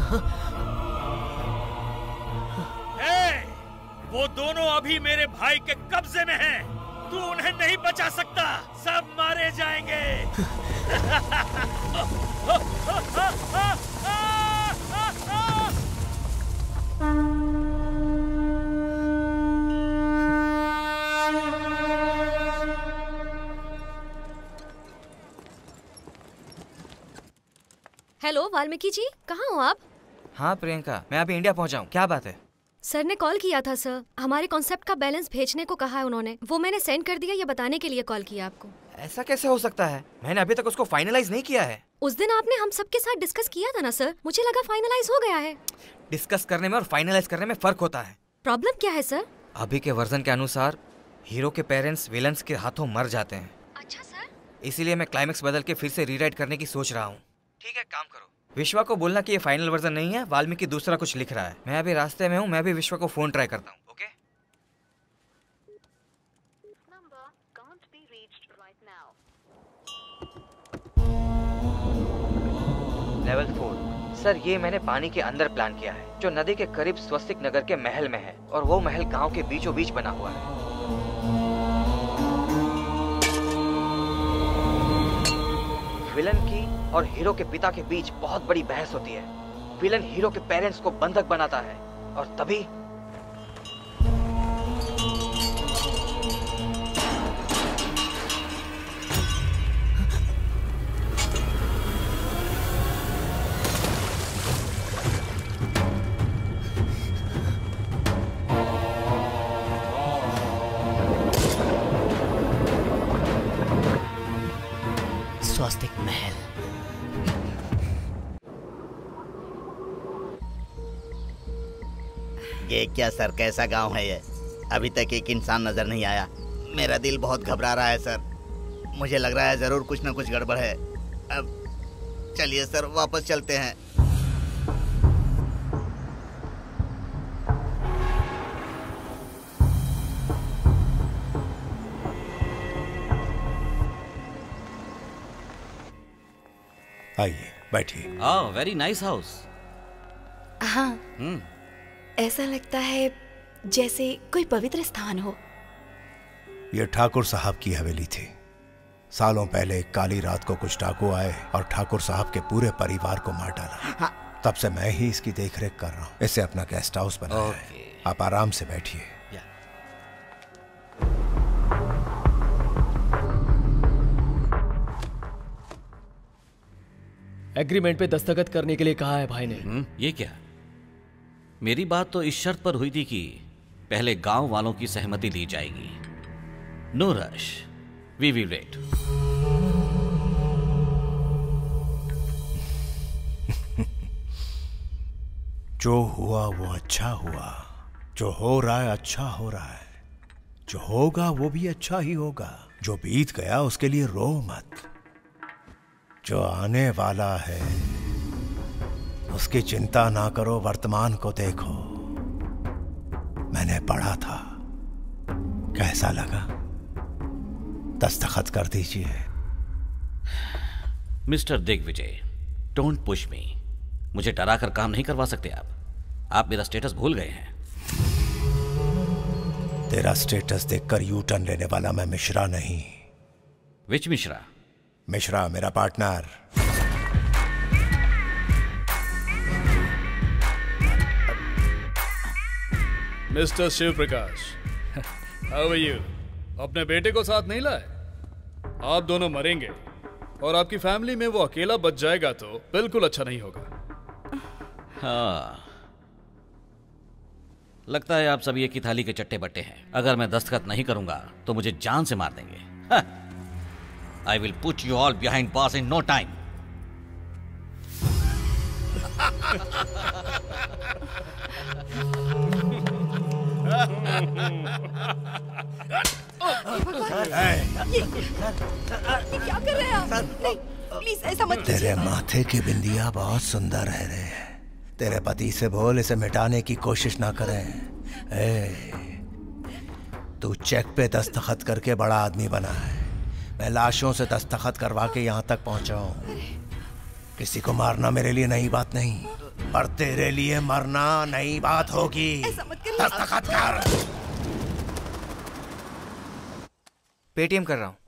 वो दोनों अभी मेरे भाई के कब्जे में हैं। तू उन्हें नहीं बचा सकता, सब मारे जाएंगे। हेलो वाल्मीकि जी, कहाँ हो आप? हाँ प्रियंका, मैं अभी इंडिया पहुंचा हूँ। क्या बात है? सर ने कॉल किया था सर, हमारे कॉन्सेप्ट का बैलेंस भेजने को कहा है उन्होंने। वो मैंने सेंड कर दिया, ये बताने के लिए कॉल किया आपको। ऐसा कैसे हो सकता है? मैंने अभी तक उसको फाइनलाइज नहीं किया है। उस दिन आपने हम सबके साथ डिस्कस किया था ना सर, मुझे लगा फाइनलाइज हो गया है। डिस्कस करने में और फाइनलाइज करने में फर्क होता है। प्रॉब्लम क्या है सर? अभी के वर्जन के अनुसार हीरो के पेरेंट्स विलन्स के हाथों मर जाते हैं। अच्छा सर। इसीलिए मैं क्लाइमेक्स बदल के फिर से रीराइट करने की सोच रहा हूँ। ठीक है, काम करो, विश्वा को बोलना कि ये फाइनल वर्जन नहीं है, वाल्मीकि दूसरा कुछ लिख रहा है। मैं अभी रास्ते में हूँ, मैं भी विश्वा को फोन ट्राई करता हूँ। ओके? लेवल 4 सर, ये मैंने पानी के अंदर प्लान किया है, जो नदी के करीब स्वस्तिक नगर के महल में है, और वो महल गांव के बीचों बीच बना हुआ है। विलन की और हीरो के पिता के बीच बहुत बड़ी बहस होती है। विलन हीरो के पेरेंट्स को बंधक बनाता है, और तभी स्वस्तिक महल। ये क्या सर, कैसा गांव है ये? अभी तक एक इंसान नजर नहीं आया। मेरा दिल बहुत घबरा रहा है सर। मुझे लग रहा है जरूर कुछ ना कुछ गड़बड़ है। अब चलिए सर, वापस चलते हैं। आइए, बैठिए। Very nice house. हाँ, ऐसा लगता है जैसे कोई पवित्र स्थान हो। ये ठाकुर साहब की हवेली थी। सालों पहले एक काली रात को कुछ डाकू आए और ठाकुर साहब के पूरे परिवार को मार डाला। हाँ। तब से मैं ही इसकी देखरेख कर रहा हूँ। इसे अपना गेस्ट हाउस बनाया है। आप आराम से बैठिए। एग्रीमेंट पे दस्तखत करने के लिए कहा है भाई ने। ये क्या? मेरी बात तो इस शर्त पर हुई थी कि पहले गांव वालों की सहमति ली जाएगी। No rush, we will wait. जो हुआ वो अच्छा हुआ। जो हो रहा है अच्छा हो रहा है। जो होगा वो भी अच्छा ही होगा। जो बीत गया उसके लिए रो मत। जो आने वाला है उसकी चिंता ना करो, वर्तमान को देखो। मैंने पढ़ा था, कैसा लगा? दस्तखत कर दीजिए। Mister Digvijay, don't push me. मुझे डरा कर काम नहीं करवा सकते आप मेरा स्टेटस भूल गए हैं। तेरा स्टेटस देखकर यू टर्न लेने वाला मैं मिश्रा नहीं। विच मिश्रा? मिश्रा मेरा partner. Mister Shiv Prakash, how are you? अपने बेटे को साथ नहीं लाए? आप दोनों मरेंगे और आपकी फैमिली में वो अकेला बच जाएगा तो बिल्कुल अच्छा नहीं होगा। हाँ, लगता है आप सब एक ही थाली के चट्टे बट्टे हैं। अगर मैं दस्तखत नहीं करूंगा तो मुझे जान से मार देंगे। I will put you all behind bars in no time. ये क्या कर रहे हैं आप? नहीं, प्लीज ऐसा मत कीजिए। तेरे माथे की बिंदिया बहुत सुंदर है रे। तेरे पति से बोल इसे मिटाने की कोशिश ना करें। तू चेक पे दस्तखत करके बड़ा आदमी बना है। मैं लाशों से दस्तखत करवा के यहाँ तक पहुंचा हूँ। किसी को मारना मेरे लिए नई बात नहीं, पर तेरे लिए मरना नई बात होगी। दस्तखत कर। पेटीएम कर रहा हूँ।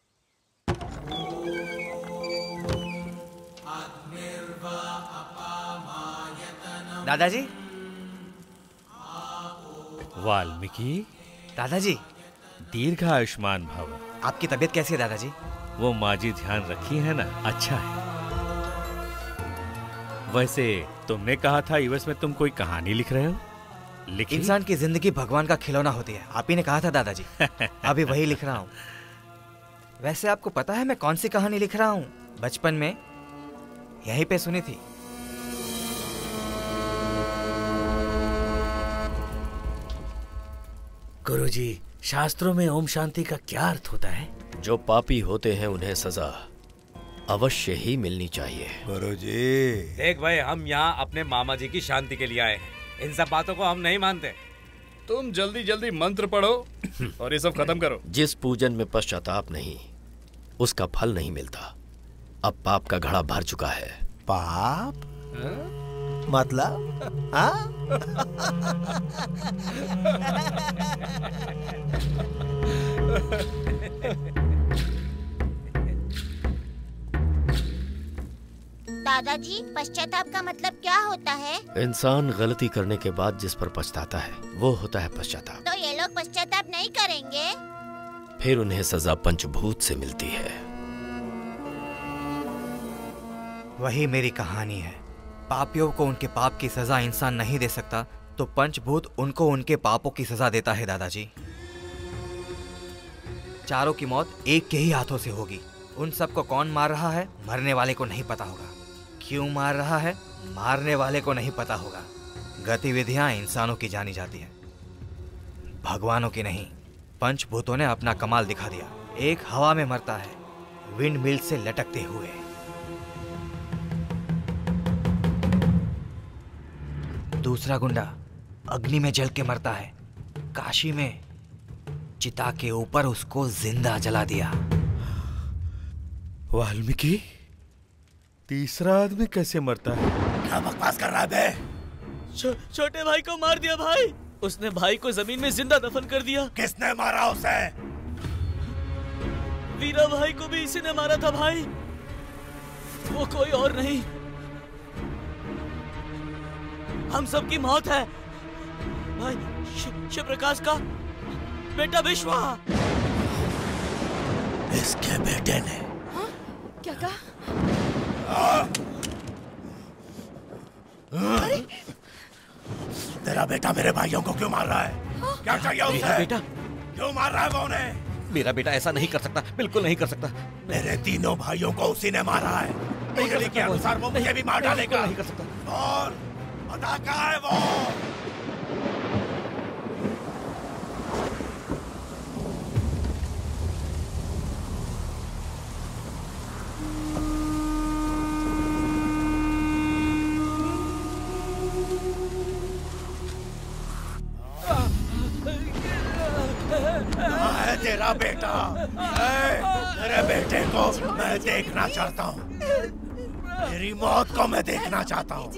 दादाजी। वाल्मीकि। दादाजी। दीर्घ आयुष्मान भव। आपकी तबीयत कैसी है दादाजी? वो माँ जी ध्यान रखी है ना? अच्छा है। वैसे तुमने कहा था यूएस में तुम कोई कहानी लिख रहे हो? लिखी? इंसान की जिंदगी भगवान का खिलौना होती है, आप ही ने कहा था दादाजी। अभी वही लिख रहा हूँ। वैसे आपको पता है मैं कौन सी कहानी लिख रहा हूँ? बचपन में यहीं पे सुनी थी। गुरुजी, शास्त्रों में ओम शांति का क्या अर्थ होता है? जो पापी होते हैं उन्हें सजा अवश्य ही मिलनी चाहिए। गुरुजी। देख भाई, हम यहाँ अपने मामा जी की शांति के लिए आए हैं। इन सब बातों को हम नहीं मानते। तुम जल्दी जल्दी मंत्र पढ़ो और ये सब खत्म करो। जिस पूजन में पश्चाताप नहीं, उसका फल नहीं मिलता। अब पाप का घड़ा भर चुका है। पाप? मतलब? हाँ? दादाजी, पश्चाताप का मतलब क्या होता है? इंसान गलती करने के बाद जिस पर पछताता है वो होता है पश्चाताप। तो ये लोग पश्चाताप नहीं करेंगे? फिर उन्हें सजा पंचभूत से मिलती है। वही मेरी कहानी है। पापियों को उनके पाप की सजा इंसान नहीं दे सकता, तो पंचभूत उनको उनके पापों की सजा देता है दादाजी। चारों की मौत एक के ही हाथों से होगी। उन सबको कौन मार रहा है, मरने वाले को नहीं पता होगा। क्यों मार रहा है, मारने वाले को नहीं पता होगा। गतिविधियां इंसानों की जानी जाती है, भगवानों की नहीं। पंचभूतों ने अपना कमाल दिखा दिया। एक हवा में मरता है, विंड मिल से लटकते हुए। दूसरा गुंडा अग्नि में जल के मरता है। काशी में चिता के ऊपर उसको जिंदा जला दिया। वाल्मीकि, तीसरा आदमी कैसे मरता है? क्या बकवास कर रहा है बे? छोटे भाई को मार दिया भाई। उसने भाई को जमीन में जिंदा दफन कर दिया। किसने मारा उसे? वीरा भाई को भी इसी ने मारा था भाई। वो कोई और नहीं, हम सबकी मौत है भाई। शिव प्रकाश का बेटा विश्वा। इसके बेटे ने। हाँ? क्या कहा? अरे! तेरा बेटा मेरे भाइयों को क्यों मार रहा है? क्या चाहिए उसे? मेरा बेटा क्यों मार रहा है वो उन्हें? मेरा बेटा ऐसा नहीं कर सकता, बिल्कुल नहीं कर सकता। मेरे तीनों भाइयों को उसी ने मारा है। उंगली के अनुसार वो मुझे भी मार डालेगा। नहीं कर सकता। और पता कहाँ है वो? कहाँ है तेरा बेटा? मेरे बेटे को मैं देखना चाहता हूँ, मेरी मौत को मैं देखना चाहता हूँ।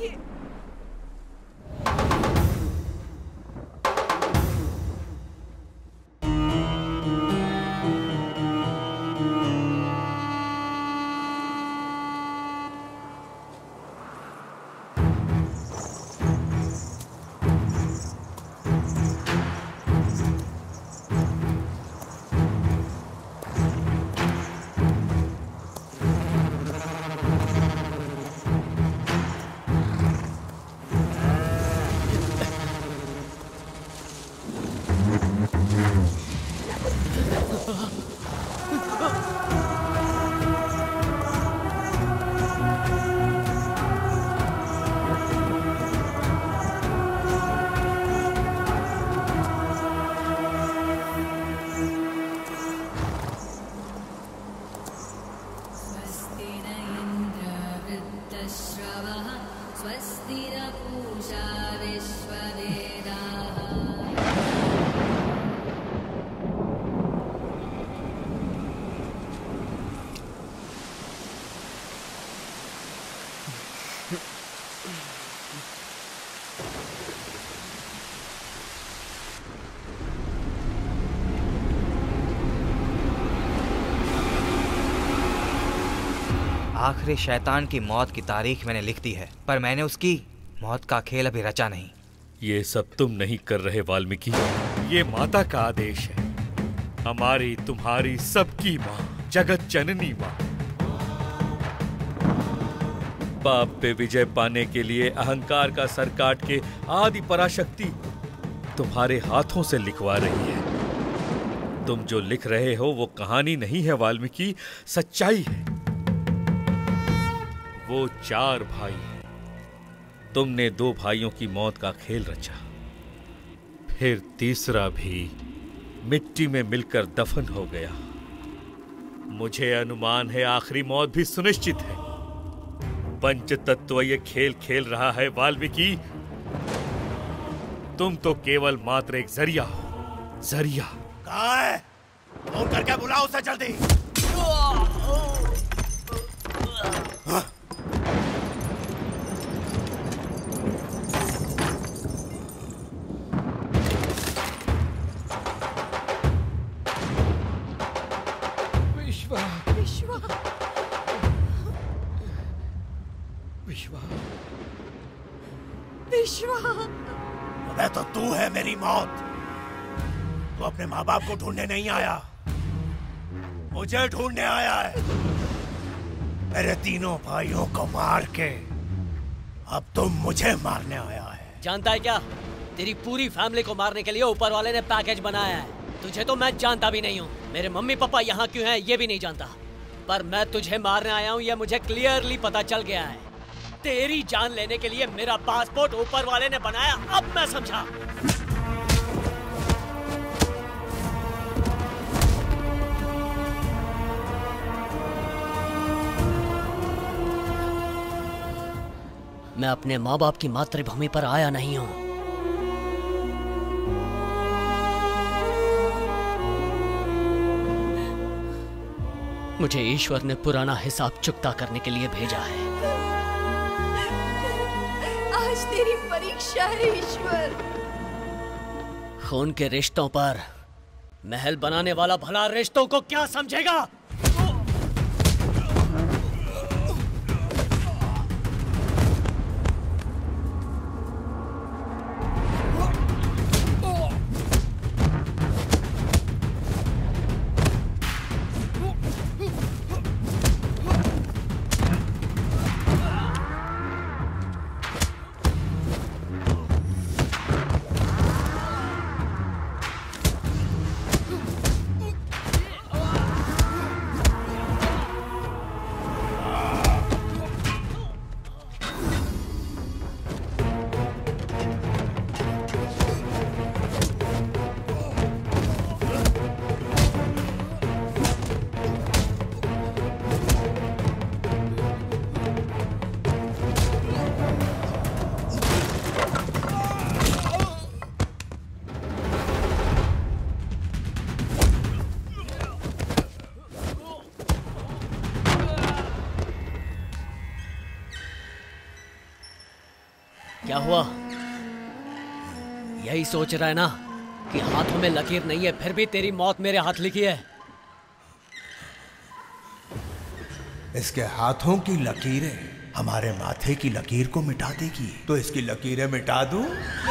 आखिरी शैतान की मौत की तारीख मैंने लिख दी है, पर मैंने उसकी मौत का खेल अभी रचा नहीं। ये सब तुम नहीं कर रहे वाल्मीकि, ये माता का आदेश है। हमारी, तुम्हारी, सबकी माँ, जगत जननी माँ। पाप पे विजय पाने के लिए अहंकार का सर काट के आदि पराशक्ति तुम्हारे हाथों से लिखवा रही है। तुम जो लिख रहे हो वो कहानी नहीं है वाल्मीकि, सच्चाई है। वो 4 भाई हैं। तुमने 2 भाइयों की मौत का खेल रचा, फिर तीसरा भी मिट्टी में मिलकर दफन हो गया। मुझे अनुमान है आखिरी मौत भी सुनिश्चित है। पंच तत्व ये खेल खेल रहा है वाल्मीकि। तुम तो केवल मात्र एक जरिया हो, जरिया। कहाँ है? फोन करके बुलाओ उसे जल्दी। अबे तो तू है मेरी मौत। तू अपने माँ बाप को ढूंढने नहीं आया, मुझे ढूंढने आया है। मेरे तीनों भाइयों को मार के अब तुम मुझे मारने आया है। जानता है क्या, तेरी पूरी फैमिली को मारने के लिए ऊपर वाले ने पैकेज बनाया है। तुझे तो मैं जानता भी नहीं हूँ। मेरे मम्मी पापा यहाँ क्यों हैं ये भी नहीं जानता, पर मैं तुझे मारने आया हूँ ये मुझे क्लियरली पता चल गया है। तेरी जान लेने के लिए मेरा पासपोर्ट ऊपर वाले ने बनाया, अब मैं समझा। मैं अपने माँ बाप की मातृभूमि पर आया नहीं हूँ। मुझे ईश्वर ने पुराना हिसाब चुकता करने के लिए भेजा है। आज तेरी परीक्षा है ईश्वर। खून के रिश्तों पर महल बनाने वाला भला रिश्तों को क्या समझेगा? क्या हुआ? यही सोच रहा है ना कि हाथों में लकीर नहीं है, फिर भी तेरी मौत मेरे हाथ लिखी है। इसके हाथों की लकीरें हमारे माथे की लकीर को मिटा देगी, तो इसकी लकीरें मिटा दूं?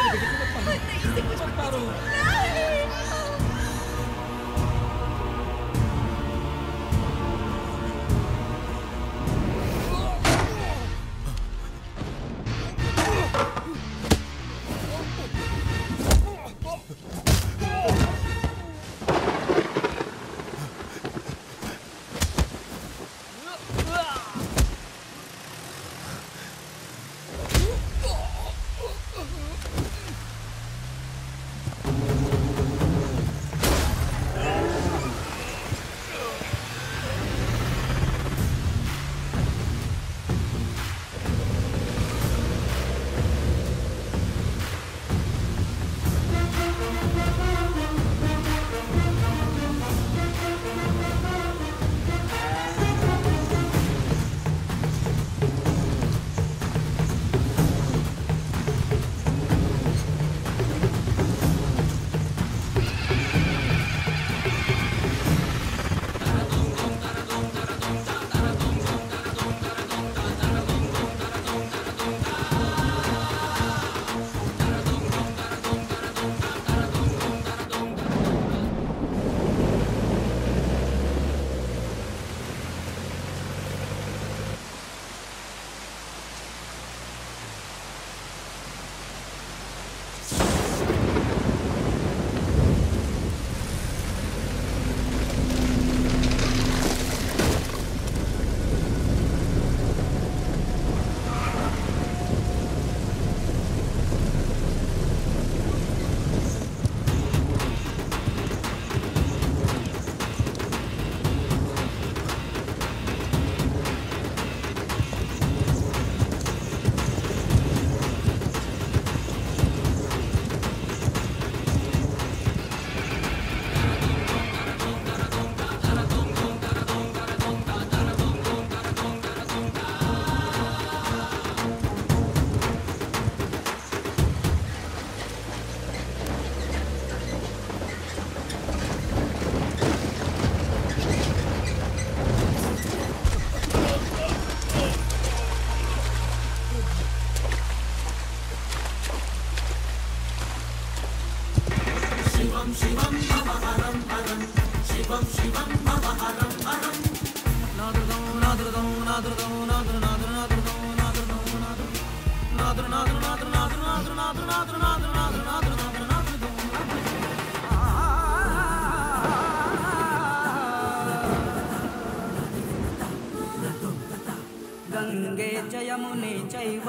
गंगे च यमुने चैव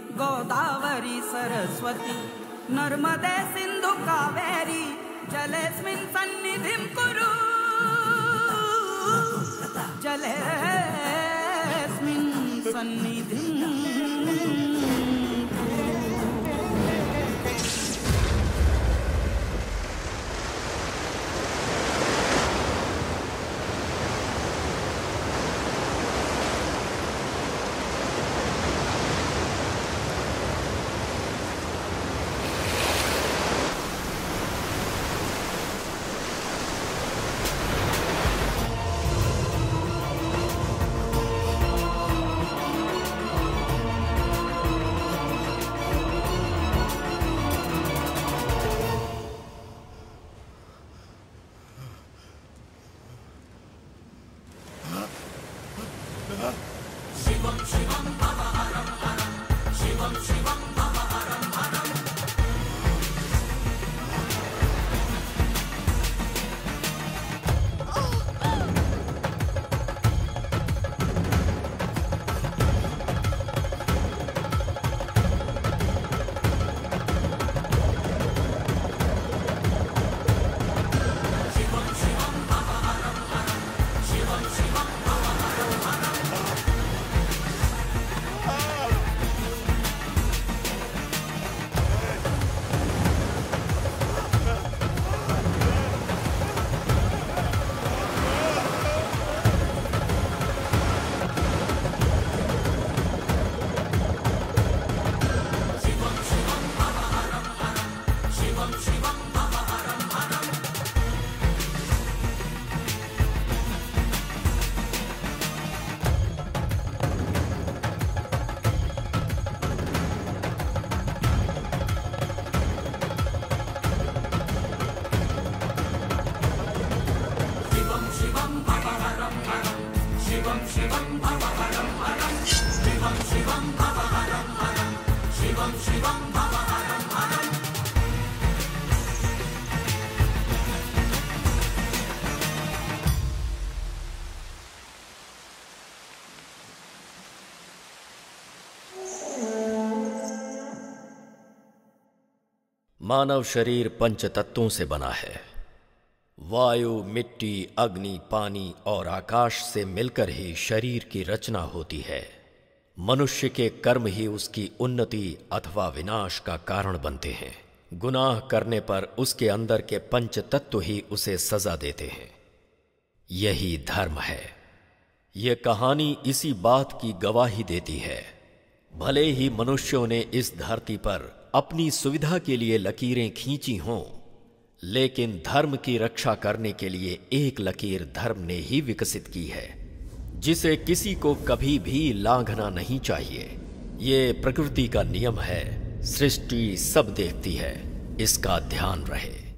गोदावरी सरस्वती नर्मदे सिंधु कावेरी जलेस्मिन् सन्निधिं कुरु जलेस्मिन् सन्निधिं मानव शरीर पंच तत्वों से बना है। वायु, मिट्टी, अग्नि, पानी और आकाश से मिलकर ही शरीर की रचना होती है। मनुष्य के कर्म ही उसकी उन्नति अथवा विनाश का कारण बनते हैं। गुनाह करने पर उसके अंदर के पंच तत्व ही उसे सजा देते हैं। यही धर्म है। यह कहानी इसी बात की गवाही देती है। भले ही मनुष्यों ने इस धरती पर अपनी सुविधा के लिए लकीरें खींची हों, लेकिन धर्म की रक्षा करने के लिए एक लकीर धर्म ने ही विकसित की है, जिसे किसी को कभी भी लांघना नहीं चाहिए। ये प्रकृति का नियम है। सृष्टि सब देखती है, इसका ध्यान रहे।